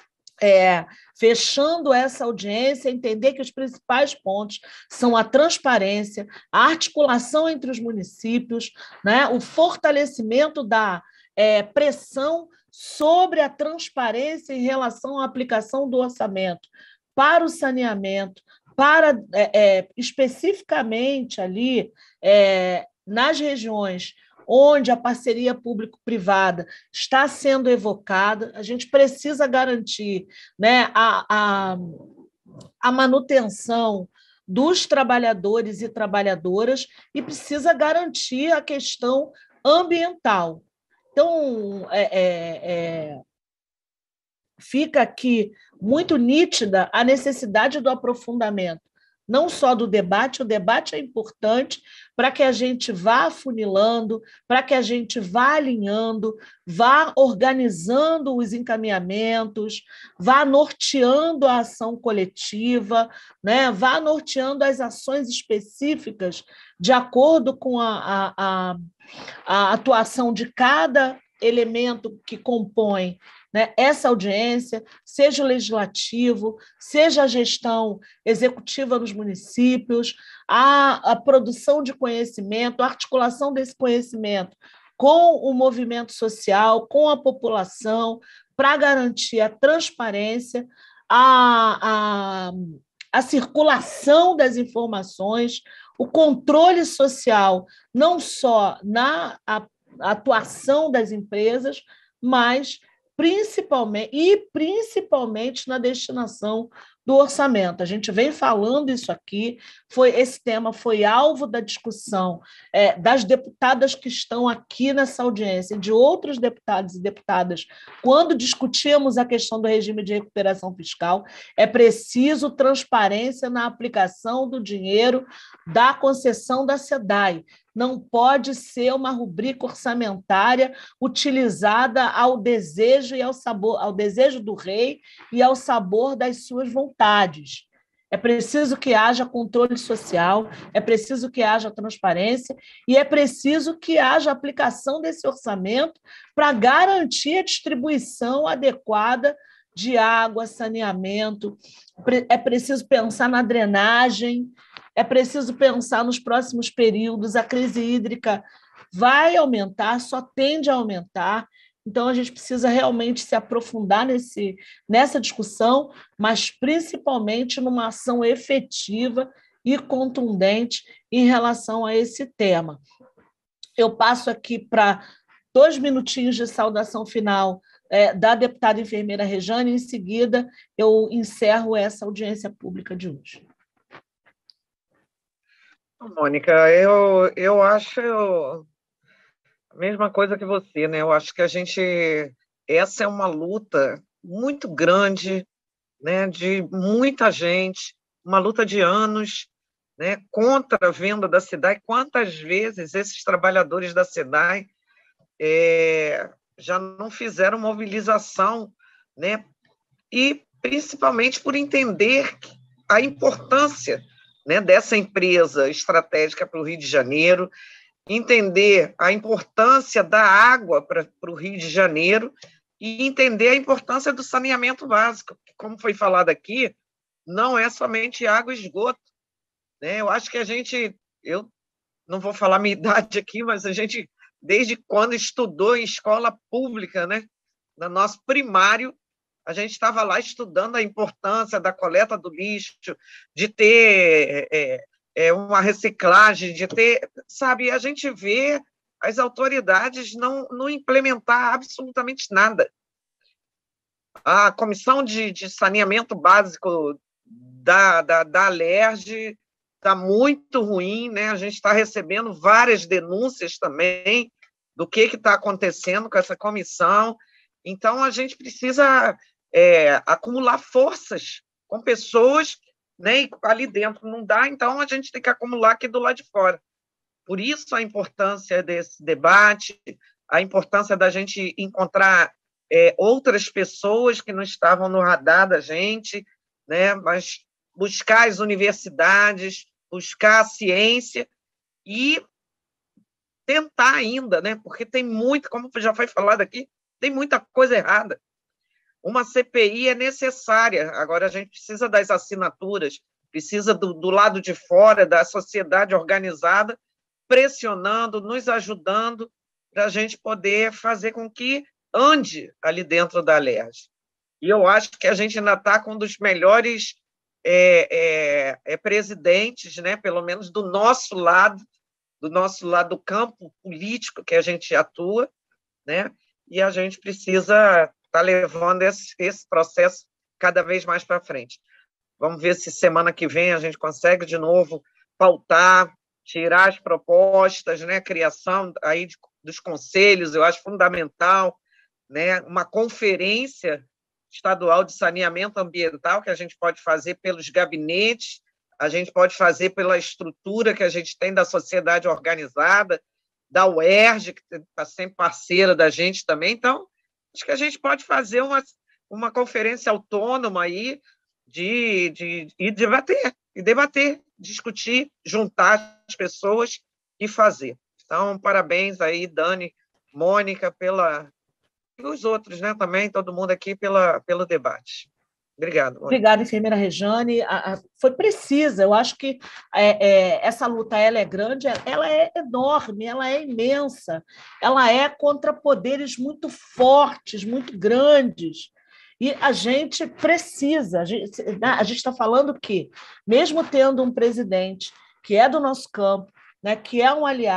É, fechando essa audiência, entender que os principais pontos são a transparência, a articulação entre os municípios, né, o fortalecimento da é, pressão sobre a transparência em relação à aplicação do orçamento para o saneamento, para é, é, especificamente ali é, nas regiões onde a parceria público-privada está sendo evocada, a gente precisa garantir, né, a, a, a manutenção dos trabalhadores e trabalhadoras e precisa garantir a questão ambiental. Então, é, é, é, fica aqui muito nítida a necessidade do aprofundamento, não só do debate, o debate é importante para que a gente vá afunilando, para que a gente vá alinhando, vá organizando os encaminhamentos, vá norteando a ação coletiva, né? Vá norteando as ações específicas de acordo com a, a, a, a atuação de cada elemento que compõe, né, essa audiência, seja o legislativo, seja a gestão executiva nos municípios, a, a produção de conhecimento, a articulação desse conhecimento com o movimento social, com a população, para garantir a transparência, a, a, a circulação das informações, o controle social, não só na a, a atuação das empresas, mas principalmente, e principalmente na destinação do orçamento. A gente vem falando isso aqui, foi, esse tema foi alvo da discussão é, das deputadas que estão aqui nessa audiência, e de outros deputados e deputadas, quando discutíamos a questão do regime de recuperação fiscal. É preciso transparência na aplicação do dinheiro da concessão da SEDAI. Não pode ser uma rubrica orçamentária utilizada ao desejo e ao sabor, ao desejo do rei e ao sabor das suas vontades. É preciso que haja controle social, é preciso que haja transparência e é preciso que haja aplicação desse orçamento para garantir a distribuição adequada de água, saneamento. É preciso pensar na drenagem, é preciso pensar nos próximos períodos. A crise hídrica vai aumentar, só tende a aumentar. Então, a gente precisa realmente se aprofundar nesse, nessa discussão, mas principalmente numa ação efetiva e contundente em relação a esse tema. Eu passo aqui para dois minutinhos de saudação final é, da deputada enfermeira Rejane, e em seguida eu encerro essa audiência pública de hoje. Mônica, eu, eu acho a mesma coisa que você, né? Eu acho que a gente, essa é uma luta muito grande, né? De muita gente, uma luta de anos, né? Contra a venda da SEDAI. Quantas vezes esses trabalhadores da SEDAI é, já não fizeram mobilização, né? E principalmente por entender a importância, né, dessa empresa estratégica para o Rio de Janeiro, entender a importância da água para o Rio de Janeiro e entender a importância do saneamento básico, que, como foi falado aqui, não é somente água e esgoto, né? Eu acho que a gente, eu não vou falar minha idade aqui, mas a gente, desde quando estudou em escola pública, né, no nosso primário, a gente estava lá estudando a importância da coleta do lixo, de ter é, é, uma reciclagem, de ter, sabe, a gente vê as autoridades não, não implementar absolutamente nada. A Comissão de, de Saneamento Básico da, da, da Alerj está muito ruim, né? A gente está recebendo várias denúncias também do que está acontecendo com essa comissão. Então, a gente precisa é, acumular forças com pessoas, né? E ali dentro não dá, então a gente tem que acumular aqui do lado de fora. Por isso a importância desse debate, a importância da gente encontrar é, outras pessoas que não estavam no radar da gente, né? Mas buscar as universidades, buscar a ciência e tentar ainda, né? Porque tem muito, como já foi falado aqui, tem muita coisa errada. Uma C P I é necessária, agora a gente precisa das assinaturas, precisa do, do lado de fora, da sociedade organizada, pressionando, nos ajudando, para a gente poder fazer com que ande ali dentro da Alerj. E eu acho que a gente ainda está com um dos melhores é, é, é, presidentes, né? Pelo menos do nosso lado, do nosso lado do campo político que a gente atua, né? E a gente precisa estar tá levando esse, esse processo cada vez mais para frente. Vamos ver se semana que vem a gente consegue de novo pautar, tirar as propostas, né? Criação aí de, dos conselhos, eu acho fundamental, né? Uma conferência estadual de saneamento ambiental que a gente pode fazer pelos gabinetes, a gente pode fazer pela estrutura que a gente tem da sociedade organizada, da U E R J, que está sempre parceira da gente também. Então, acho que a gente pode fazer uma, uma conferência autônoma aí de, de, e debater, e debater, discutir, juntar as pessoas e fazer. Então, parabéns aí, Dani, Mônica, pela... e os outros, né, também, todo mundo aqui pela, pelo debate. Obrigado. Mônica. Obrigada, enfermeira Rejane. A, a, foi precisa. Eu acho que é, é, essa luta ela é grande, ela é enorme, ela é imensa, ela é contra poderes muito fortes, muito grandes. E a gente precisa, a gente a gente está falando que, mesmo tendo um presidente que é do nosso campo, né, que é um aliado,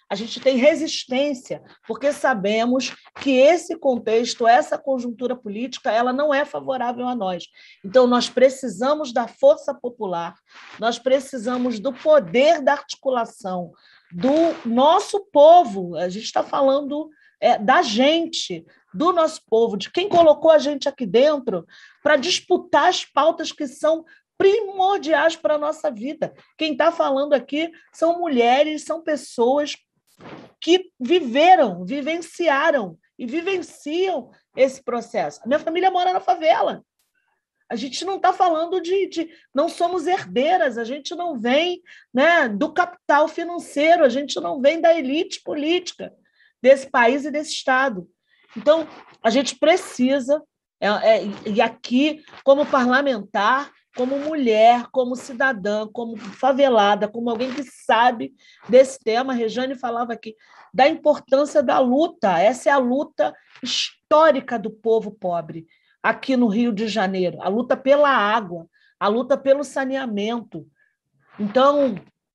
a gente tem resistência, porque sabemos que esse contexto, essa conjuntura política, ela não é favorável a nós. Então, nós precisamos da força popular, nós precisamos do poder da articulação, do nosso povo. A gente está falando é, da gente, do nosso povo, de quem colocou a gente aqui dentro para disputar as pautas que são primordiais para a nossa vida. Quem está falando aqui são mulheres, são pessoas que viveram, vivenciaram e vivenciam esse processo. A minha família mora na favela. A gente não está falando de, de... Não somos herdeiras, a gente não vem, né, do capital financeiro, a gente não vem da elite política desse país e desse Estado. Então, a gente precisa, é, é, e aqui, como parlamentar, como mulher, como cidadã, como favelada, como alguém que sabe desse tema, a Rejane falava aqui, da importância da luta. Essa é a luta histórica do povo pobre, aqui no Rio de Janeiro, a luta pela água, a luta pelo saneamento. Então,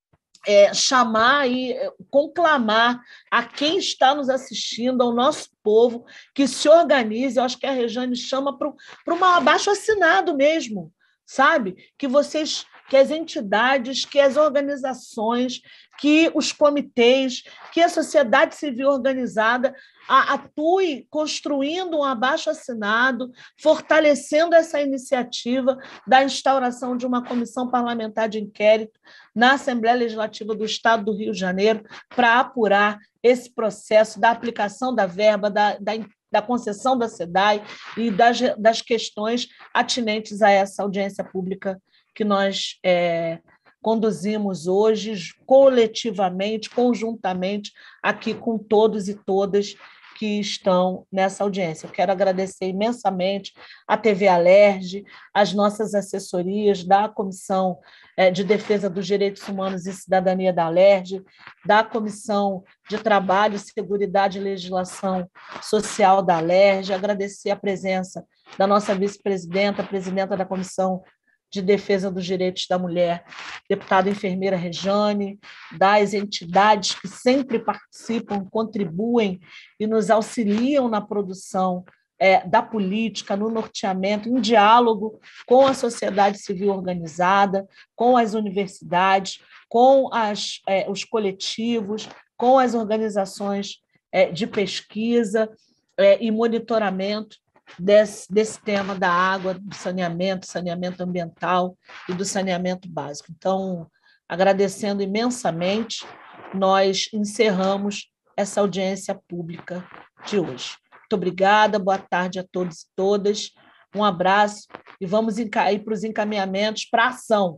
é, chamar e conclamar a quem está nos assistindo, ao nosso povo, que se organize. Eu acho que a Rejane chama para um abaixo-assinado mesmo, sabe? Que vocês, que as entidades, que as organizações, que os comitês, que a sociedade civil organizada atue construindo um abaixo-assinado, fortalecendo essa iniciativa da instauração de uma comissão parlamentar de inquérito na Assembleia Legislativa do Estado do Rio de Janeiro para apurar esse processo da aplicação da verba, da, da da concessão da SEDAI e das, das questões atinentes a essa audiência pública que nós é, conduzimos hoje, coletivamente, conjuntamente, aqui com todos e todas que estão nessa audiência. Eu quero agradecer imensamente à T V Alerj, as nossas assessorias da Comissão de Defesa dos Direitos Humanos e Cidadania da Alerj, da Comissão de Trabalho, Seguridade e Legislação Social da Alerj, agradecer a presença da nossa vice-presidenta, presidenta da Comissão de Defesa dos Direitos da Mulher, deputada enfermeira Rejane, das entidades que sempre participam, contribuem e nos auxiliam na produção é, da política, no norteamento, em diálogo com a sociedade civil organizada, com as universidades, com as, é, os coletivos, com as organizações é, de pesquisa é, e monitoramento Desse, desse tema da água, do saneamento, saneamento ambiental e do saneamento básico. Então, agradecendo imensamente, nós encerramos essa audiência pública de hoje. Muito obrigada, boa tarde a todos e todas, um abraço e vamos ir para os encaminhamentos para a ação.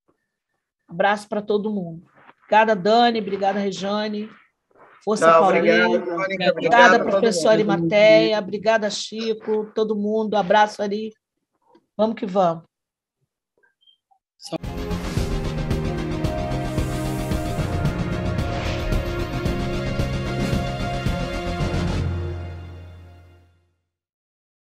Abraço para todo mundo. Obrigada, Dani, obrigada, Rejane. Força, Não, Paulinho. obrigado, Mônica, obrigada, professora Arimateia. Obrigada, Chico, todo mundo. Abraço, Ari. Vamos que vamos.